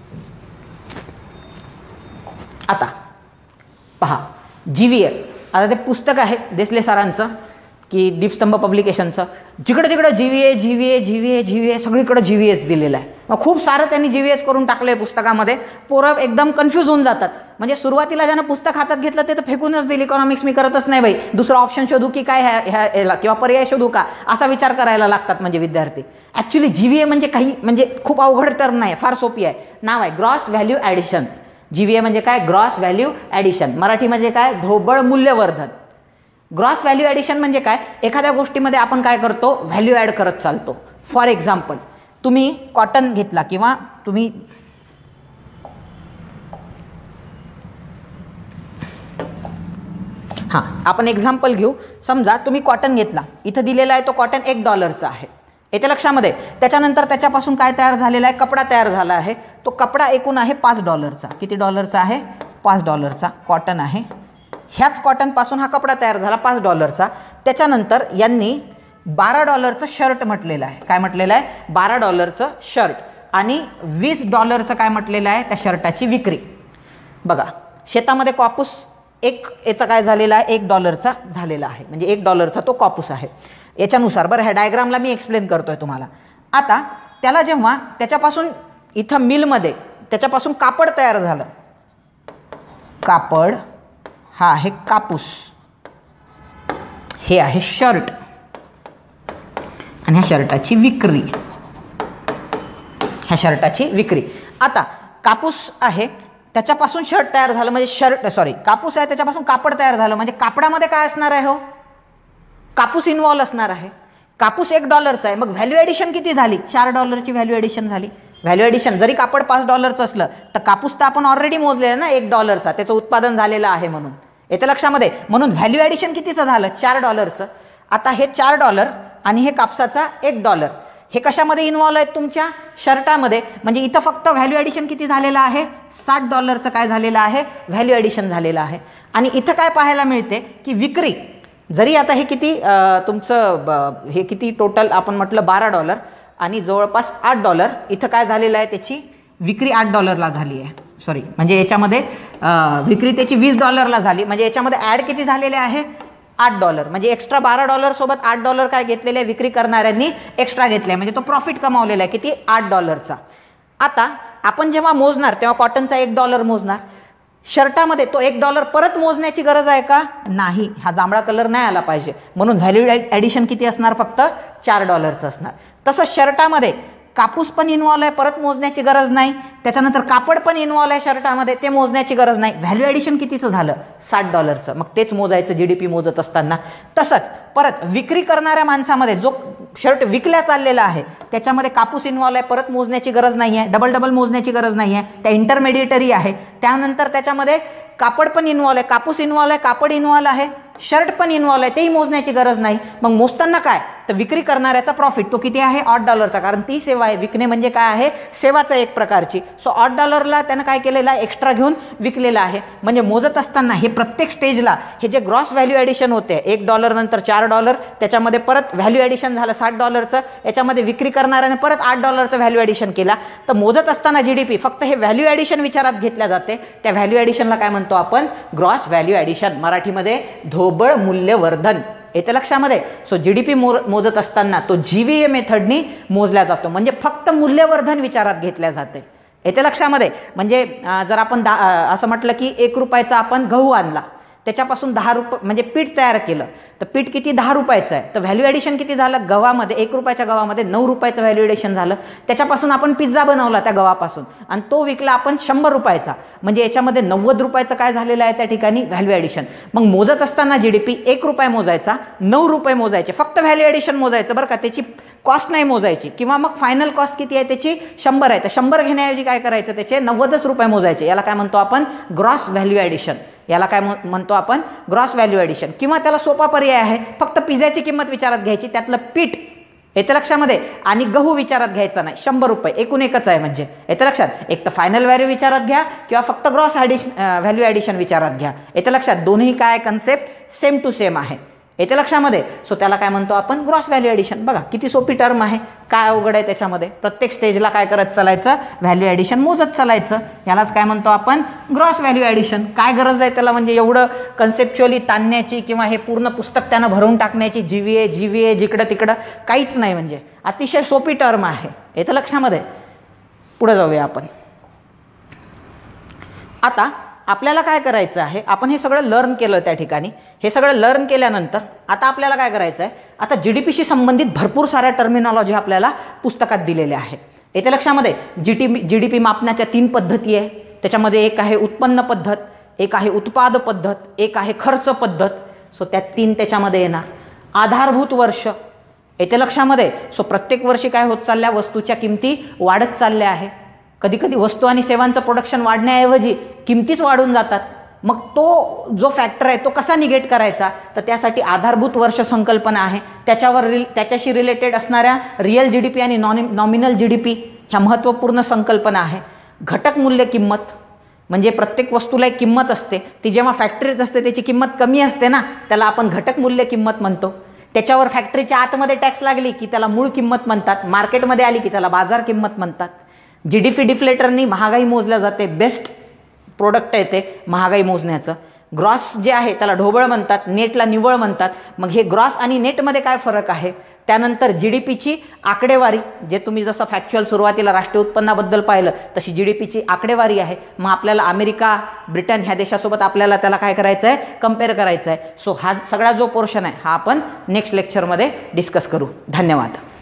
आता पहा, जीवीए, आता ते पुस्तक आहे देसले सरांचं की दीपस्तंभ पब्लिकेशनचं, जिकडे तिकडे जीवीए जीवीए जीवीए जीवीए सगळीकडे जीवीएस दिलेलं आहे. मग खूप सारं त्यांनी जीवीएस करून टाकलंय पुस्तकामध्ये. पोरं एकदम कन्फ्यूज होऊन जातात. म्हणजे सुरुवातीला ज्यानं पुस्तक हातात घेतलं ते तर फेकूनच दिलं, इकॉनॉमिक्स मी करतच नाही बाई, दुसरा ऑप्शन शोधू की काय ह्या किंवा पर्याय शोधू का, असा विचार करायला लागतात म्हणजे विद्यार्थी. ॲक्च्युली जीवीए म्हणजे काही म्हणजे खूप अवघड टर्म नाही, फार सोपी आहे. नाव आहे ग्रॉस व्हॅल्यू ॲडिशन. जीवीए म्हणजे काय? Gross value addition. मराठी म्हणजे काय? ढोबळ मूल्यवर्धन. ग्रॉस व्हॅल्यू ॲडिशन म्हणजे काय? एखाद्या गोष्टीमध्ये आपण काय करतो? व्हॅल्यू ॲड करत चालतो. फॉर एक्झाम्पल, तुम्ही कॉटन घेतला किंवा तुम्ही हां आपण एक्झाम्पल घेऊ. समजा तुम्ही कॉटन घेतला, इथं दिलेला आहे तो कॉटन एक डॉलरचा आहे. येते लक्षामध्ये. त्याच्यानंतर त्याच्यापासून काय तयार झालेला आहे? कपडा तयार झाला आहे. तो कपडा एकूण आहे पाच डॉलरचा. किती डॉलरचा आहे? पाच डॉलरचा कॉटन आहे. ह्याच कॉटनपासून हा कपडा तयार झाला पाच डॉलरचा. त्याच्यानंतर यांनी बारा डॉलरचं शर्ट म्हटलेलं आहे. काय म्हटलेलं आहे? बारा डॉलरचं शर्ट. आणि वीस डॉलरचं काय म्हटलेलं आहे? त्या शर्टाची विक्री. बघा, शेतामध्ये कापूस एक याचा काय झालेला आहे? एक डॉलरचा झालेला आहे. म्हणजे एक डॉलरचा तो कापूस आहे याच्यानुसार. बरं, ह्या डायग्रामला मी एक्सप्लेन करतोय तुम्हाला. आता त्याला जेव्हा त्याच्यापासून इथं मिलमध्ये त्याच्यापासून कापड तयार झालं, कापड हा आहे कापूस, हे आहे शर्ट, आणि ह्या शर्टाची विक्री, ह्या शर्टाची विक्री. आता कापूस आहे त्याच्यापासून शर्ट तयार झालं म्हणजे शर्ट सॉरी कापूस आहे त्याच्यापासून कापड तयार झालं म्हणजे कापडामध्ये काय असणार आहे? हो, कापूस इन्व्हॉल्व असणार आहे. कापूस एक डॉलरचा आहे, मग व्हॅल्यू ॲडिशन किती झाली? चार डॉलरची व्हॅल्यू ॲडिशन झाली. व्हॅल्यू ॲडिशन जरी कापड पाच डॉलरचं असलं तर कापूस तर आपण ऑलरेडी मोजलेला ना एक डॉलरचा, त्याचं उत्पादन झालेलं आहे म्हणून. येतं लक्षामध्ये. म्हणून व्हॅल्यू ॲडिशन कितीचं झालं? चार डॉलरचं. आता हे चार डॉलर आणि हे कापसाचा एक डॉलर हे कशामध्ये इन्व्हॉल्व आहेत? तुमच्या शर्टामध्ये. म्हणजे इथं फक्त व्हॅल्यू ॲडिशन किती झालेलं आहे? साठ डॉलरचं काय झालेलं आहे? व्हॅल्यू ॲडिशन झालेलं आहे. आणि इथं काय पाहायला मिळते की विक्री जरी आता हे किती तुमचं हे किती टोटल आपण म्हटलं बारा डॉलर आणि जवळपास आठ डॉलर इथं काय झालेलं आहे? त्याची विक्री आठ डॉलरला झाली आहे. सॉरी म्हणजे याच्यामध्ये विक्री त्याची वीस डॉलरला झाली. म्हणजे याच्यामध्ये ॲड किती झालेले आहे? आठ डॉलर, म्हणजे एक्स्ट्रा बारा डॉलर सोबत आठ डॉलर काय घेतलेले आहे, विक्री करणाऱ्यांनी एक्स्ट्रा घेतले, म्हणजे तो प्रॉफिट कमावलेला आहे किती, आठ डॉलरचा. आता आपण जेव्हा मोजणार तेव्हा कॉटनचा एक डॉलर मोजणार, शर्टामध्ये तो एक डॉलर परत मोजण्याची गरज आहे का, नाही, हा जांभळा कलर नाही आला पाहिजे, म्हणून व्हॅल्यू ॲडिशन किती असणार, फक्त चार डॉलरचं असणार. तसंच शर्टामध्ये कापूस पण इन्व्हॉल्व आहे, परत मोजण्याची गरज नाही. त्याच्यानंतर कापड पण इन्व्हॉल्व आहे शर्टामध्ये, ते मोजण्याची गरज नाही. व्हॅल्यू ॲडिशन कितीचं झालं, साठ डॉलरचं, मग तेच मोजायचं जीडीपी मोजत असताना. तसंच परत विक्री करणाऱ्या माणसामध्ये जो शर्ट विकल्या चाललेला आहे त्याच्यामध्ये कापूस इन्व्हॉल्व आहे, परत मोजण्याची गरज नाही आहे, डबल डबल मोजण्याची गरज नाही आहे, त्या इंटरमेडिएटरी आहे. त्यानंतर त्याच्यामध्ये कापड पण इन्व्हॉल्व आहे, कापूस इन्व्हॉल्व आहे, कापड इन्व्हॉल्व आहे, शर्ट पण इन्व्हॉल्व आहे, तेही मोजण्याची गरज नाही. मग मोजताना काय, तर विक्री करणाऱ्याचा प्रॉफिट तो किती आहे, आठ डॉलरचा, कारण ती सेवा आहे, विकणे म्हणजे काय आहे, सेवाचा एक प्रकारची. सो आठ डॉलरला त्यानं काय केलेलं आहे, एक्स्ट्रा घेऊन विकलेलं आहे. म्हणजे मोजत असताना हे प्रत्येक स्टेजला हे जे ग्रॉस व्हॅल्यू ॲडिशन होते, एक डॉलर नंतर चार डॉलर, त्याच्यामध्ये परत व्हॅल्यू ॲडिशन झालं साठ डॉलरचं, याच्यामध्ये विक्री करणाऱ्याने परत आठ डॉलरचं व्हॅल्यू ॲडिशन केला. तर मोजत असताना जीडीपी फक्त हे व्हॅल्यू ॲडिशन विचारात घेतल्या जाते. त्या व्हॅल्यू ॲडिशनला काय म्हणतो आपण, ग्रॉस व्हॅल्यू ॲडिशन, मराठीमध्ये ढोबळ मूल्यवर्धन. येते लक्षामध्ये. सो जीडीपी मोजत असताना तो जीव्हीए मेथडनी मोजला जातो, म्हणजे फक्त मूल्यवर्धन विचारात घेतल्या जाते. येते लक्षामध्ये. म्हणजे जर आपण असं म्हटलं की एक रुपयाचा आपण गहू आणला, त्याच्यापासून दहा रुपये म्हणजे पीठ तयार केलं, तर पीठ किती, दहा रुपयाचं आहे, तर व्हॅल्यू ॲडिशन किती झालं, गव्हामध्ये एक रुपयाच्या गव्हामध्ये नऊ रुपयाचं व्हॅल्यू ॲडिशन झालं. त्याच्यापासून आपण पिझ्झा बनवला त्या गव्हापासून आणि तो विकला आपण शंभर रुपयाचा, म्हणजे याच्यामध्ये नव्वद रुपयाचं काय झालेलं आहे त्या ठिकाणी, व्हॅल्यू ॲडिशन. मग मोजत असताना जीडीपी एक रुपये मोजायचा, नऊ रुपये मोजायचे, फक्त व्हॅल्यू ॲडिशन मोजायचं बरं का, त्याची कॉस्ट नाही मोजायची. किंवा मग फायनल कॉस्ट किती आहे त्याची, शंभर आहे, तर शंभर घेण्याऐवजी काय करायचं, त्याचे नव्वदच रुपये मोजायचे. याला काय म्हणतो आपण, ग्रॉस व्हॅल्यू ॲडिशन. याला काय म्हणतो आपण, ग्रॉस व्हॅल्यू ॲडिशन. किंवा त्याला सोपा पर्याय आहे, फक्त पिझ्झाची किंमत विचारात घ्यायची, त्यातलं पीठ येते लक्षामध्ये, आणि गहू विचारात घ्यायचा नाही, शंभर रुपये एकूण एकच आहे. म्हणजे येते लक्षात, एक तर फायनल व्हॅल्यू विचारात घ्या किंवा फक्त ग्रॉस ॲडिशन व्हॅल्यू ॲडिशन विचारात घ्या. येते लक्षात, दोन्ही काय कन्सेप्ट सेम टू सेम आहे. येते लक्षामध्ये. सो त्याला काय म्हणतो आपण, ग्रॉस व्हॅल्यू ॲडिशन. बघा किती सोपी टर्म आहे, काय अवघड आहे त्याच्यामध्ये. प्रत्येक स्टेजला काय करत चालायचं, व्हॅल्यू ॲडिशन मोजत चालायचं. यालाच काय म्हणतो आपण, ग्रॉस व्हॅल्यू ॲडिशन. काय गरज आहे त्याला, म्हणजे एवढं कन्सेप्च्युअली ताणण्याची किंवा हे पूर्ण पुस्तक त्यानं भरून टाकण्याची, जीव्हीए जीव्हीए जिकडं तिकडं काहीच नाही. म्हणजे अतिशय सोपी टर्म आहे. येतं लक्षामध्ये. पुढे जाऊया आपण. आता आपल्याला काय करायचं आहे, आपण हे सगळं लर्न केलं त्या ठिकाणी. हे सगळं लर्न केल्यानंतर आता आपल्याला काय करायचं आहे, आता जीडीपीशी संबंधित भरपूर साऱ्या टर्मिनॉलॉजी आपल्याला पुस्तकात दिलेल्या आहेत. येते लक्षामध्ये. जीडीपी जीडीपी मापण्याच्या तीन पद्धती आहे. त्याच्यामध्ये एक आहे उत्पन्न पद्धत, एक आहे उत्पाद पद्धत, एक आहे खर्च पद्धत. सो त्या तीन त्याच्यामध्ये येणार. आधारभूत वर्ष येते लक्षामध्ये. सो प्रत्येक वर्षी काय होत चालल्या, वस्तूच्या किमती वाढत चालल्या आहे. कधी कधी वस्तू आणि सेवांचं प्रोडक्शन वाढण्याऐवजी किमतीच वाढून जातात. मग तो जो फॅक्टर आहे तो कसा निगेट करायचा, तर त्यासाठी आधारभूत वर्ष संकल्पना आहे. त्याच्यावर रिल त्याच्याशी रिलेटेड असणाऱ्या रिअल जीडीपी आणि नॉन नॉमिनल जीडीपी ह्या महत्त्वपूर्ण संकल्पना आहे. घटक मूल्य किंमत, म्हणजे प्रत्येक वस्तूला एक किंमत असते, ती जेव्हा फॅक्टरीत असते त्याची किंमत कमी असते ना, त्याला आपण घटक मूल्य किंमत म्हणतो. त्याच्यावर फॅक्टरीच्या आतमध्ये टॅक्स लागली की त्याला मूळ किंमत म्हणतात, मार्केटमध्ये आली की त्याला बाजार किंमत म्हणतात. जीडीपी डिफ्लेटरनी महागाई मोजल्या जाते, बेस्ट प्रोडक्ट आहे ते महागाई मोजण्याचं. ग्रॉस जे आहे त्याला ढोबळ म्हणतात, नेटला निव्वळ म्हणतात. मग हे ग्रॉस आणि नेटमध्ये काय फरक आहे. त्यानंतर जीडीपीची आकडेवारी, जे तुम्ही जसं फॅक्च्युअल सुरुवातीला राष्ट्रीय उत्पन्नाबद्दल पाहिलं तशी जीडीपीची आकडेवारी आहे. मग आपल्याला अमेरिका, ब्रिटन ह्या देशासोबत आपल्याला त्याला काय करायचं आहे, कम्पेअर करायचं आहे. सो हा सगळा जो पोर्शन आहे हा आपण नेक्स्ट लेक्चरमध्ये डिस्कस करू. धन्यवाद.